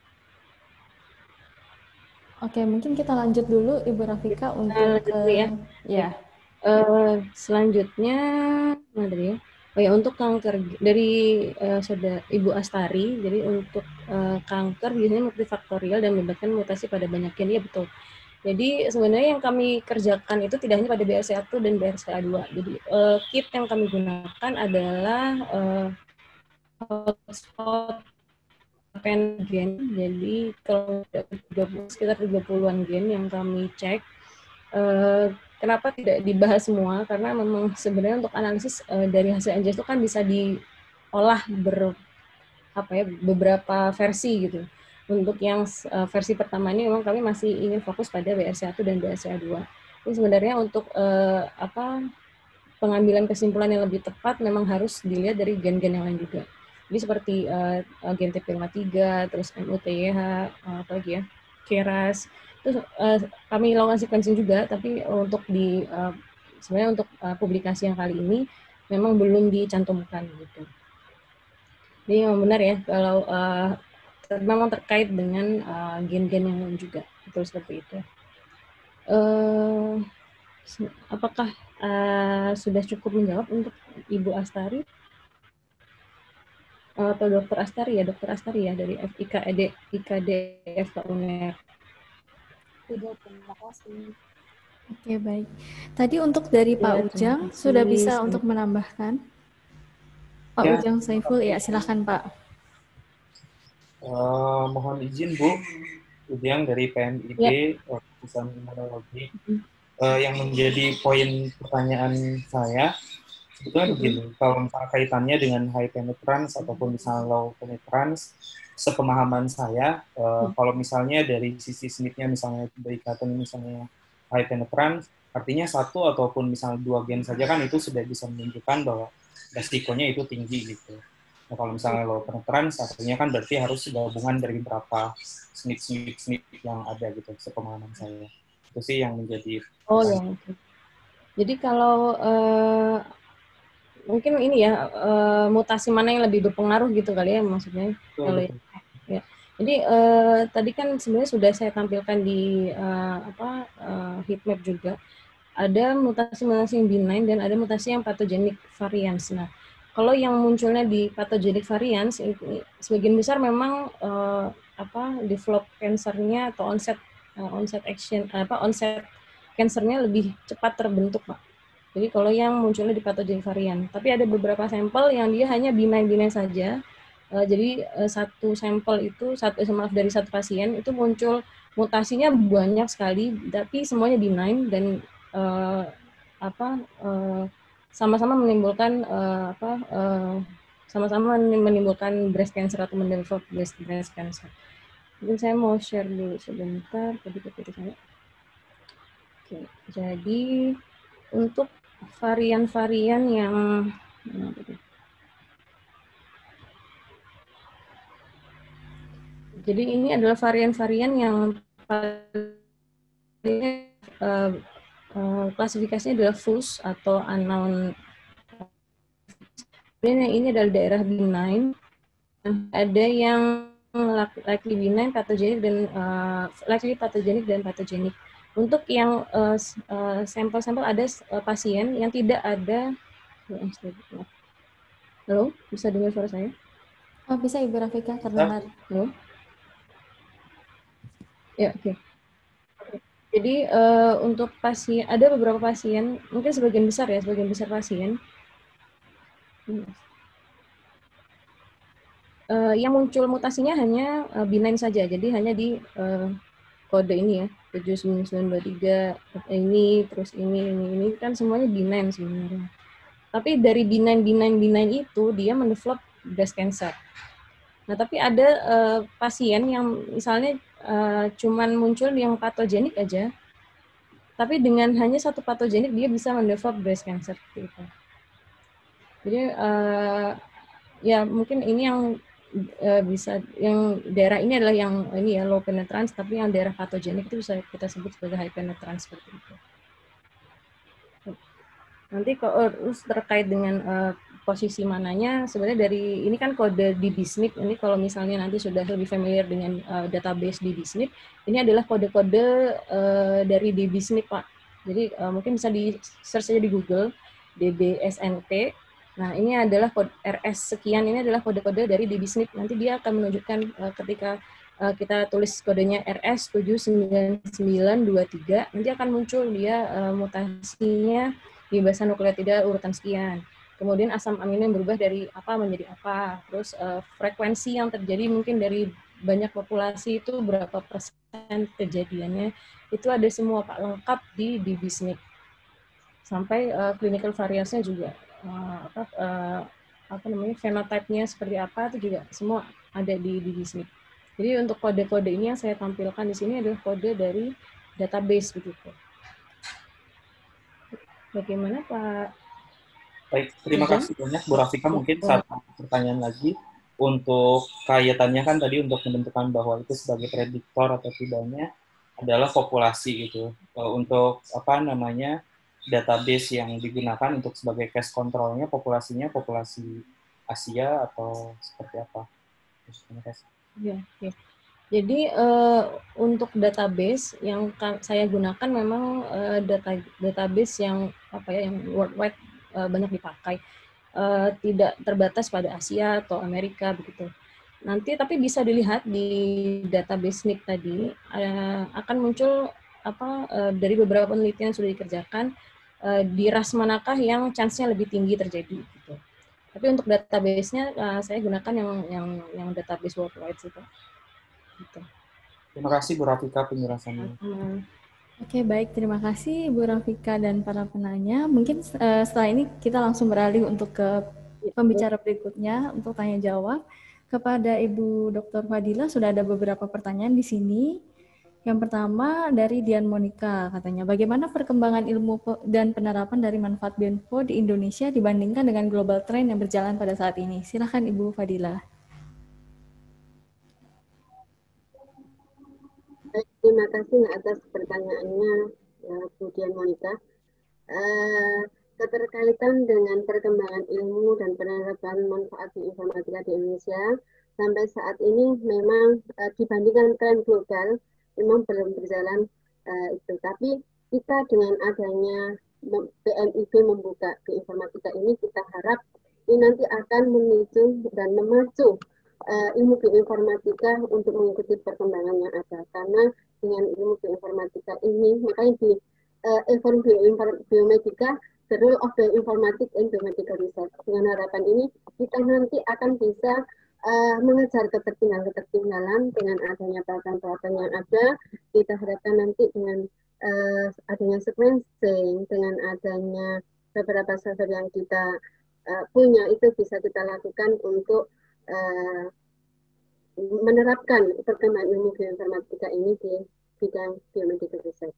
Oke, mungkin kita lanjut dulu Ibu Rafika kita untuk ke ya. ya. Uh, selanjutnya mana ya? Oh ya, untuk kanker dari uh, saudara Ibu Astari, jadi untuk uh, kanker biasanya multifaktorial dan melibatkan mutasi pada banyak gen, ya betul. Jadi sebenarnya yang kami kerjakan itu tidak hanya pada B R C A satu dan B R C A dua. Jadi uh, kit yang kami gunakan adalah uh, hotspot gen. Jadi kalau sekitar tiga puluhan gen yang kami cek. Uh, kenapa tidak dibahas semua? Karena memang sebenarnya untuk analisis uh, dari hasil N G S itu kan bisa diolah ber apa ya beberapa versi gitu. Untuk yang uh, versi pertama ini memang kami masih ingin fokus pada B R C A satu dan B R C A dua. Ini sebenarnya untuk uh, apa pengambilan kesimpulan yang lebih tepat memang harus dilihat dari gen-gen yang lain juga. Jadi seperti uh, gen T P lima puluh tiga, terus M U T Y H, uh, apa lagi ya, K R A S. Terus uh, kami lakukan sequencing juga, tapi untuk di uh, sebenarnya untuk uh, publikasi yang kali ini memang belum dicantumkan gitu. Jadi memang benar ya kalau uh, memang terkait dengan gen-gen uh, yang lain juga, betul seperti itu. Uh, apakah uh, sudah cukup menjawab untuk Ibu Astari? Uh, atau Dokter Astari ya, Dokter Astari ya dari I K D I K D F K U N E R. Sudah, terima kasih. Oke, baik. Tadi untuk dari Pak Ya, Ujang sudah bisa untuk menambahkan. Pak ya. Ujang Saiful, ya silahkan Pak. Uh, mohon izin Bu, Ujang dari P M I B, ya. Jurusan Imunologi. Uh, yang menjadi poin pertanyaan saya, sebetulnya begini, kalau misalnya kaitannya dengan high penetrance ataupun misalnya low penetrance, sepemahaman saya, uh, hmm. kalau misalnya dari sisi S N P-nya misalnya berikatan misalnya high penetrance, artinya satu ataupun misalnya dua gen saja kan itu sudah bisa menunjukkan bahwa resikonya itu tinggi gitu. Nah, kalau misalnya low penetrance, artinya kan berarti harus gabungan dari beberapa S N P-S N P yang ada gitu, sepemahaman saya. Itu sih yang menjadi... Oh ya, okay. Jadi kalau uh, mungkin ini ya, uh, mutasi mana yang lebih berpengaruh gitu kali ya maksudnya. Betul, kalau betul. Ya. Jadi uh, tadi kan sebenarnya sudah saya tampilkan di uh, apa uh, heatmap juga. Ada mutasi-mutasi yang benign dan ada mutasi yang pathogenic variants. Nah, kalau yang munculnya di pathogenic variants, ini, sebagian besar memang uh, apa develop cancernya atau onset uh, onset action apa onset cancernya lebih cepat terbentuk, Pak. Jadi kalau yang munculnya di pathogenic varian, tapi ada beberapa sampel yang dia hanya benign-benign saja. Uh, jadi uh, satu sampel itu satu maaf dari satu pasien itu muncul mutasinya banyak sekali, tapi semuanya benign dan uh, apa uh, sama-sama menimbulkan uh, apa uh, sama-sama menimbulkan breast cancer atau mendevelop breast, breast cancer. Mungkin saya mau share dulu sebentar tadi ketika saya. Oke, jadi untuk varian-varian yang jadi ini adalah varian-varian yang paling uh, Uh, klasifikasinya adalah F U S atau unknown. Dan yang ini adalah daerah benign. Ada yang likely benign, pathogenik dan uh, likely pathogenic dan pathogenik. Untuk yang uh, uh, sampel-sampel ada uh, pasien yang tidak ada. Halo, bisa dengar suara saya? Oh, bisa Ibu Rafika terdengar. Halo. Ya, oke. Okay. Jadi uh, untuk pasien, ada beberapa pasien, mungkin sebagian besar ya, sebagian besar pasien, uh, yang muncul mutasinya hanya uh, benign saja, jadi hanya di uh, kode ini ya, tujuh sembilan sembilan dua tiga, ini, terus ini, ini, ini, kan semuanya benign sebenarnya. Tapi dari benign, benign, benign itu, dia mendevelop breast cancer. Nah, tapi ada uh, pasien yang misalnya uh, cuman muncul yang patogenik aja, tapi dengan hanya satu patogenik dia bisa mendevelop breast cancer gitu. Jadi uh, ya mungkin ini yang uh, bisa yang daerah ini adalah yang ini ya low penetrance, tapi yang daerah patogenik itu bisa kita sebut sebagai high penetrance seperti itu. Nanti kalau terkait dengan uh, posisi mananya, sebenarnya dari ini kan kode di B I S N P, ini kalau misalnya nanti sudah lebih familiar dengan uh, database di B I S N P, ini adalah kode-kode uh, dari di B I S N P, Pak. Jadi uh, mungkin bisa di search aja di Google, D B S N P. Nah, ini adalah kode R S sekian, ini adalah kode-kode dari di B I S N P. Nanti dia akan menunjukkan uh, ketika uh, kita tulis kodenya R S tujuh sembilan sembilan dua tiga, nanti akan muncul dia uh, mutasinya di basa nukleotida urutan sekian. Kemudian asam amino yang berubah dari apa menjadi apa. Terus uh, frekuensi yang terjadi mungkin dari banyak populasi itu berapa persen kejadiannya. Itu ada semua Pak, lengkap di, di B I S N P. Sampai uh, clinical variance-nya juga. Uh, apa, uh, apa namanya, phenotype-nya seperti apa itu juga semua ada di, di B I S N P. Jadi untuk kode-kode ini yang saya tampilkan di sini adalah kode dari database begitu. Bagaimana Pak? Baik, terima Izan? kasih banyak Bu Rafika. Mungkin satu pertanyaan lagi untuk kaitannya kan tadi untuk menentukan bahwa itu sebagai prediktor atau tidaknya adalah populasi gitu. Untuk apa namanya database yang digunakan untuk sebagai case controlnya populasinya populasi Asia atau seperti apa? Terima kasih. Ya, ya. Jadi uh, untuk database yang saya gunakan memang uh, data database yang apa ya yang worldwide uh, banyak dipakai, uh, tidak terbatas pada Asia atau Amerika begitu. Nanti tapi bisa dilihat di database N I C tadi uh, akan muncul apa uh, dari beberapa penelitian yang sudah dikerjakan uh, di ras manakah yang chance-nya lebih tinggi terjadi gitu. Tapi untuk database-nya uh, saya gunakan yang yang yang database worldwide itu. Gitu. Terima kasih Bu Rafika penjelasannya. Oke, baik. Terima kasih Bu Rafika dan para penanya. Mungkin uh, setelah ini kita langsung beralih untuk ke pembicara berikutnya untuk tanya jawab. Kepada Ibu Doktor Fadila sudah ada beberapa pertanyaan di sini. Yang pertama dari Dian Monica katanya, bagaimana perkembangan ilmu dan penerapan dari manfaat Bienfo di Indonesia dibandingkan dengan global trend yang berjalan pada saat ini? Silakan Ibu Fadila. Terima kasih atas pertanyaannya, ya, Bu Dian Monica. Uh, keterkaitan dengan perkembangan ilmu dan penerapan manfaat di informatika di Indonesia sampai saat ini memang uh, dibandingkan tren global memang belum berjalan uh, itu. Tapi kita dengan adanya P M I B membuka ke informatika ini, kita harap ini nanti akan memicu dan memacu uh, ilmu bioinformatika untuk mengikuti perkembangan yang ada. Karena dengan ilmu bioinformatika ini, makanya di uh, Event Biomedika, the role of bioinformatics in biomedical research. Dengan harapan ini, kita nanti akan bisa uh, mengejar ketertinggalan-ketertinggalan dengan adanya peralatan-peralatan yang ada. Kita harapkan nanti dengan uh, adanya sequencing, dengan adanya beberapa server yang kita uh, punya, itu bisa kita lakukan untuk uh, menerapkan perkembangan ilmu bioinformatika ini di bidang biomedical research.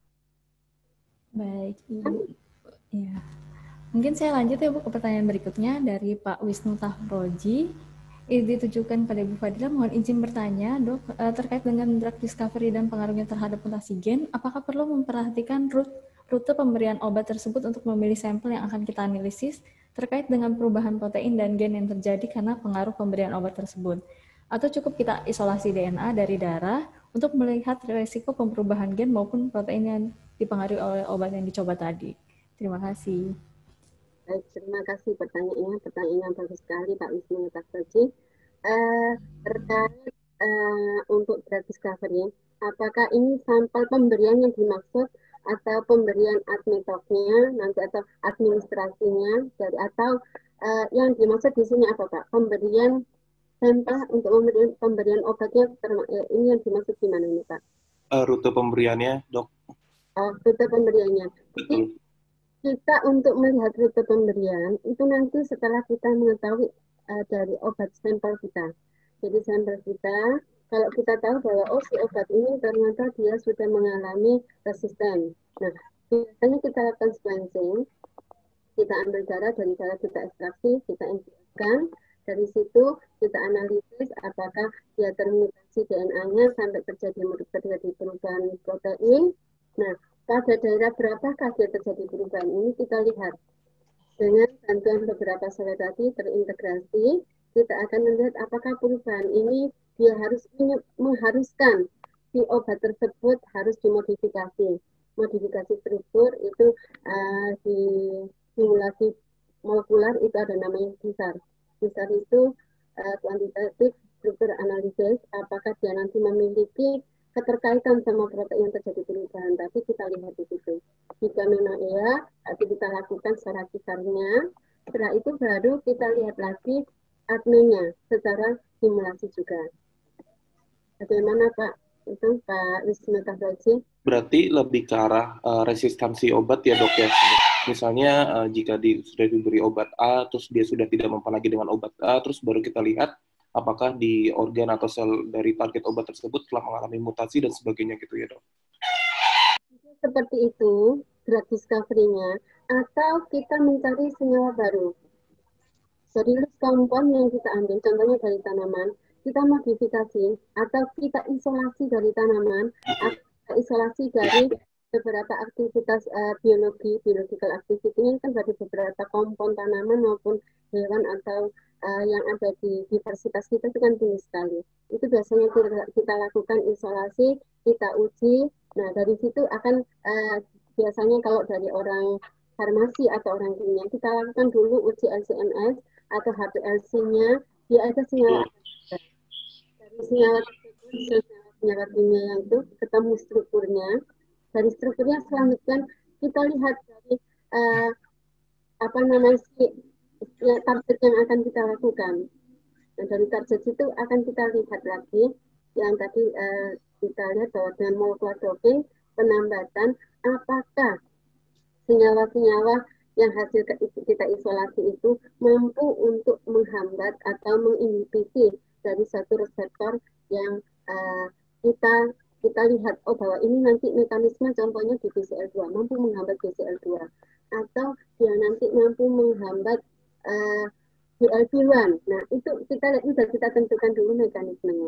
Baik, Ibu. Ya. Mungkin saya lanjut ya Bu ke pertanyaan berikutnya dari Pak Wisnu Tahroji. Ini ditujukan pada Ibu Fadila, mohon izin bertanya, Dok, terkait dengan drug discovery dan pengaruhnya terhadap mutasi gen, apakah perlu memperhatikan rute, rute pemberian obat tersebut untuk memilih sampel yang akan kita analisis terkait dengan perubahan protein dan gen yang terjadi karena pengaruh pemberian obat tersebut? Atau cukup kita isolasi D N A dari darah untuk melihat resiko perubahan gen maupun protein yang dipengaruhi oleh obat yang dicoba tadi? Terima kasih. Baik, terima kasih pertanyaannya. Pertanyaan yang bagus sekali Pak Wisnu Tahroji. Uh, terkait uh, untuk drug discovery, apakah ini sampel pemberian yang dimaksud atau pemberian admitoknya nanti atau administrasinya dari atau uh, yang dimaksud di sini apa Pak? Pemberian sampel untuk pemberian, pemberian obatnya, ini yang dimaksud gimana ini Pak? Uh, rute pemberiannya, Dok. Oh, rute pemberiannya. Jadi, kita untuk melihat rute pemberian, itu nanti setelah kita mengetahui uh, dari obat sampel kita. Jadi sampel kita, kalau kita tahu bahwa oh si obat ini ternyata dia sudah mengalami resisten. Nah, biasanya kita lakukan sequencing, kita ambil darah, dari darah kita ekstraksi, kita infuskan. Dari situ kita analisis apakah dia termutasi D N A-nya sampai terjadi terjadi perubahan protein. Nah, pada daerah berapakah dia terjadi perubahan ini kita lihat. Dengan bantuan beberapa sel tadi terintegrasi, kita akan melihat apakah perubahan ini dia harus mengharuskan si obat tersebut harus dimodifikasi. Modifikasi struktur itu uh, di simulasi molekuler itu ada namanya C I S A R. C I S A R itu uh, kuantitatif struktur analisis, apakah dia nanti memiliki keterkaitan sama protein yang terjadi perubahan, tapi kita lihat di situ. Jika memang iya, nanti kita lakukan secara C I S A R-nya, setelah itu baru kita lihat lagi adminnya secara simulasi juga. Bagaimana Pak? Itu Pak Wisnu Tahroji? Berarti lebih ke arah uh, resistansi obat ya Dok ya? Misalnya uh, jika di, sudah diberi obat A, terus dia sudah tidak mempan lagi dengan obat A, terus baru kita lihat apakah di organ atau sel dari target obat tersebut telah mengalami mutasi dan sebagainya gitu ya Dok? Seperti itu, drug discovery-nya, atau kita mencari senyawa baru. Jadi kompon yang kita ambil, contohnya dari tanaman, kita modifikasi, atau kita isolasi dari tanaman, atau kita isolasi dari beberapa aktivitas uh, biologi, biological activity ini kan dari beberapa kompon tanaman maupun hewan atau uh, yang ada di diversitas kita itu kan tinggi sekali. Itu biasanya kita, kita lakukan isolasi, kita uji. Nah dari situ akan uh, biasanya kalau dari orang farmasi atau orang kimia kita lakukan dulu uji L C M S atau H P L C-nya, dia ada senyawa. Dari senyawa tersebut, senyawa kimia yang itu ketemu strukturnya. Dari strukturnya selanjutnya kita lihat dari uh, apa namanya si ya, target yang akan kita lakukan. Nah, dari target itu akan kita lihat lagi yang tadi uh, kita lihat bahwa dengan molecular doping penambatan apakah senyawa-senyawa yang hasil kita isolasi itu mampu untuk menghambat atau menginhibisi dari satu reseptor yang uh, kita kita lihat, oh bahwa ini nanti mekanisme contohnya di B C L dua, mampu menghambat B C L dua. Atau dia nanti mampu menghambat uh, G L P satu. Nah, itu kita lihat, sudah kita tentukan dulu mekanismenya.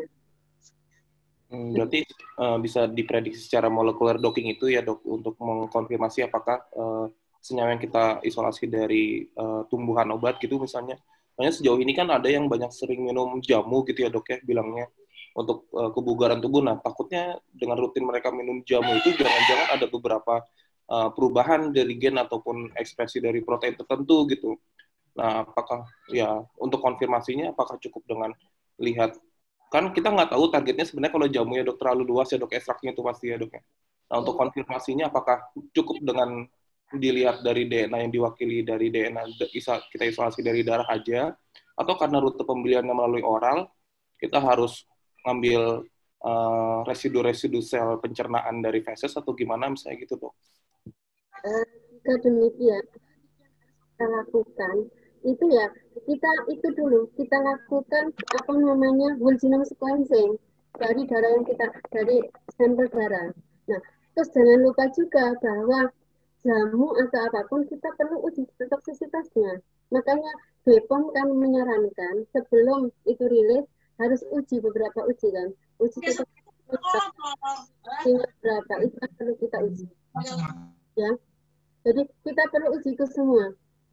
Hmm, berarti uh, bisa diprediksi secara molekuler docking itu ya Dok, untuk mengkonfirmasi apakah uh, senyawa yang kita isolasi dari uh, tumbuhan obat gitu misalnya. Makanya sejauh ini kan ada yang banyak sering minum jamu gitu ya Dok ya, bilangnya untuk uh, kebugaran tubuh. Nah, takutnya dengan rutin mereka minum jamu itu jangan-jangan ada beberapa uh, perubahan dari gen ataupun ekspresi dari protein tertentu gitu. Nah, apakah ya untuk konfirmasinya apakah cukup dengan lihat, kan kita nggak tahu targetnya sebenarnya kalau jamunya dok terlalu luas ya dok, ekstraknya itu pasti ya dok ya. Nah, untuk konfirmasinya apakah cukup dengan dilihat dari D N A yang diwakili dari D N A kita isolasi dari darah aja, atau karena rute pembeliannya melalui oral, kita harus ngambil uh, residu-residu sel pencernaan dari feses atau gimana misalnya gitu dok? Uh, jika demikian, kita lakukan itu ya kita itu dulu kita lakukan apa namanya whole genome sequencing dari darah yang kita dari sampel darah. Nah, terus jangan lupa juga bahwa jamu atau apapun kita perlu uji toksisitasnya. Makanya B P O M kan menyarankan sebelum itu rilis harus uji beberapa uji kan. Uji toksisitas berapa itu kan perlu kita uji. Ya. Jadi kita perlu uji itu semua.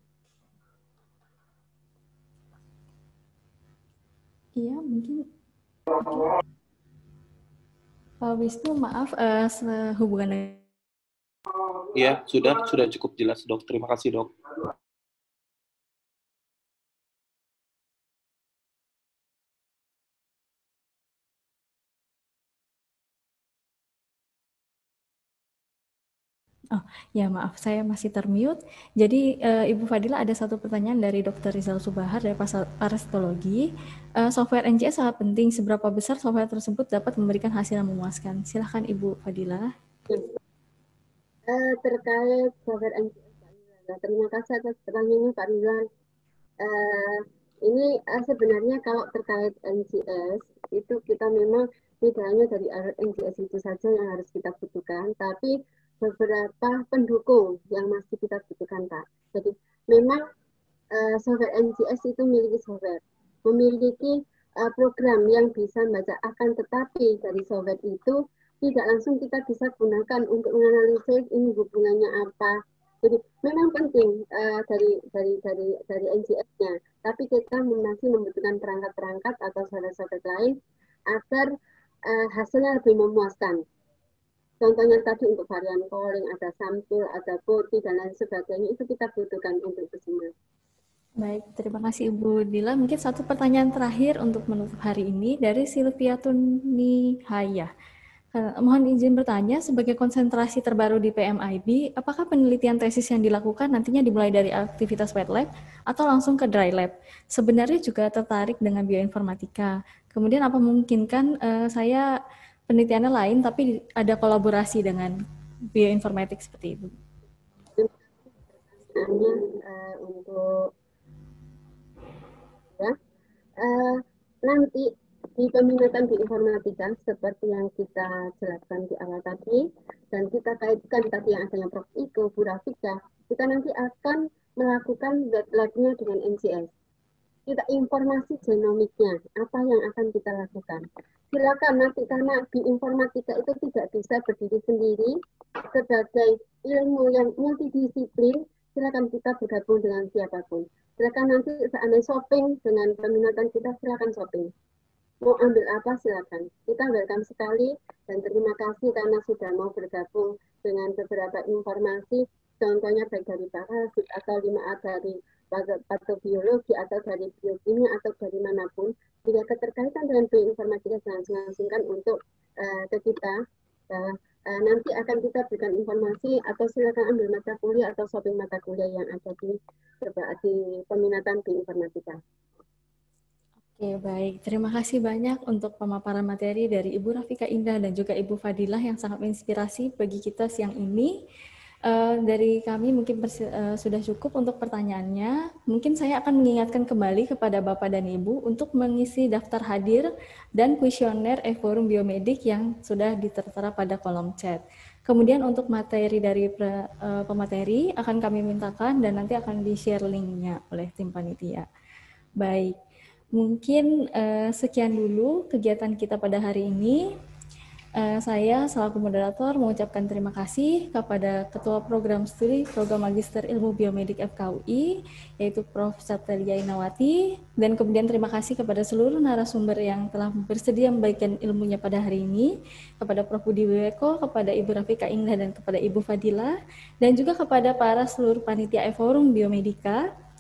Iya, mungkin Pak Wisnu, maaf, uh, sehubungan. Iya, sudah, sudah cukup jelas dok. Terima kasih dok. Oh, ya maaf, saya masih termute. Jadi uh, Ibu Fadila ada satu pertanyaan dari Dokter Rizal Subahar dari Parasitologi. Uh, software N G S sangat penting. Seberapa besar software tersebut dapat memberikan hasil yang memuaskan? Silahkan Ibu Fadila. Uh, terkait software N G S, Pak Rizal. Terima kasih atas pertanyaannya Pak Rizal. Uh, ini uh, sebenarnya kalau terkait N G S itu kita memang tidak hanya dari N G S itu saja yang harus kita butuhkan, tapi beberapa pendukung yang masih kita butuhkan, Pak. Jadi memang uh, software N G S itu memiliki software, memiliki uh, program yang bisa membaca, akan tetapi dari software itu tidak langsung kita bisa gunakan untuk menganalisis ini hubungannya apa. Jadi memang penting uh, dari dari dari dari N G S-nya, tapi kita masih membutuhkan perangkat-perangkat atau software-software lain agar uh, hasilnya lebih memuaskan. Contohnya tadi untuk varian calling, ada sampul, ada body, dan lain sebagainya, itu kita butuhkan untuk itu semua. Baik, terima kasih Ibu Dila. Mungkin satu pertanyaan terakhir untuk menutup hari ini dari Silvia Tunihaya. Mohon izin bertanya, sebagai konsentrasi terbaru di P M I B, apakah penelitian tesis yang dilakukan nantinya dimulai dari aktivitas wet lab atau langsung ke dry lab? Sebenarnya juga tertarik dengan bioinformatika. Kemudian apa memungkinkan uh, saya penelitiannya lain, tapi ada kolaborasi dengan bioinformatik seperti itu. Uh, untuk ya, uh, nanti di peminatan bioinformatika seperti yang kita jelaskan di awal tadi, dan kita kaitkan tadi yang adanya Prof Iko, Bu Rafika, kita nanti akan melakukan lab-nya dengan N G S. Kita informasi genomiknya, apa yang akan kita lakukan. Silakan nanti, karena bioinformatika itu tidak bisa berdiri sendiri sebagai ilmu yang multidisiplin, silakan kita bergabung dengan siapapun. Silakan nanti seandainya shopping dengan peminatan kita, silakan shopping. Mau ambil apa silakan. Kita welcome sekali dan terima kasih karena sudah mau bergabung dengan beberapa informasi, contohnya baik dari parasit atau lima A dari patobiologi atau dari biokimia atau dari manapun. Jika keterkaitan dengan bioinformatika langsung-langsungkan untuk uh, ke kita, uh, uh, nanti akan kita berikan informasi atau silakan ambil mata kuliah atau shopping mata kuliah yang ada di, di peminatan bioinformatika. Oke, baik. Terima kasih banyak untuk pemaparan materi dari Ibu Rafika Indah dan juga Ibu Fadilah yang sangat menginspirasi bagi kita siang ini. Uh, dari kami mungkin uh, sudah cukup untuk pertanyaannya. Mungkin saya akan mengingatkan kembali kepada Bapak dan Ibu untuk mengisi daftar hadir dan kuesioner e-forum biomedik yang sudah ditertera pada kolom chat. Kemudian untuk materi dari pre, uh, pemateri akan kami mintakan dan nanti akan di-share linknya oleh tim panitia. Baik, mungkin uh, sekian dulu kegiatan kita pada hari ini. Uh, saya selaku moderator mengucapkan terima kasih kepada Ketua Program Studi Program Magister Ilmu Biomedik F K U I, yaitu Profesor Septelia Inawati, dan kemudian terima kasih kepada seluruh narasumber yang telah bersedia membagikan ilmunya pada hari ini, kepada Profesor Budi Wiweko, kepada Ibu Rafika Indah, dan kepada Ibu Fadila, dan juga kepada para seluruh panitia e-forum Biomedika.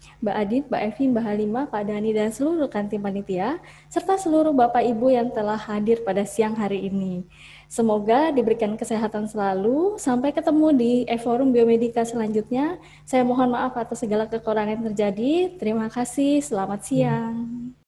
Mbak Adit, Mbak Evi, Mbak Halima, Pak Dani, dan seluruh rekan tim panitia, serta seluruh Bapak Ibu yang telah hadir pada siang hari ini. Semoga diberikan kesehatan selalu. Sampai ketemu di e-forum Biomedika selanjutnya. Saya mohon maaf atas segala kekurangan yang terjadi. Terima kasih. Selamat siang.